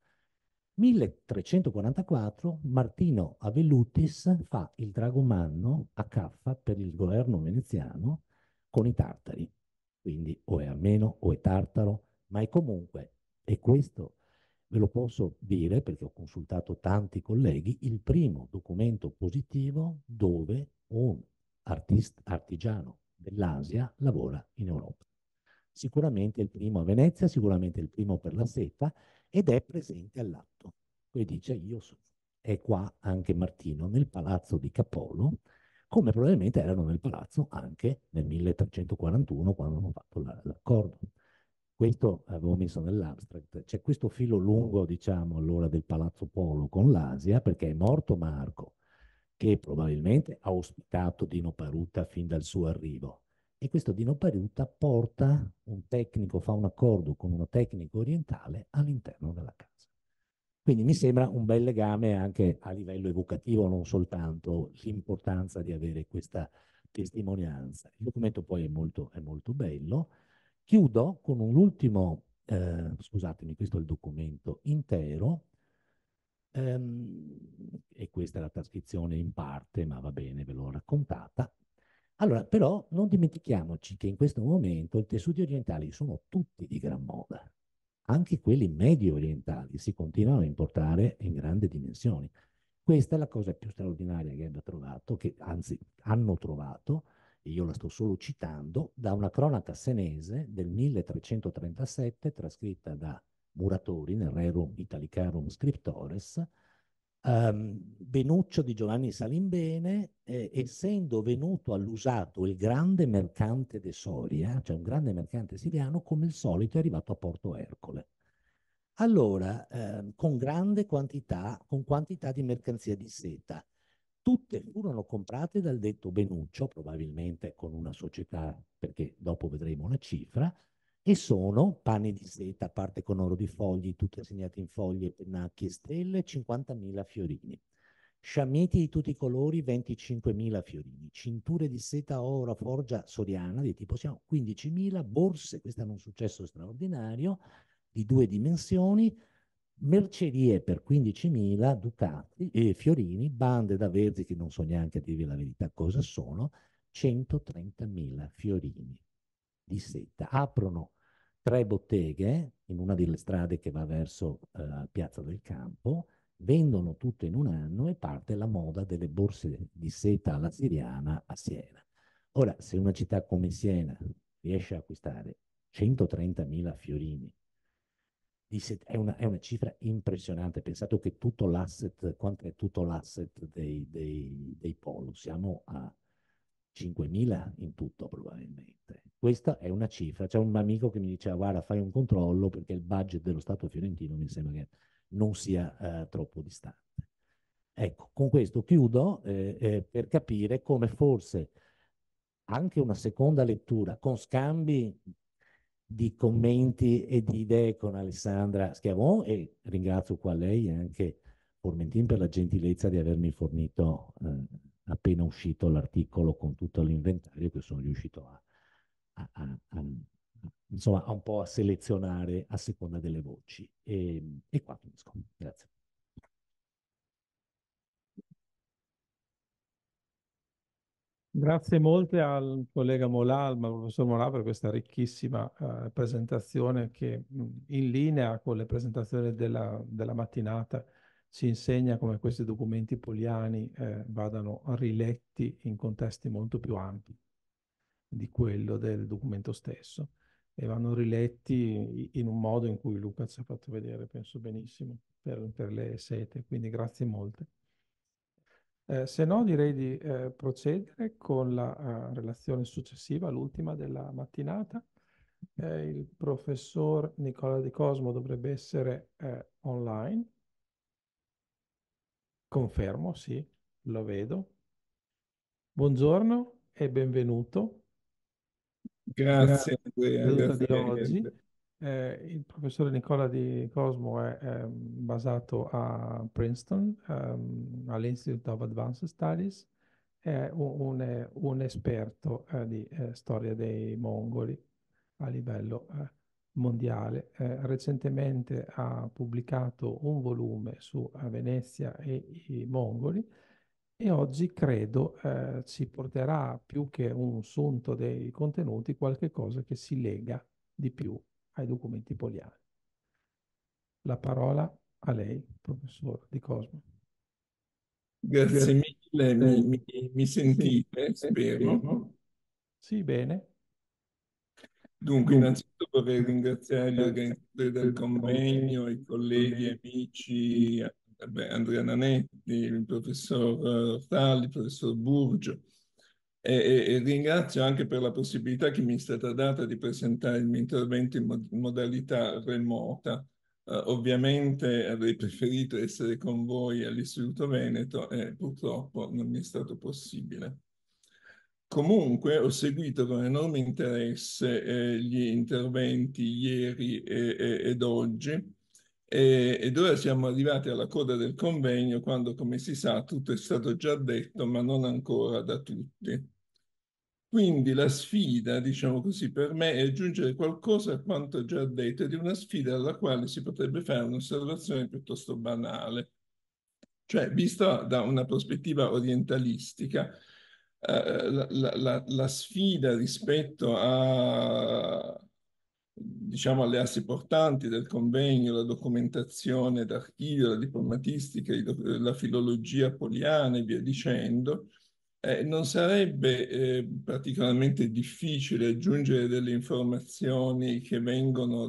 1344 Martino Avellutis fa il dragomanno a Caffa per il governo veneziano con i tartari, quindi o è armeno o è tartaro, ma è comunque, e questo ve lo posso dire perché ho consultato tanti colleghi, il primo documento positivo dove un artigiano dell'Asia lavora in Europa. Sicuramente il primo a Venezia, sicuramente il primo per la seta, ed è presente all'atto. Poi dice, è qua anche Martino, nel palazzo di Capolo, come probabilmente erano nel palazzo anche nel 1341 quando hanno fatto l'accordo. Questo avevo messo nell'abstract. C'è questo filo lungo, diciamo, allora del Palazzo Polo con l'Asia, perché è morto Marco, che probabilmente ha ospitato Dino Paruta fin dal suo arrivo. E questo Dino Paruta porta un tecnico, fa un accordo con un tecnico orientale all'interno della casa. Quindi mi sembra un bel legame anche a livello evocativo, non soltanto l'importanza di avere questa testimonianza. Il documento poi è molto bello. Chiudo con un ultimo, scusatemi, questo è il documento intero, e questa è la trascrizione in parte, ma va bene, ve l'ho raccontata. Allora, però non dimentichiamoci che in questo momento i tessuti orientali sono tutti di gran moda. Anche quelli medio orientali si continuano a importare in grandi dimensioni. Questa è la cosa più straordinaria che abbia trovato, che anzi hanno trovato, e io la sto solo citando, da una cronaca senese del 1337 trascritta da Muratori nel Rerum Italicarum Scriptores. Benuccio di Giovanni Salimbene, essendo venuto all'usato il grande mercante de Soria, cioè un grande mercante siriano, come il solito è arrivato a Porto Ercole. Allora, con grande quantità, con quantità di mercanzia di seta. Tutte furono comprate dal detto Benuccio, probabilmente con una società, perché dopo vedremo la cifra, e sono panni di seta, parte con oro di fogli, tutte segnate in foglie, pennacchi e stelle, 50.000 fiorini. Sciammiti di tutti i colori, 25.000 fiorini. Cinture di seta oro forgia soriana di tipo siamo 15.000, borse, questo è un successo straordinario, di 2 dimensioni, mercerie per 15.000 ducati e fiorini, bande da verzi che non so neanche a dirvi la verità cosa sono, 130.000 fiorini di seta. Aprono 3 botteghe in una delle strade che va verso Piazza del Campo, vendono tutto in un anno e parte la moda delle borse di seta alla siriana a Siena. Ora, se una città come Siena riesce a acquistare 130.000 fiorini, è una cifra impressionante. Pensate che tutto l'asset, quanto è tutto l'asset dei Polo? Siamo a 5.000 in tutto probabilmente. Questa è una cifra. C'è un amico che mi diceva, guarda, fai un controllo perché il budget dello Stato fiorentino mi sembra che non sia troppo distante. Ecco, con questo chiudo per capire come forse anche una seconda lettura con scambi di commenti e di idee con Alessandra Schiavon, e ringrazio qua lei e anche Formentin per la gentilezza di avermi fornito appena uscito l'articolo con tutto l'inventario che sono riuscito insomma, un po' a selezionare a seconda delle voci. E qua finisco. Grazie. Grazie molte al collega Molà, al professor Molà, per questa ricchissima presentazione che in linea con le presentazioni della mattinata ci insegna come questi documenti poliani vadano riletti in contesti molto più ampi di quello del documento stesso e vanno riletti in un modo in cui Luca ci ha fatto vedere, penso benissimo, per le sete, quindi grazie molte. Se no, direi di procedere con la relazione successiva, l'ultima della mattinata. Il professor Nicola Di Cosmo dovrebbe essere online. Confermo, sì, lo vedo. Buongiorno e benvenuto. Grazie Andrea, Seduta di grazie. oggi. Il professore Nicola Di Cosmo è basato a Princeton, all'Institute of Advanced Studies, è un esperto di storia dei mongoli a livello mondiale. Recentemente ha pubblicato un volume su Venezia e i mongoli e oggi credo ci porterà più che un sunto dei contenuti, qualche cosa che si lega di più ai documenti poliani. La parola a lei, professor Di Cosmo. Grazie mille, mi sentite, spero. Sì, bene. Dunque, innanzitutto vorrei ringraziare gli organizzatori del convegno, i colleghi e amici, Andrea Nanetti, il professor Ortalli, il professor Burgio, e ringrazio anche per la possibilità che mi è stata data di presentare il mio intervento in modalità remota. Ovviamente avrei preferito essere con voi all'Istituto Veneto e purtroppo non mi è stato possibile. Comunque ho seguito con enorme interesse gli interventi ieri ed oggi ed ora siamo arrivati alla coda del convegno quando, come si sa, tutto è stato già detto ma non ancora da tutti. Quindi la sfida, diciamo così, per me è aggiungere qualcosa a quanto già detto ed è una sfida alla quale si potrebbe fare un'osservazione piuttosto banale. Cioè, vista da una prospettiva orientalistica, la sfida rispetto a, diciamo, alle assi portanti del convegno, la documentazione d'archivio, la diplomatistica, la filologia poliana e via dicendo, non sarebbe particolarmente difficile aggiungere delle informazioni che vengono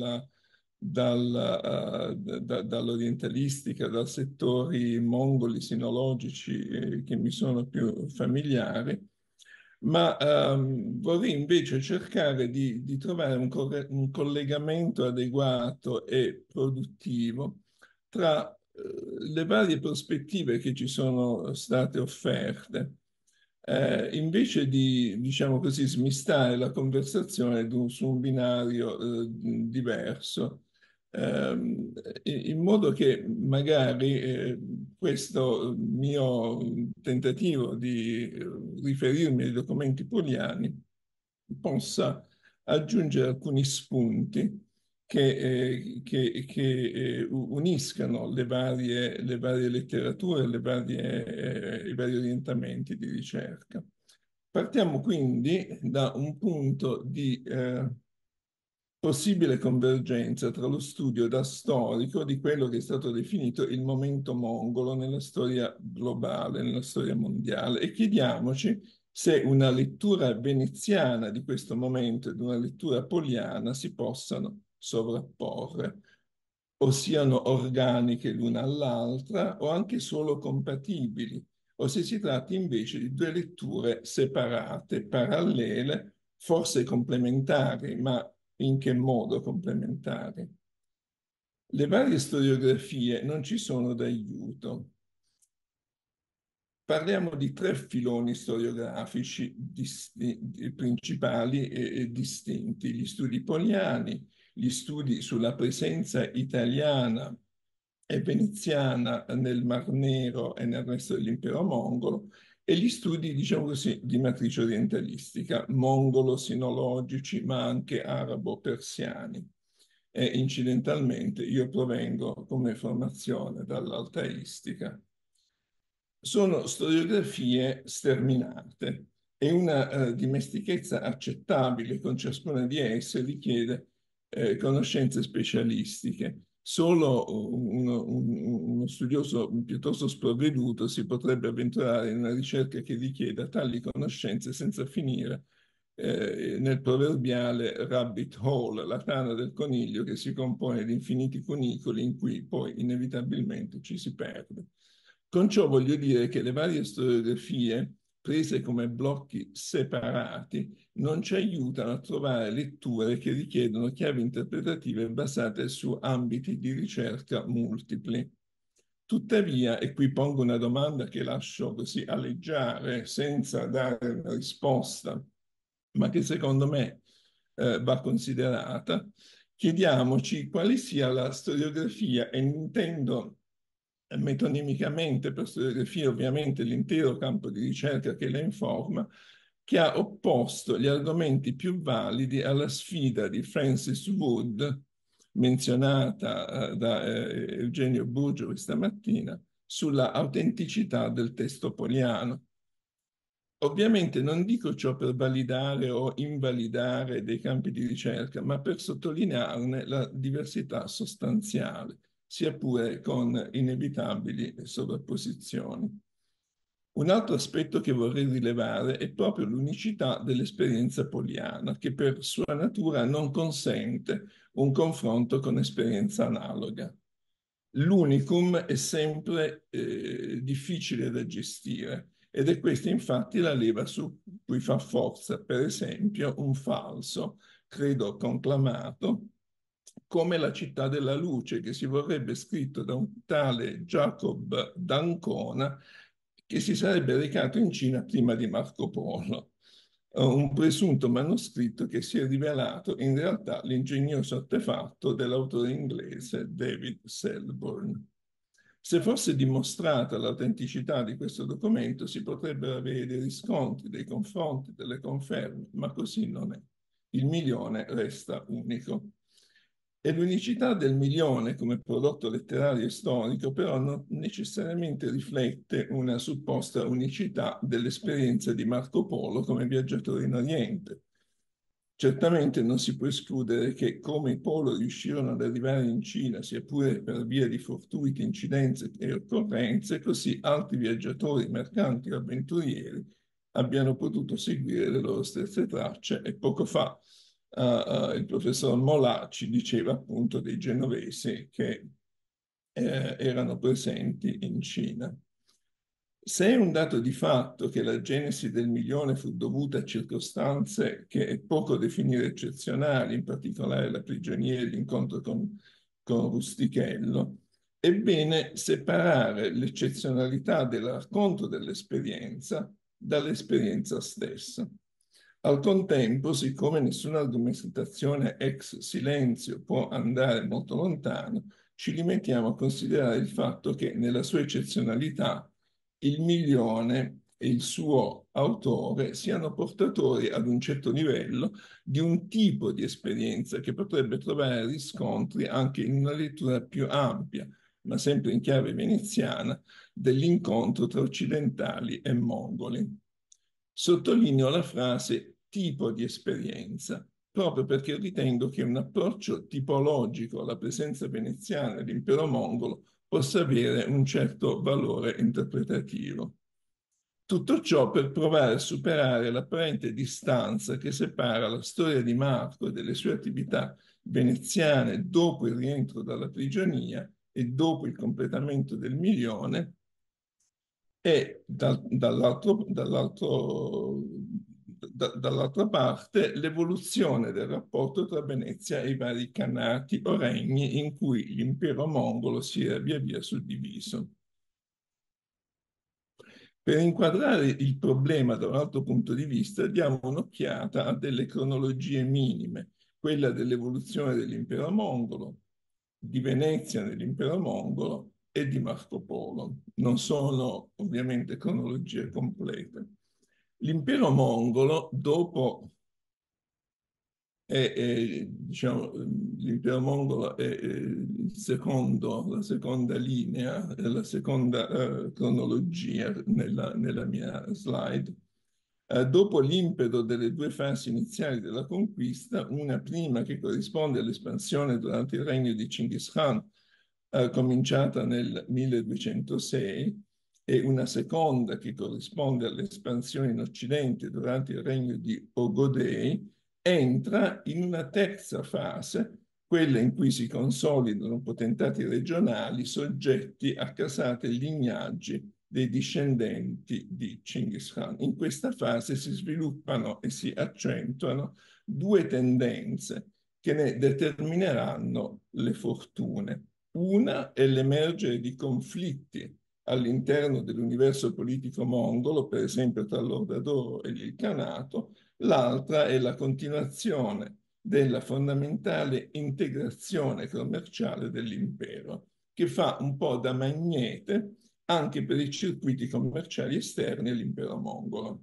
dall'orientalistica, da settori mongoli sinologici che mi sono più familiari, ma vorrei invece cercare di trovare un collegamento adeguato e produttivo tra le varie prospettive che ci sono state offerte. Invece di, diciamo così, smistare la conversazione su un binario diverso, in modo che magari questo mio tentativo di riferirmi ai documenti poliani possa aggiungere alcuni spunti che uniscano le varie letterature, i vari orientamenti di ricerca. Partiamo quindi da un punto di possibile convergenza tra lo studio da storico di quello che è stato definito il momento mongolo nella storia globale, nella storia mondiale, e chiediamoci se una lettura veneziana di questo momento ed una lettura poliana si possano sovrapporre, o siano organiche l'una all'altra, o anche solo compatibili, o se si tratti invece di due letture separate, parallele, forse complementari, ma in che modo complementari? Le varie storiografie non ci sono d'aiuto. Parliamo di tre filoni storiografici principali e distinti: gli studi poliani, gli studi sulla presenza italiana e veneziana nel Mar Nero e nel resto dell'impero mongolo, e gli studi, diciamo così, di matrice orientalistica, mongolo-sinologici, ma anche arabo-persiani. E incidentalmente io provengo come formazione dall'altaistica. Sono storiografie sterminate e una dimestichezza accettabile con ciascuna di esse richiede conoscenze specialistiche. Solo uno studioso piuttosto sprovveduto si potrebbe avventurare in una ricerca che richieda tali conoscenze senza finire nel proverbiale rabbit hole, la tana del coniglio che si compone di infiniti cunicoli in cui poi inevitabilmente ci si perde. Con ciò voglio dire che le varie storiografie, prese come blocchi separati, non ci aiutano a trovare letture che richiedono chiavi interpretative basate su ambiti di ricerca multipli. Tuttavia, e qui pongo una domanda che lascio così aleggiare senza dare una risposta, ma che secondo me va considerata, chiediamoci quale sia la storiografia, e intendo metonimicamente per storiografia ovviamente l'intero campo di ricerca che la informa, che ha opposto gli argomenti più validi alla sfida di Francis Wood, menzionata da Eugenio Burgio questa mattina, sulla autenticità del testo poliano. Ovviamente non dico ciò per validare o invalidare dei campi di ricerca, ma per sottolinearne la diversità sostanziale, sia pure con inevitabili sovrapposizioni. Un altro aspetto che vorrei rilevare è proprio l'unicità dell'esperienza poliana, che per sua natura non consente un confronto con esperienza analoga. L'unicum è sempre difficile da gestire, ed è questa infatti la leva su cui fa forza, per esempio, un falso, credo conclamato, come La città della luce, che si vorrebbe scritto da un tale Jacob d'Ancona, che si sarebbe recato in Cina prima di Marco Polo. Un presunto manoscritto che si è rivelato in realtà l'ingegnoso artefatto dell'autore inglese David Selborne. Se fosse dimostrata l'autenticità di questo documento, si potrebbero avere dei riscontri, dei confronti, delle conferme, ma così non è. Il milione resta unico. E l'unicità del milione come prodotto letterario e storico però non necessariamente riflette una supposta unicità dell'esperienza di Marco Polo come viaggiatore in Oriente. Certamente non si può escludere che, come i Polo riuscirono ad arrivare in Cina, sia pure per via di fortuite incidenze e occorrenze, così altri viaggiatori, mercanti o avventurieri abbiano potuto seguire le loro stesse tracce. E poco fa il professor Molà ci diceva appunto dei genovesi che erano presenti in Cina. Se è un dato di fatto che la genesi del milione fu dovuta a circostanze che è poco definire eccezionali, in particolare la prigionia e l'incontro con Rustichello, è bene separare l'eccezionalità del racconto dell'esperienza dall'esperienza stessa. Al contempo, siccome nessuna argomentazione ex silenzio può andare molto lontano, ci limitiamo a considerare il fatto che nella sua eccezionalità il milione e il suo autore siano portatori ad un certo livello di un tipo di esperienza che potrebbe trovare riscontri anche in una lettura più ampia, ma sempre in chiave veneziana, dell'incontro tra occidentali e mongoli. Sottolineo la frase tipo di esperienza, proprio perché ritengo che un approccio tipologico alla presenza veneziana dell'impero mongolo possa avere un certo valore interpretativo. Tutto ciò per provare a superare l'apparente distanza che separa la storia di Marco e delle sue attività veneziane dopo il rientro dalla prigionia e dopo il completamento del milione, e dall'altra parte l'evoluzione del rapporto tra Venezia e i vari khanati o regni in cui l'impero mongolo si era via via suddiviso. Per inquadrare il problema da un altro punto di vista, diamo un'occhiata a delle cronologie minime, quella dell'evoluzione dell'impero mongolo, di Venezia nell'impero mongolo e di Marco Polo. Non sono ovviamente cronologie complete. L'impero mongolo, dopo diciamo, l'impero mongolo è la seconda linea, la seconda cronologia nella mia slide. Dopo l'impeto delle due fasi iniziali della conquista, una prima che corrisponde all'espansione durante il regno di Chinggis Khan, cominciata nel 1206, e una seconda che corrisponde all'espansione in Occidente durante il regno di Ogodei, entra in una terza fase, quella in cui si consolidano potentati regionali soggetti a casate e lignaggi dei discendenti di Chinggis Khan. In questa fase si sviluppano e si accentuano due tendenze che ne determineranno le fortune. Una è l'emergere di conflitti all'interno dell'universo politico mongolo, per esempio tra l'Orda d'Oro e il Khanato. L'altra è la continuazione della fondamentale integrazione commerciale dell'impero, che fa un po' da magnete anche per i circuiti commerciali esterni all'impero mongolo.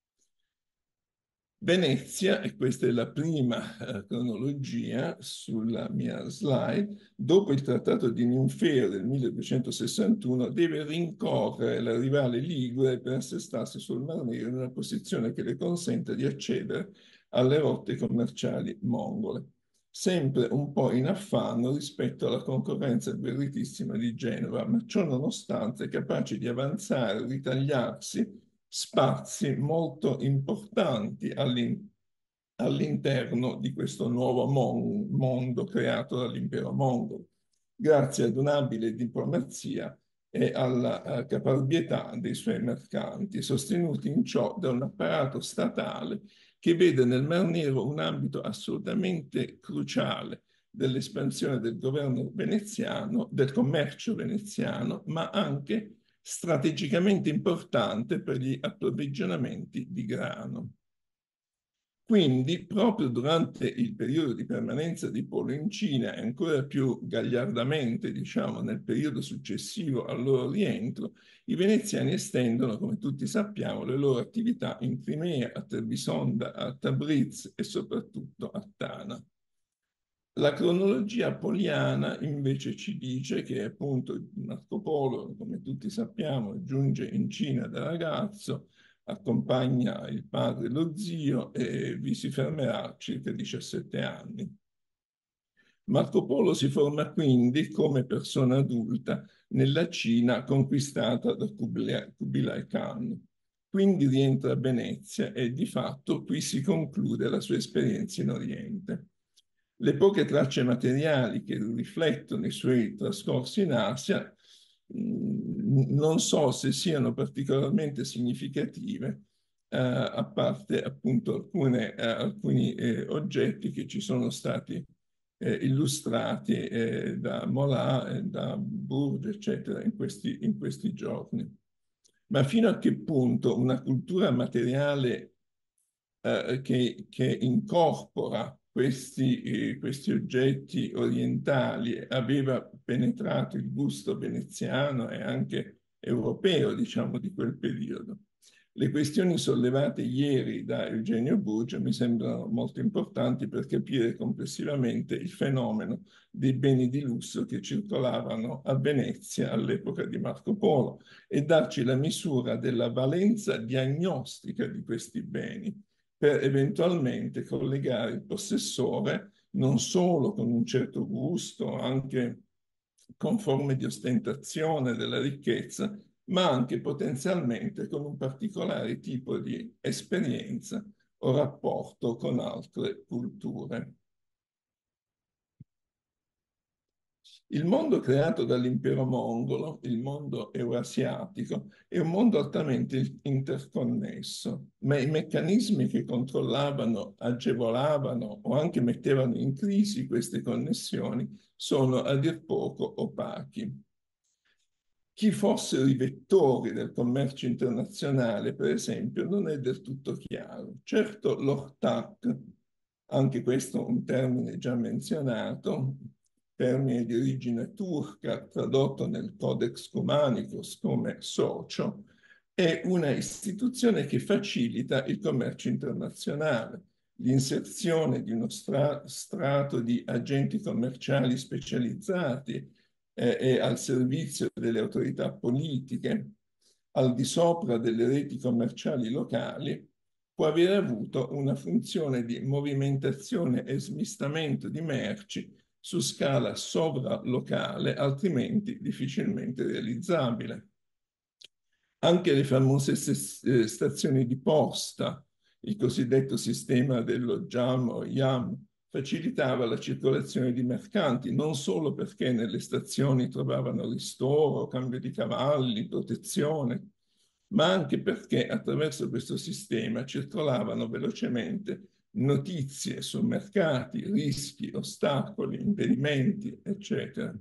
Venezia, e questa è la prima cronologia sulla mia slide, dopo il trattato di Ninfeo del 1261 deve rincorrere la rivale Ligure per assestarsi sul Mar Nero in una posizione che le consenta di accedere alle rotte commerciali mongole, sempre un po' in affanno rispetto alla concorrenza agguerritissima di Genova, ma ciò nonostante capace di avanzare e ritagliarsi spazi molto importanti all'interno di questo nuovo mondo creato dall'impero mongolo, grazie ad un'abile diplomazia e alla caparbietà dei suoi mercanti, sostenuti in ciò da un apparato statale che vede nel Mar Nero un ambito assolutamente cruciale dell'espansione del governo veneziano, del commercio veneziano, ma anche strategicamente importante per gli approvvigionamenti di grano. Quindi, proprio durante il periodo di permanenza di Polo in Cina e ancora più gagliardamente, diciamo, nel periodo successivo al loro rientro, i veneziani estendono, come tutti sappiamo, le loro attività in Crimea, a Trebisonda, a Tabriz e soprattutto a Tana. La cronologia poliana invece ci dice che appunto Marco Polo, come tutti sappiamo, giunge in Cina da ragazzo, accompagna il padre e lo zio e vi si fermerà circa 17 anni. Marco Polo si forma quindi come persona adulta nella Cina conquistata da Kublai Khan. Quindi rientra a Venezia e di fatto qui si conclude la sua esperienza in Oriente. Le poche tracce materiali che riflettono i suoi trascorsi in Asia non so se siano particolarmente significative, a parte appunto alcuni oggetti che ci sono stati illustrati da Mola, da Bourges, eccetera, in questi giorni. Ma fino a che punto una cultura materiale che incorpora questi oggetti orientali aveva penetrato il gusto veneziano e anche europeo, diciamo, di quel periodo. Le questioni sollevate ieri da Eugenio Bourges mi sembrano molto importanti per capire complessivamente il fenomeno dei beni di lusso che circolavano a Venezia all'epoca di Marco Polo e darci la misura della valenza diagnostica di questi beni, per eventualmente collegare il possessore non solo con un certo gusto, anche con forme di ostentazione della ricchezza, ma anche potenzialmente con un particolare tipo di esperienza o rapporto con altre culture. Il mondo creato dall'impero mongolo, il mondo eurasiatico, è un mondo altamente interconnesso, ma i meccanismi che controllavano, agevolavano o anche mettevano in crisi queste connessioni sono a dir poco opachi. Chi fossero i vettori del commercio internazionale, per esempio, non è del tutto chiaro. Certo, l'ORTAC, anche questo un termine già menzionato, termine di origine turca, tradotto nel Codex Cumanicus come socio, è una istituzione che facilita il commercio internazionale, l'inserzione di uno strato di agenti commerciali specializzati e al servizio delle autorità politiche, al di sopra delle reti commerciali locali, può avere avuto una funzione di movimentazione e smistamento di merci su scala sovralocale, altrimenti difficilmente realizzabile. Anche le famose stazioni di posta, il cosiddetto sistema dello JAM o YAM, facilitava la circolazione di mercanti, non solo perché nelle stazioni trovavano ristoro, cambio di cavalli, protezione, ma anche perché attraverso questo sistema circolavano velocemente notizie su mercati, rischi, ostacoli, impedimenti, eccetera.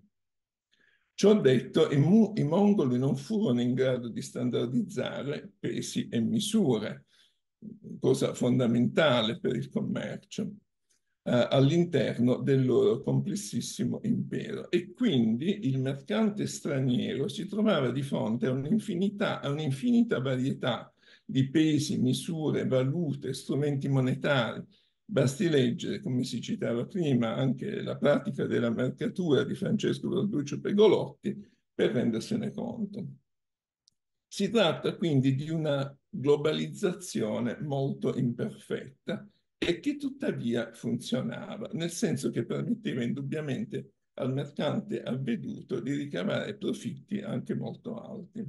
Ciò detto, i mongoli non furono in grado di standardizzare pesi e misure, cosa fondamentale per il commercio, all'interno del loro complessissimo impero. E quindi il mercante straniero si trovava di fronte a un'infinita varietà di pesi, misure, valute, strumenti monetari. Basti leggere, come si citava prima, anche la pratica della mercatura di Francesco Verduccio Pegolotti per rendersene conto. Si tratta quindi di una globalizzazione molto imperfetta e che tuttavia funzionava, nel senso che permetteva indubbiamente al mercante avveduto di ricavare profitti anche molto alti.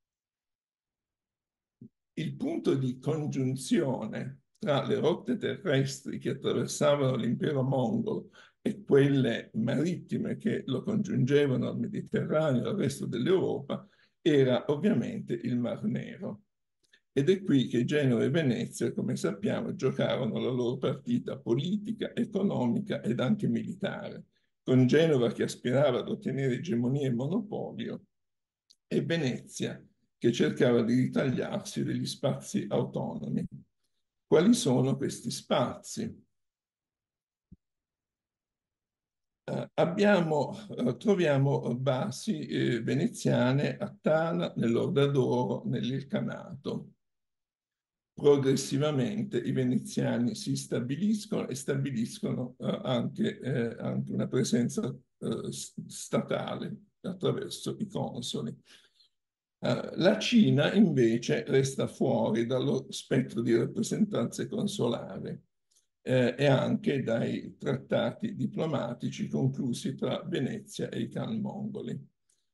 Il punto di congiunzione tra le rotte terrestri che attraversavano l'impero mongolo e quelle marittime che lo congiungevano al Mediterraneo e al resto dell'Europa era ovviamente il Mar Nero. Ed è qui che Genova e Venezia, come sappiamo, giocarono la loro partita politica, economica ed anche militare, con Genova che aspirava ad ottenere egemonia e monopolio e Venezia che cercava di ritagliarsi degli spazi autonomi. Quali sono questi spazi? Troviamo basi veneziane a Tana, nell'Orda d'Oro, nell'Ilcanato. Progressivamente i veneziani si stabiliscono e stabiliscono anche una presenza statale attraverso i consoli. La Cina invece resta fuori dallo spettro di rappresentanze consolari e anche dai trattati diplomatici conclusi tra Venezia e i Khan mongoli.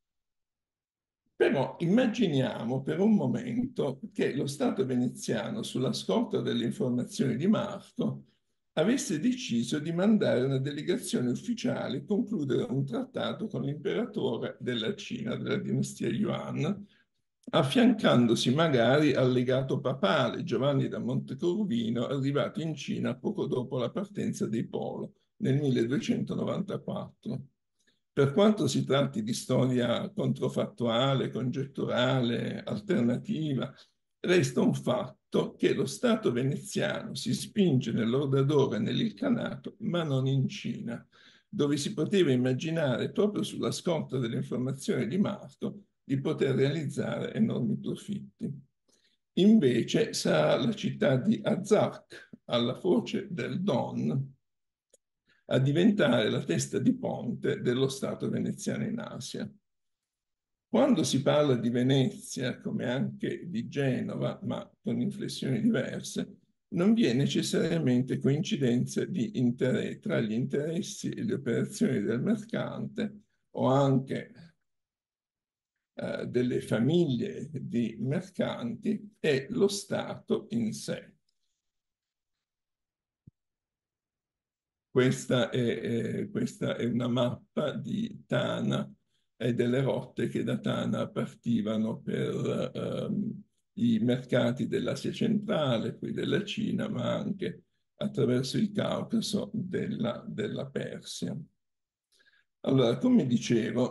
Però immaginiamo per un momento che lo Stato veneziano, sulla scorta delle informazioni di Marco, avesse deciso di mandare una delegazione ufficiale a concludere un trattato con l'imperatore della Cina, della dinastia Yuan, affiancandosi magari al legato papale Giovanni da Montecorvino, arrivato in Cina poco dopo la partenza dei Polo nel 1294. Per quanto si tratti di storia controfattuale, congetturale, alternativa, resta un fatto che lo Stato veneziano si spinge nell'Orda d'Oro e nell'Ilcanato, ma non in Cina, dove si poteva immaginare, proprio sulla scorta delle informazioni di Marco, di poter realizzare enormi profitti. Invece sarà la città di Azak, alla foce del Don, a diventare la testa di ponte dello Stato veneziano in Asia. Quando si parla di Venezia, come anche di Genova, ma con inflessioni diverse, non vi è necessariamente coincidenza tra gli interessi e le operazioni del mercante o anche delle famiglie di mercanti e lo Stato in sé. Questa è una mappa di Tana e delle rotte che da Tana partivano per i mercati dell'Asia centrale, poi della Cina, ma anche attraverso il Caucaso della Persia. Allora, come dicevo,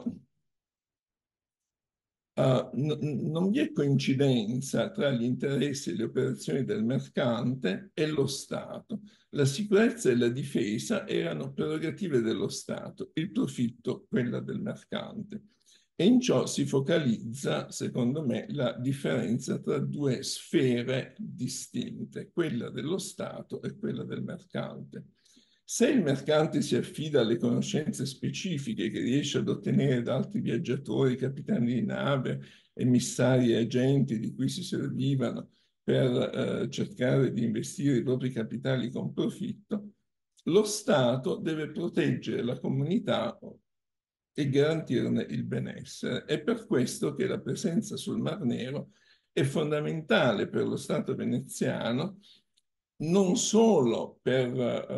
non vi è coincidenza tra gli interessi e le operazioni del mercante e lo Stato. La sicurezza e la difesa erano prerogative dello Stato, il profitto quella del mercante. E in ciò si focalizza, secondo me, la differenza tra due sfere distinte, quella dello Stato e quella del mercante. Se il mercante si affida alle conoscenze specifiche che riesce ad ottenere da altri viaggiatori, capitani di nave, emissari e agenti di cui si servivano per cercare di investire i propri capitali con profitto, lo Stato deve proteggere la comunità e garantirne il benessere. È per questo che la presenza sul Mar Nero è fondamentale per lo Stato veneziano, non solo per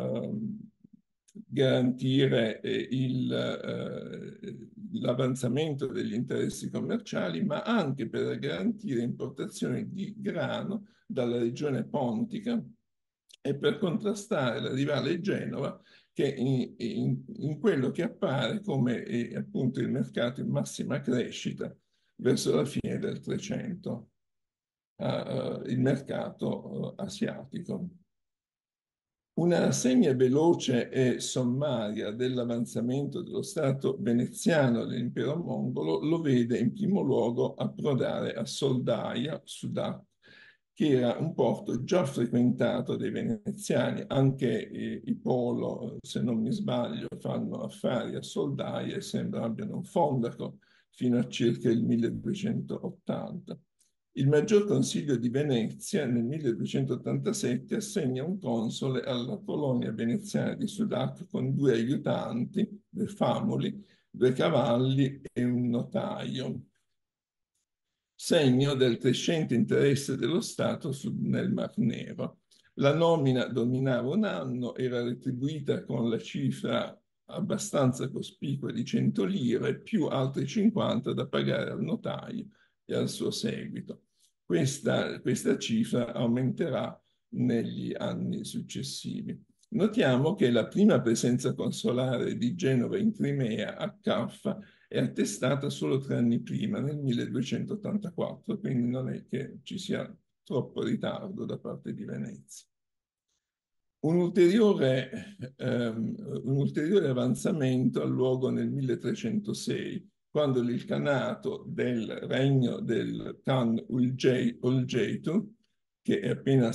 garantire l'avanzamento degli interessi commerciali, ma anche per garantire importazioni di grano dalla regione pontica e per contrastare la rivale Genova, che in quello che appare come appunto il mercato in massima crescita verso la fine del 300, il mercato asiatico. Una rassegna veloce e sommaria dell'avanzamento dello Stato veneziano dell'impero mongolo lo vede in primo luogo approdare a Soldaia, Sudat, che era un porto già frequentato dai veneziani. Anche i Polo, se non mi sbaglio, fanno affari a Soldaia e sembra abbiano un fondaco fino a circa il 1280. Il Maggior Consiglio di Venezia nel 1287 assegna un console alla colonia veneziana di Sudac con 2 aiutanti, 2 famoli, 2 cavalli e un notaio, segno del crescente interesse dello Stato nel Mar Nero. La nomina dominava un anno, era retribuita con la cifra abbastanza cospicua di 100 lire più altri 50 da pagare al notaio e al suo seguito. Questa cifra aumenterà negli anni successivi. Notiamo che la prima presenza consolare di Genova in Crimea, a Caffa, è attestata solo 3 anni prima, nel 1284, quindi non è che ci sia troppo ritardo da parte di Venezia. Un ulteriore avanzamento ha luogo nel 1306, quando l'ilkhanato del regno del Khan Ulgeitu, che è appena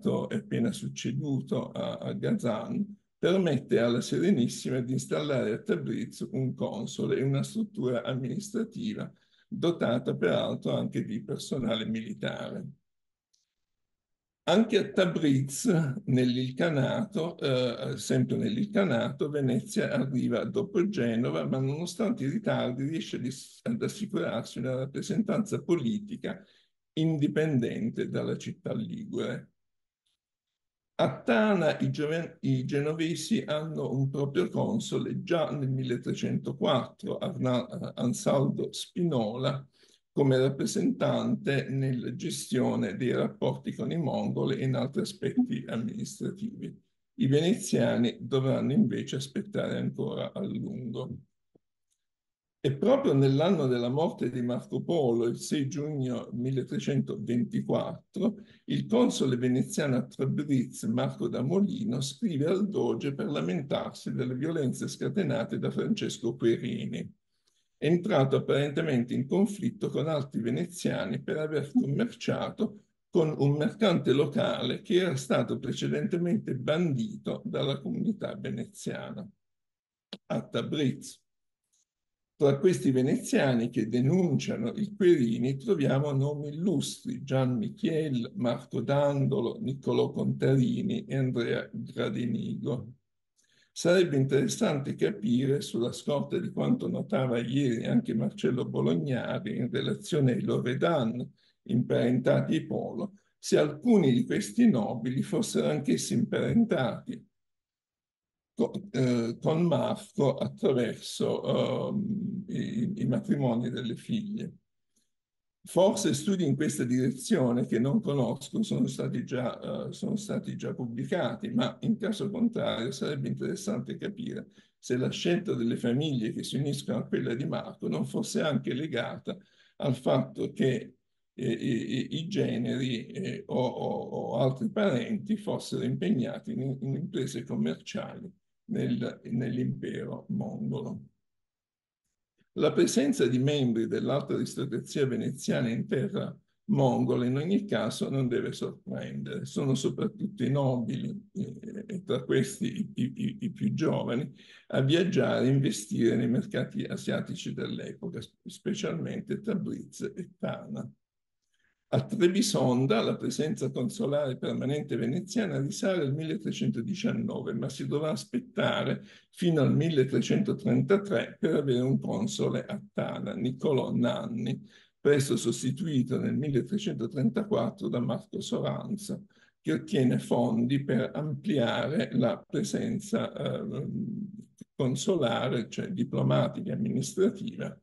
succeduto a Ghazan, permette alla Serenissima di installare a Tabriz un console e una struttura amministrativa dotata peraltro anche di personale militare. Anche a Tabriz, sempre nell'Ilkhanato, Venezia arriva dopo Genova, ma nonostante i ritardi riesce ad assicurarsi una rappresentanza politica indipendente dalla città ligure. A Tana i genovesi hanno un proprio console già nel 1304, Ansaldo Spinola, come rappresentante nella gestione dei rapporti con i mongoli e in altri aspetti amministrativi. I veneziani dovranno invece aspettare ancora a lungo. E proprio nell'anno della morte di Marco Polo, il 6 giugno 1324, il console veneziano a Tabriz, Marco da Molino, scrive al doge per lamentarsi delle violenze scatenate da Francesco Querini, entrato apparentemente in conflitto con altri veneziani per aver commerciato con un mercante locale che era stato precedentemente bandito dalla comunità veneziana a Tabriz. Tra questi veneziani che denunciano il Querini troviamo nomi illustri: Gian Michiel, Marco Dandolo, Niccolò Contarini e Andrea Gradenigo. Sarebbe interessante capire, sulla scorta di quanto notava ieri anche Marcello Bolognari in relazione ai Loredan, imparentati ai Polo, se alcuni di questi nobili fossero anch'essi imparentati con Marco attraverso i matrimoni delle figlie. Forse studi in questa direzione, che non conosco, sono stati già pubblicati, ma in caso contrario sarebbe interessante capire se la scelta delle famiglie che si uniscono a quella di Marco non fosse anche legata al fatto che i generi o altri parenti fossero impegnati in imprese commerciali nell'impero mongolo. La presenza di membri dell'alta aristocrazia veneziana in terra mongola in ogni caso non deve sorprendere. Sono soprattutto i nobili, e tra questi i più giovani, a viaggiare e investire nei mercati asiatici dell'epoca, specialmente Tabriz e Tana. A Trebisonda la presenza consolare permanente veneziana risale al 1319, ma si dovrà aspettare fino al 1333 per avere un console a Tana, Niccolò Nanni, presto sostituito nel 1334 da Marco Soranza, che ottiene fondi per ampliare la presenza consolare, cioè diplomatica e amministrativa,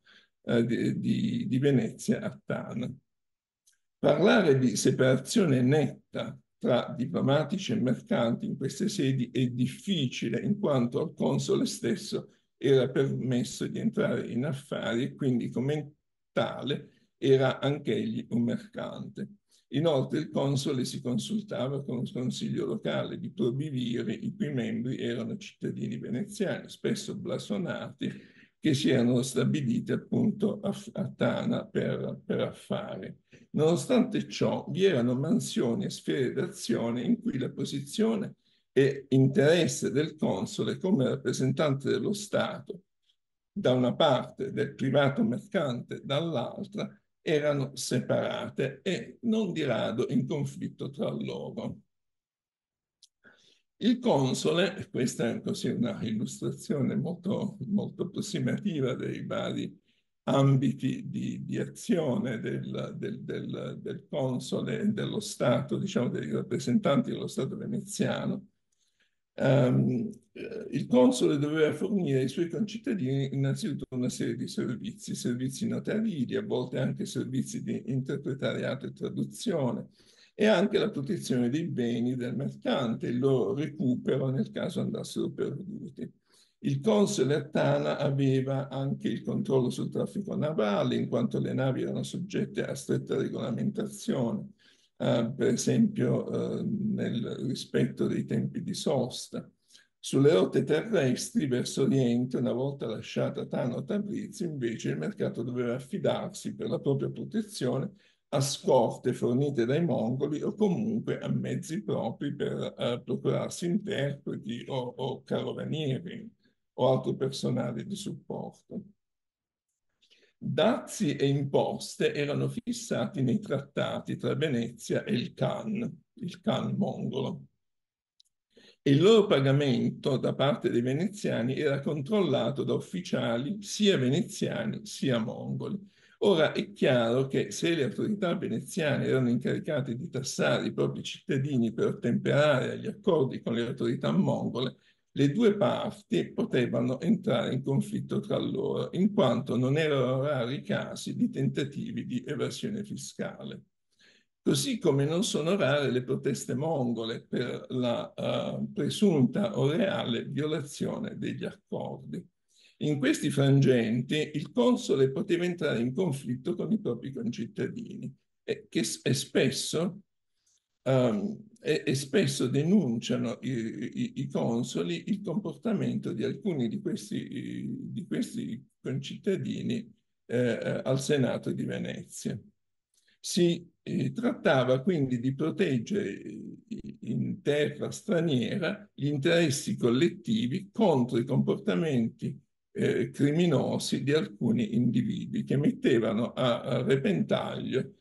di Venezia a Tana. Parlare di separazione netta tra diplomatici e mercanti in queste sedi è difficile, in quanto al console stesso era permesso di entrare in affari e quindi come tale era anch'egli un mercante. Inoltre il console si consultava con un consiglio locale di probiviri, i cui membri erano cittadini veneziani, spesso blasonati, che si erano stabiliti appunto a Tana per affari. Nonostante ciò, vi erano mansioni e sfere d'azione in cui la posizione e interesse del console come rappresentante dello Stato, da una parte, del privato mercante dall'altra, erano separate e non di rado in conflitto tra loro. Il console, questa è così una illustrazione molto, molto approssimativa dei vari ambiti di azione del console e dello Stato, diciamo dei rappresentanti dello Stato veneziano. Il console doveva fornire ai suoi concittadini innanzitutto una serie di servizi notarili, a volte anche servizi di interpretariato e traduzione, e anche la protezione dei beni del mercante, il loro recupero nel caso andassero perduti. Il console a Tana aveva anche il controllo sul traffico navale, in quanto le navi erano soggette a stretta regolamentazione, per esempio nel rispetto dei tempi di sosta. Sulle rotte terrestri verso oriente, una volta lasciata Tana o Tabriz, invece il mercato doveva affidarsi per la propria protezione a scorte fornite dai mongoli o comunque a mezzi propri per procurarsi interpreti o carovanieri o altro personale di supporto. Dazi e imposte erano fissati nei trattati tra Venezia e il Khan mongolo. E il loro pagamento da parte dei veneziani era controllato da ufficiali sia veneziani sia mongoli. Ora è chiaro che se le autorità veneziane erano incaricate di tassare i propri cittadini per ottemperare agli accordi con le autorità mongole, le due parti potevano entrare in conflitto tra loro, in quanto non erano rari casi di tentativi di evasione fiscale. Così come non sono rare le proteste mongole per la presunta o reale violazione degli accordi. In questi frangenti il console poteva entrare in conflitto con i propri concittadini e spesso denunciano i consoli il comportamento di alcuni di questi concittadini al Senato di Venezia. Si trattava quindi di proteggere in terra straniera gli interessi collettivi contro i comportamenti criminosi di alcuni individui che mettevano a repentaglio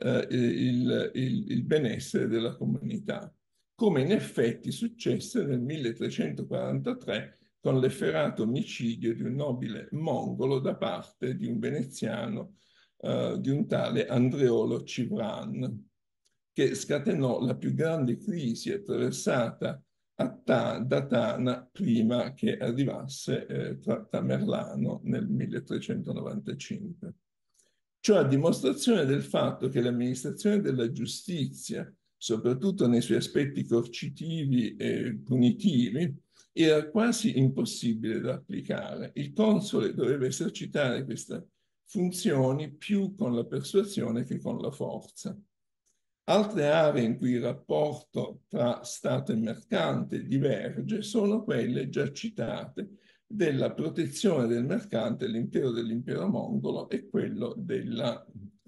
il benessere della comunità, come in effetti successe nel 1343 con l'efferato omicidio di un nobile mongolo da parte di un veneziano, di un tale Andreolo Civran, che scatenò la più grande crisi attraversata da Tana prima che arrivasse Tamerlano nel 1395. Ciò a dimostrazione del fatto che l'amministrazione della giustizia, soprattutto nei suoi aspetti coercitivi e punitivi, era quasi impossibile da applicare. Il console doveva esercitare queste funzioni più con la persuasione che con la forza. Altre aree in cui il rapporto tra Stato e mercante diverge sono quelle già citate della protezione del mercante all'interno dell'impero mongolo e quello della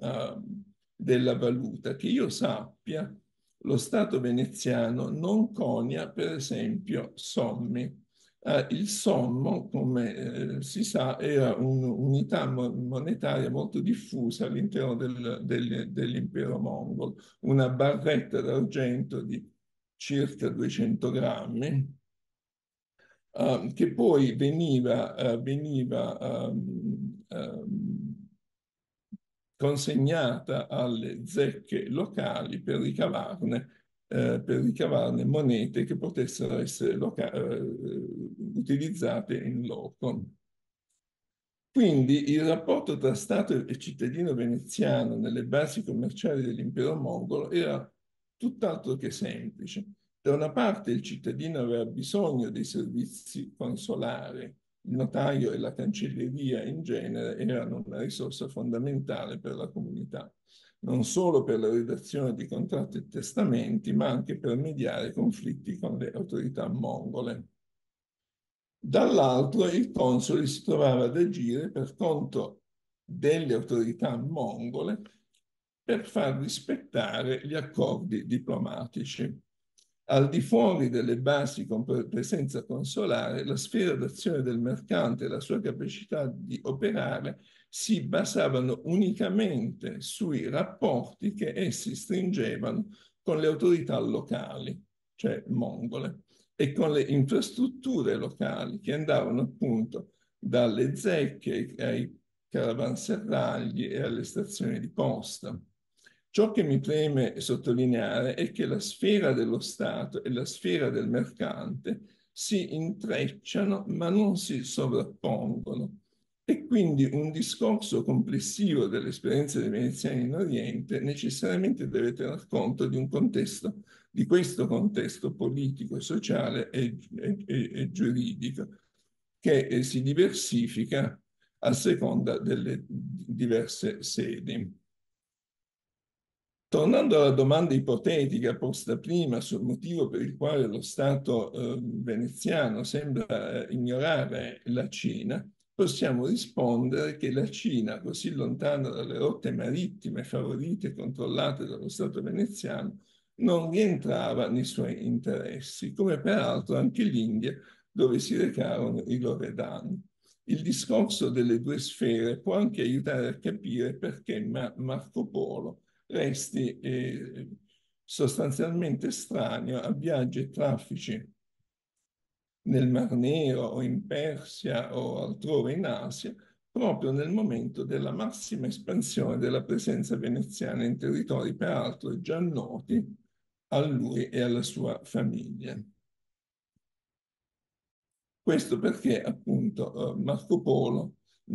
valuta. Che io sappia, lo Stato veneziano non conia, per esempio, sommi. Il sommo, come si sa, era un'unità monetaria molto diffusa all'interno dell'impero mongolo, una barretta d'argento di circa 200 grammi, che poi veniva consegnata alle zecche locali per ricavarne monete che potessero essere utilizzate in loco. Quindi il rapporto tra Stato e cittadino veneziano nelle basi commerciali dell'impero mongolo era tutt'altro che semplice. Da una parte il cittadino aveva bisogno dei servizi consolari, il notaio e la cancelleria in genere erano una risorsa fondamentale per la comunità, non solo per la redazione di contratti e testamenti, ma anche per mediare conflitti con le autorità mongole. Dall'altro il console si trovava ad agire per conto delle autorità mongole per far rispettare gli accordi diplomatici. Al di fuori delle basi con presenza consolare, la sfera d'azione del mercante e la sua capacità di operare si basavano unicamente sui rapporti che essi stringevano con le autorità locali, cioè mongole, e con le infrastrutture locali che andavano appunto dalle zecche ai caravanserragli e alle stazioni di posta. Ciò che mi preme sottolineare è che la sfera dello Stato e la sfera del mercante si intrecciano ma non si sovrappongono, e quindi un discorso complessivo dell'esperienza dei veneziani in Oriente necessariamente deve tener conto di un contesto, di questo contesto politico, sociale e giuridico che si diversifica a seconda delle diverse sedi. Tornando alla domanda ipotetica posta prima sul motivo per il quale lo Stato veneziano sembra ignorare la Cina, possiamo rispondere che la Cina, così lontana dalle rotte marittime favorite e controllate dallo Stato veneziano, non rientrava nei suoi interessi, come peraltro anche l'India, dove si recarono i Loredan. Il discorso delle due sfere può anche aiutare a capire perché Marco Polo resti sostanzialmente estraneo a viaggi e traffici nel Mar Nero o in Persia o altrove in Asia, proprio nel momento della massima espansione della presenza veneziana in territori peraltro già noti a lui e alla sua famiglia. Questo perché appunto Marco Polo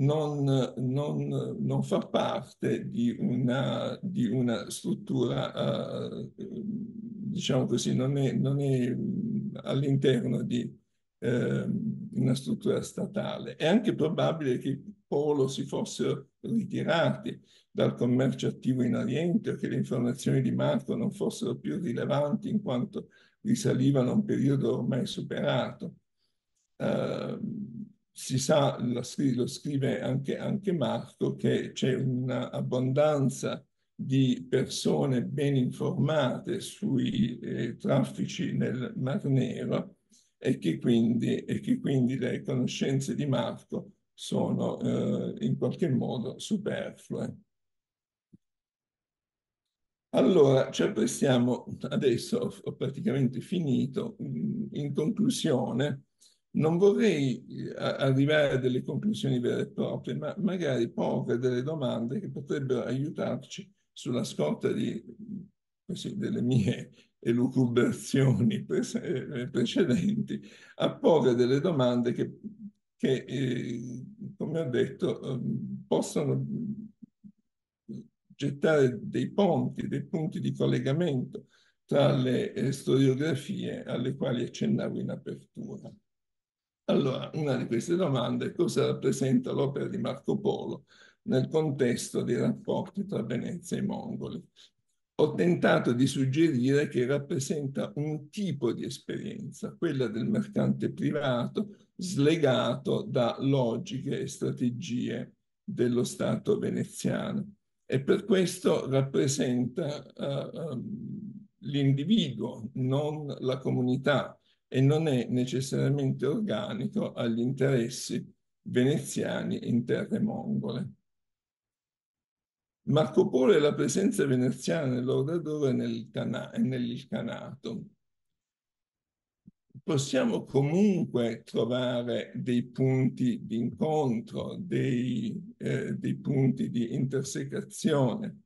non fa parte di una struttura, diciamo così, non è all'interno di una struttura statale. È anche probabile che Polo si fossero ritirati dal commercio attivo in Oriente o che le informazioni di Marco non fossero più rilevanti in quanto risalivano a un periodo ormai superato. Si sa, lo scrive anche Marco, che c'è un'abbondanza di persone ben informate sui traffici nel Mar Nero e che quindi le conoscenze di Marco sono in qualche modo superflue. Allora, ci apprestiamo, adesso ho praticamente finito. In conclusione, non vorrei arrivare a delle conclusioni vere e proprie, ma magari porre delle domande che potrebbero aiutarci sulla scorta delle mie elucubrazioni precedenti, a porre delle domande che come ho detto, possono gettare dei ponti, dei punti di collegamento tra le storiografie alle quali accennavo in apertura. Allora, una di queste domande è: cosa rappresenta l'opera di Marco Polo nel contesto dei rapporti tra Venezia e i mongoli? Ho tentato di suggerire che rappresenta un tipo di esperienza, quella del mercante privato, slegato da logiche e strategie dello Stato veneziano. E per questo rappresenta l'individuo, non la comunità, e non è necessariamente organico agli interessi veneziani in terre mongole. Marco Polo e la presenza veneziana nell'Orda d'Oro e nell'Ilkhanato. Possiamo comunque trovare dei punti di incontro, dei punti di intersecazione.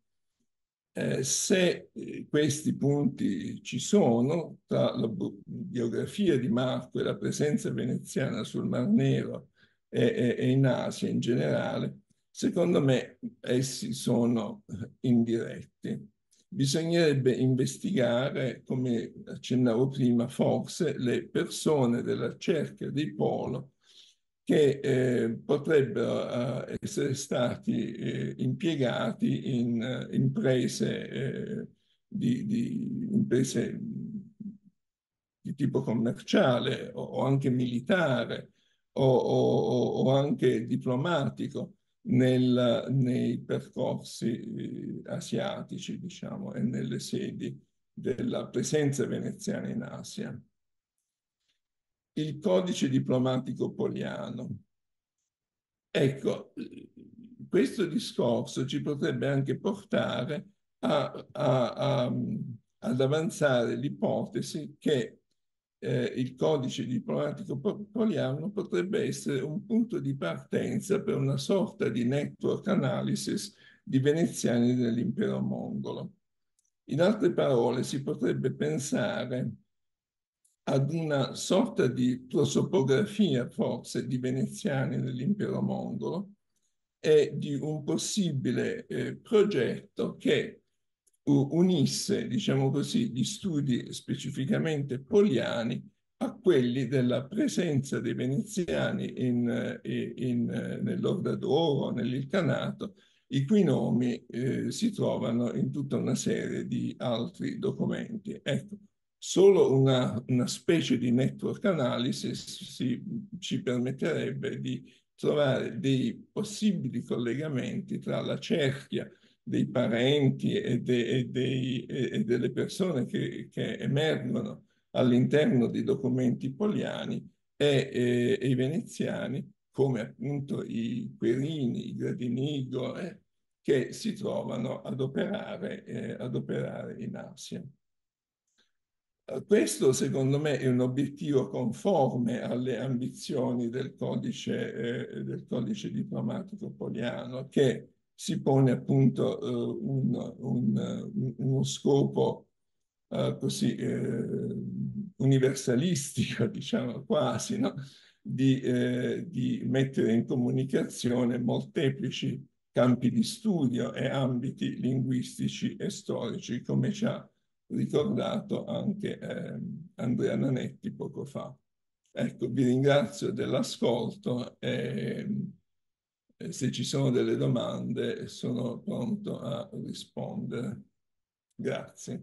Se questi punti ci sono, tra la biografia di Marco e la presenza veneziana sul Mar Nero e in Asia in generale, secondo me essi sono indiretti. Bisognerebbe investigare, come accennavo prima, forse le persone della cerchia di Polo che potrebbero essere stati impiegati in imprese di tipo commerciale o anche militare o anche diplomatico nei percorsi asiatici, diciamo, e nelle sedi della presenza veneziana in Asia. Il codice diplomatico poliano. Ecco, questo discorso ci potrebbe anche portare ad avanzare l'ipotesi che il codice diplomatico poliano potrebbe essere un punto di partenza per una sorta di network analysis di veneziani dell'impero mongolo. In altre parole, si potrebbe pensare ad una sorta di prosopografia, forse, di veneziani nell'impero mongolo e di un possibile progetto che unisse, diciamo così, gli studi specificamente poliani a quelli della presenza dei veneziani nell'Orda d'Oro, nell'Ilkhanato, i cui nomi si trovano in tutta una serie di altri documenti. Ecco, solo una specie di network analysis ci permetterebbe di trovare dei possibili collegamenti tra la cerchia dei parenti e delle persone che emergono all'interno di documenti poliani e i veneziani, come appunto i Querini, i Gradinigo, che si trovano ad operare in Asia. Questo, secondo me, è un obiettivo conforme alle ambizioni del codice diplomatico poliano, che si pone appunto uno scopo così universalistico, diciamo quasi, no? Di mettere in comunicazione molteplici campi di studio e ambiti linguistici e storici, come ci ha ricordato anche Andrea Nanetti poco fa. Ecco, vi ringrazio dell'ascolto e se ci sono delle domande sono pronto a rispondere. Grazie.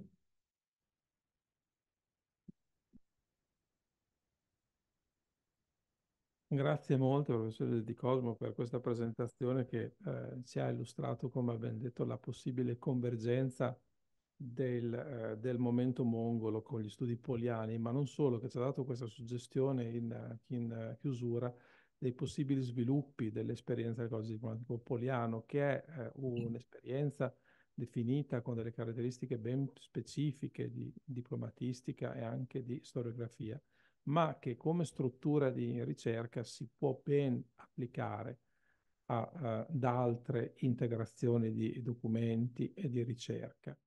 Grazie molto, professore Di Cosmo, per questa presentazione che ci ha illustrato, come abbiamo detto, la possibile convergenza del momento mongolo con gli studi poliani, ma non solo, che ci ha dato questa suggestione in chiusura dei possibili sviluppi dell'esperienza del codice diplomatico poliano, che è un'esperienza definita con delle caratteristiche ben specifiche di diplomatistica e anche di storiografia, ma che come struttura di ricerca si può ben applicare ad altre integrazioni di documenti e di ricerca.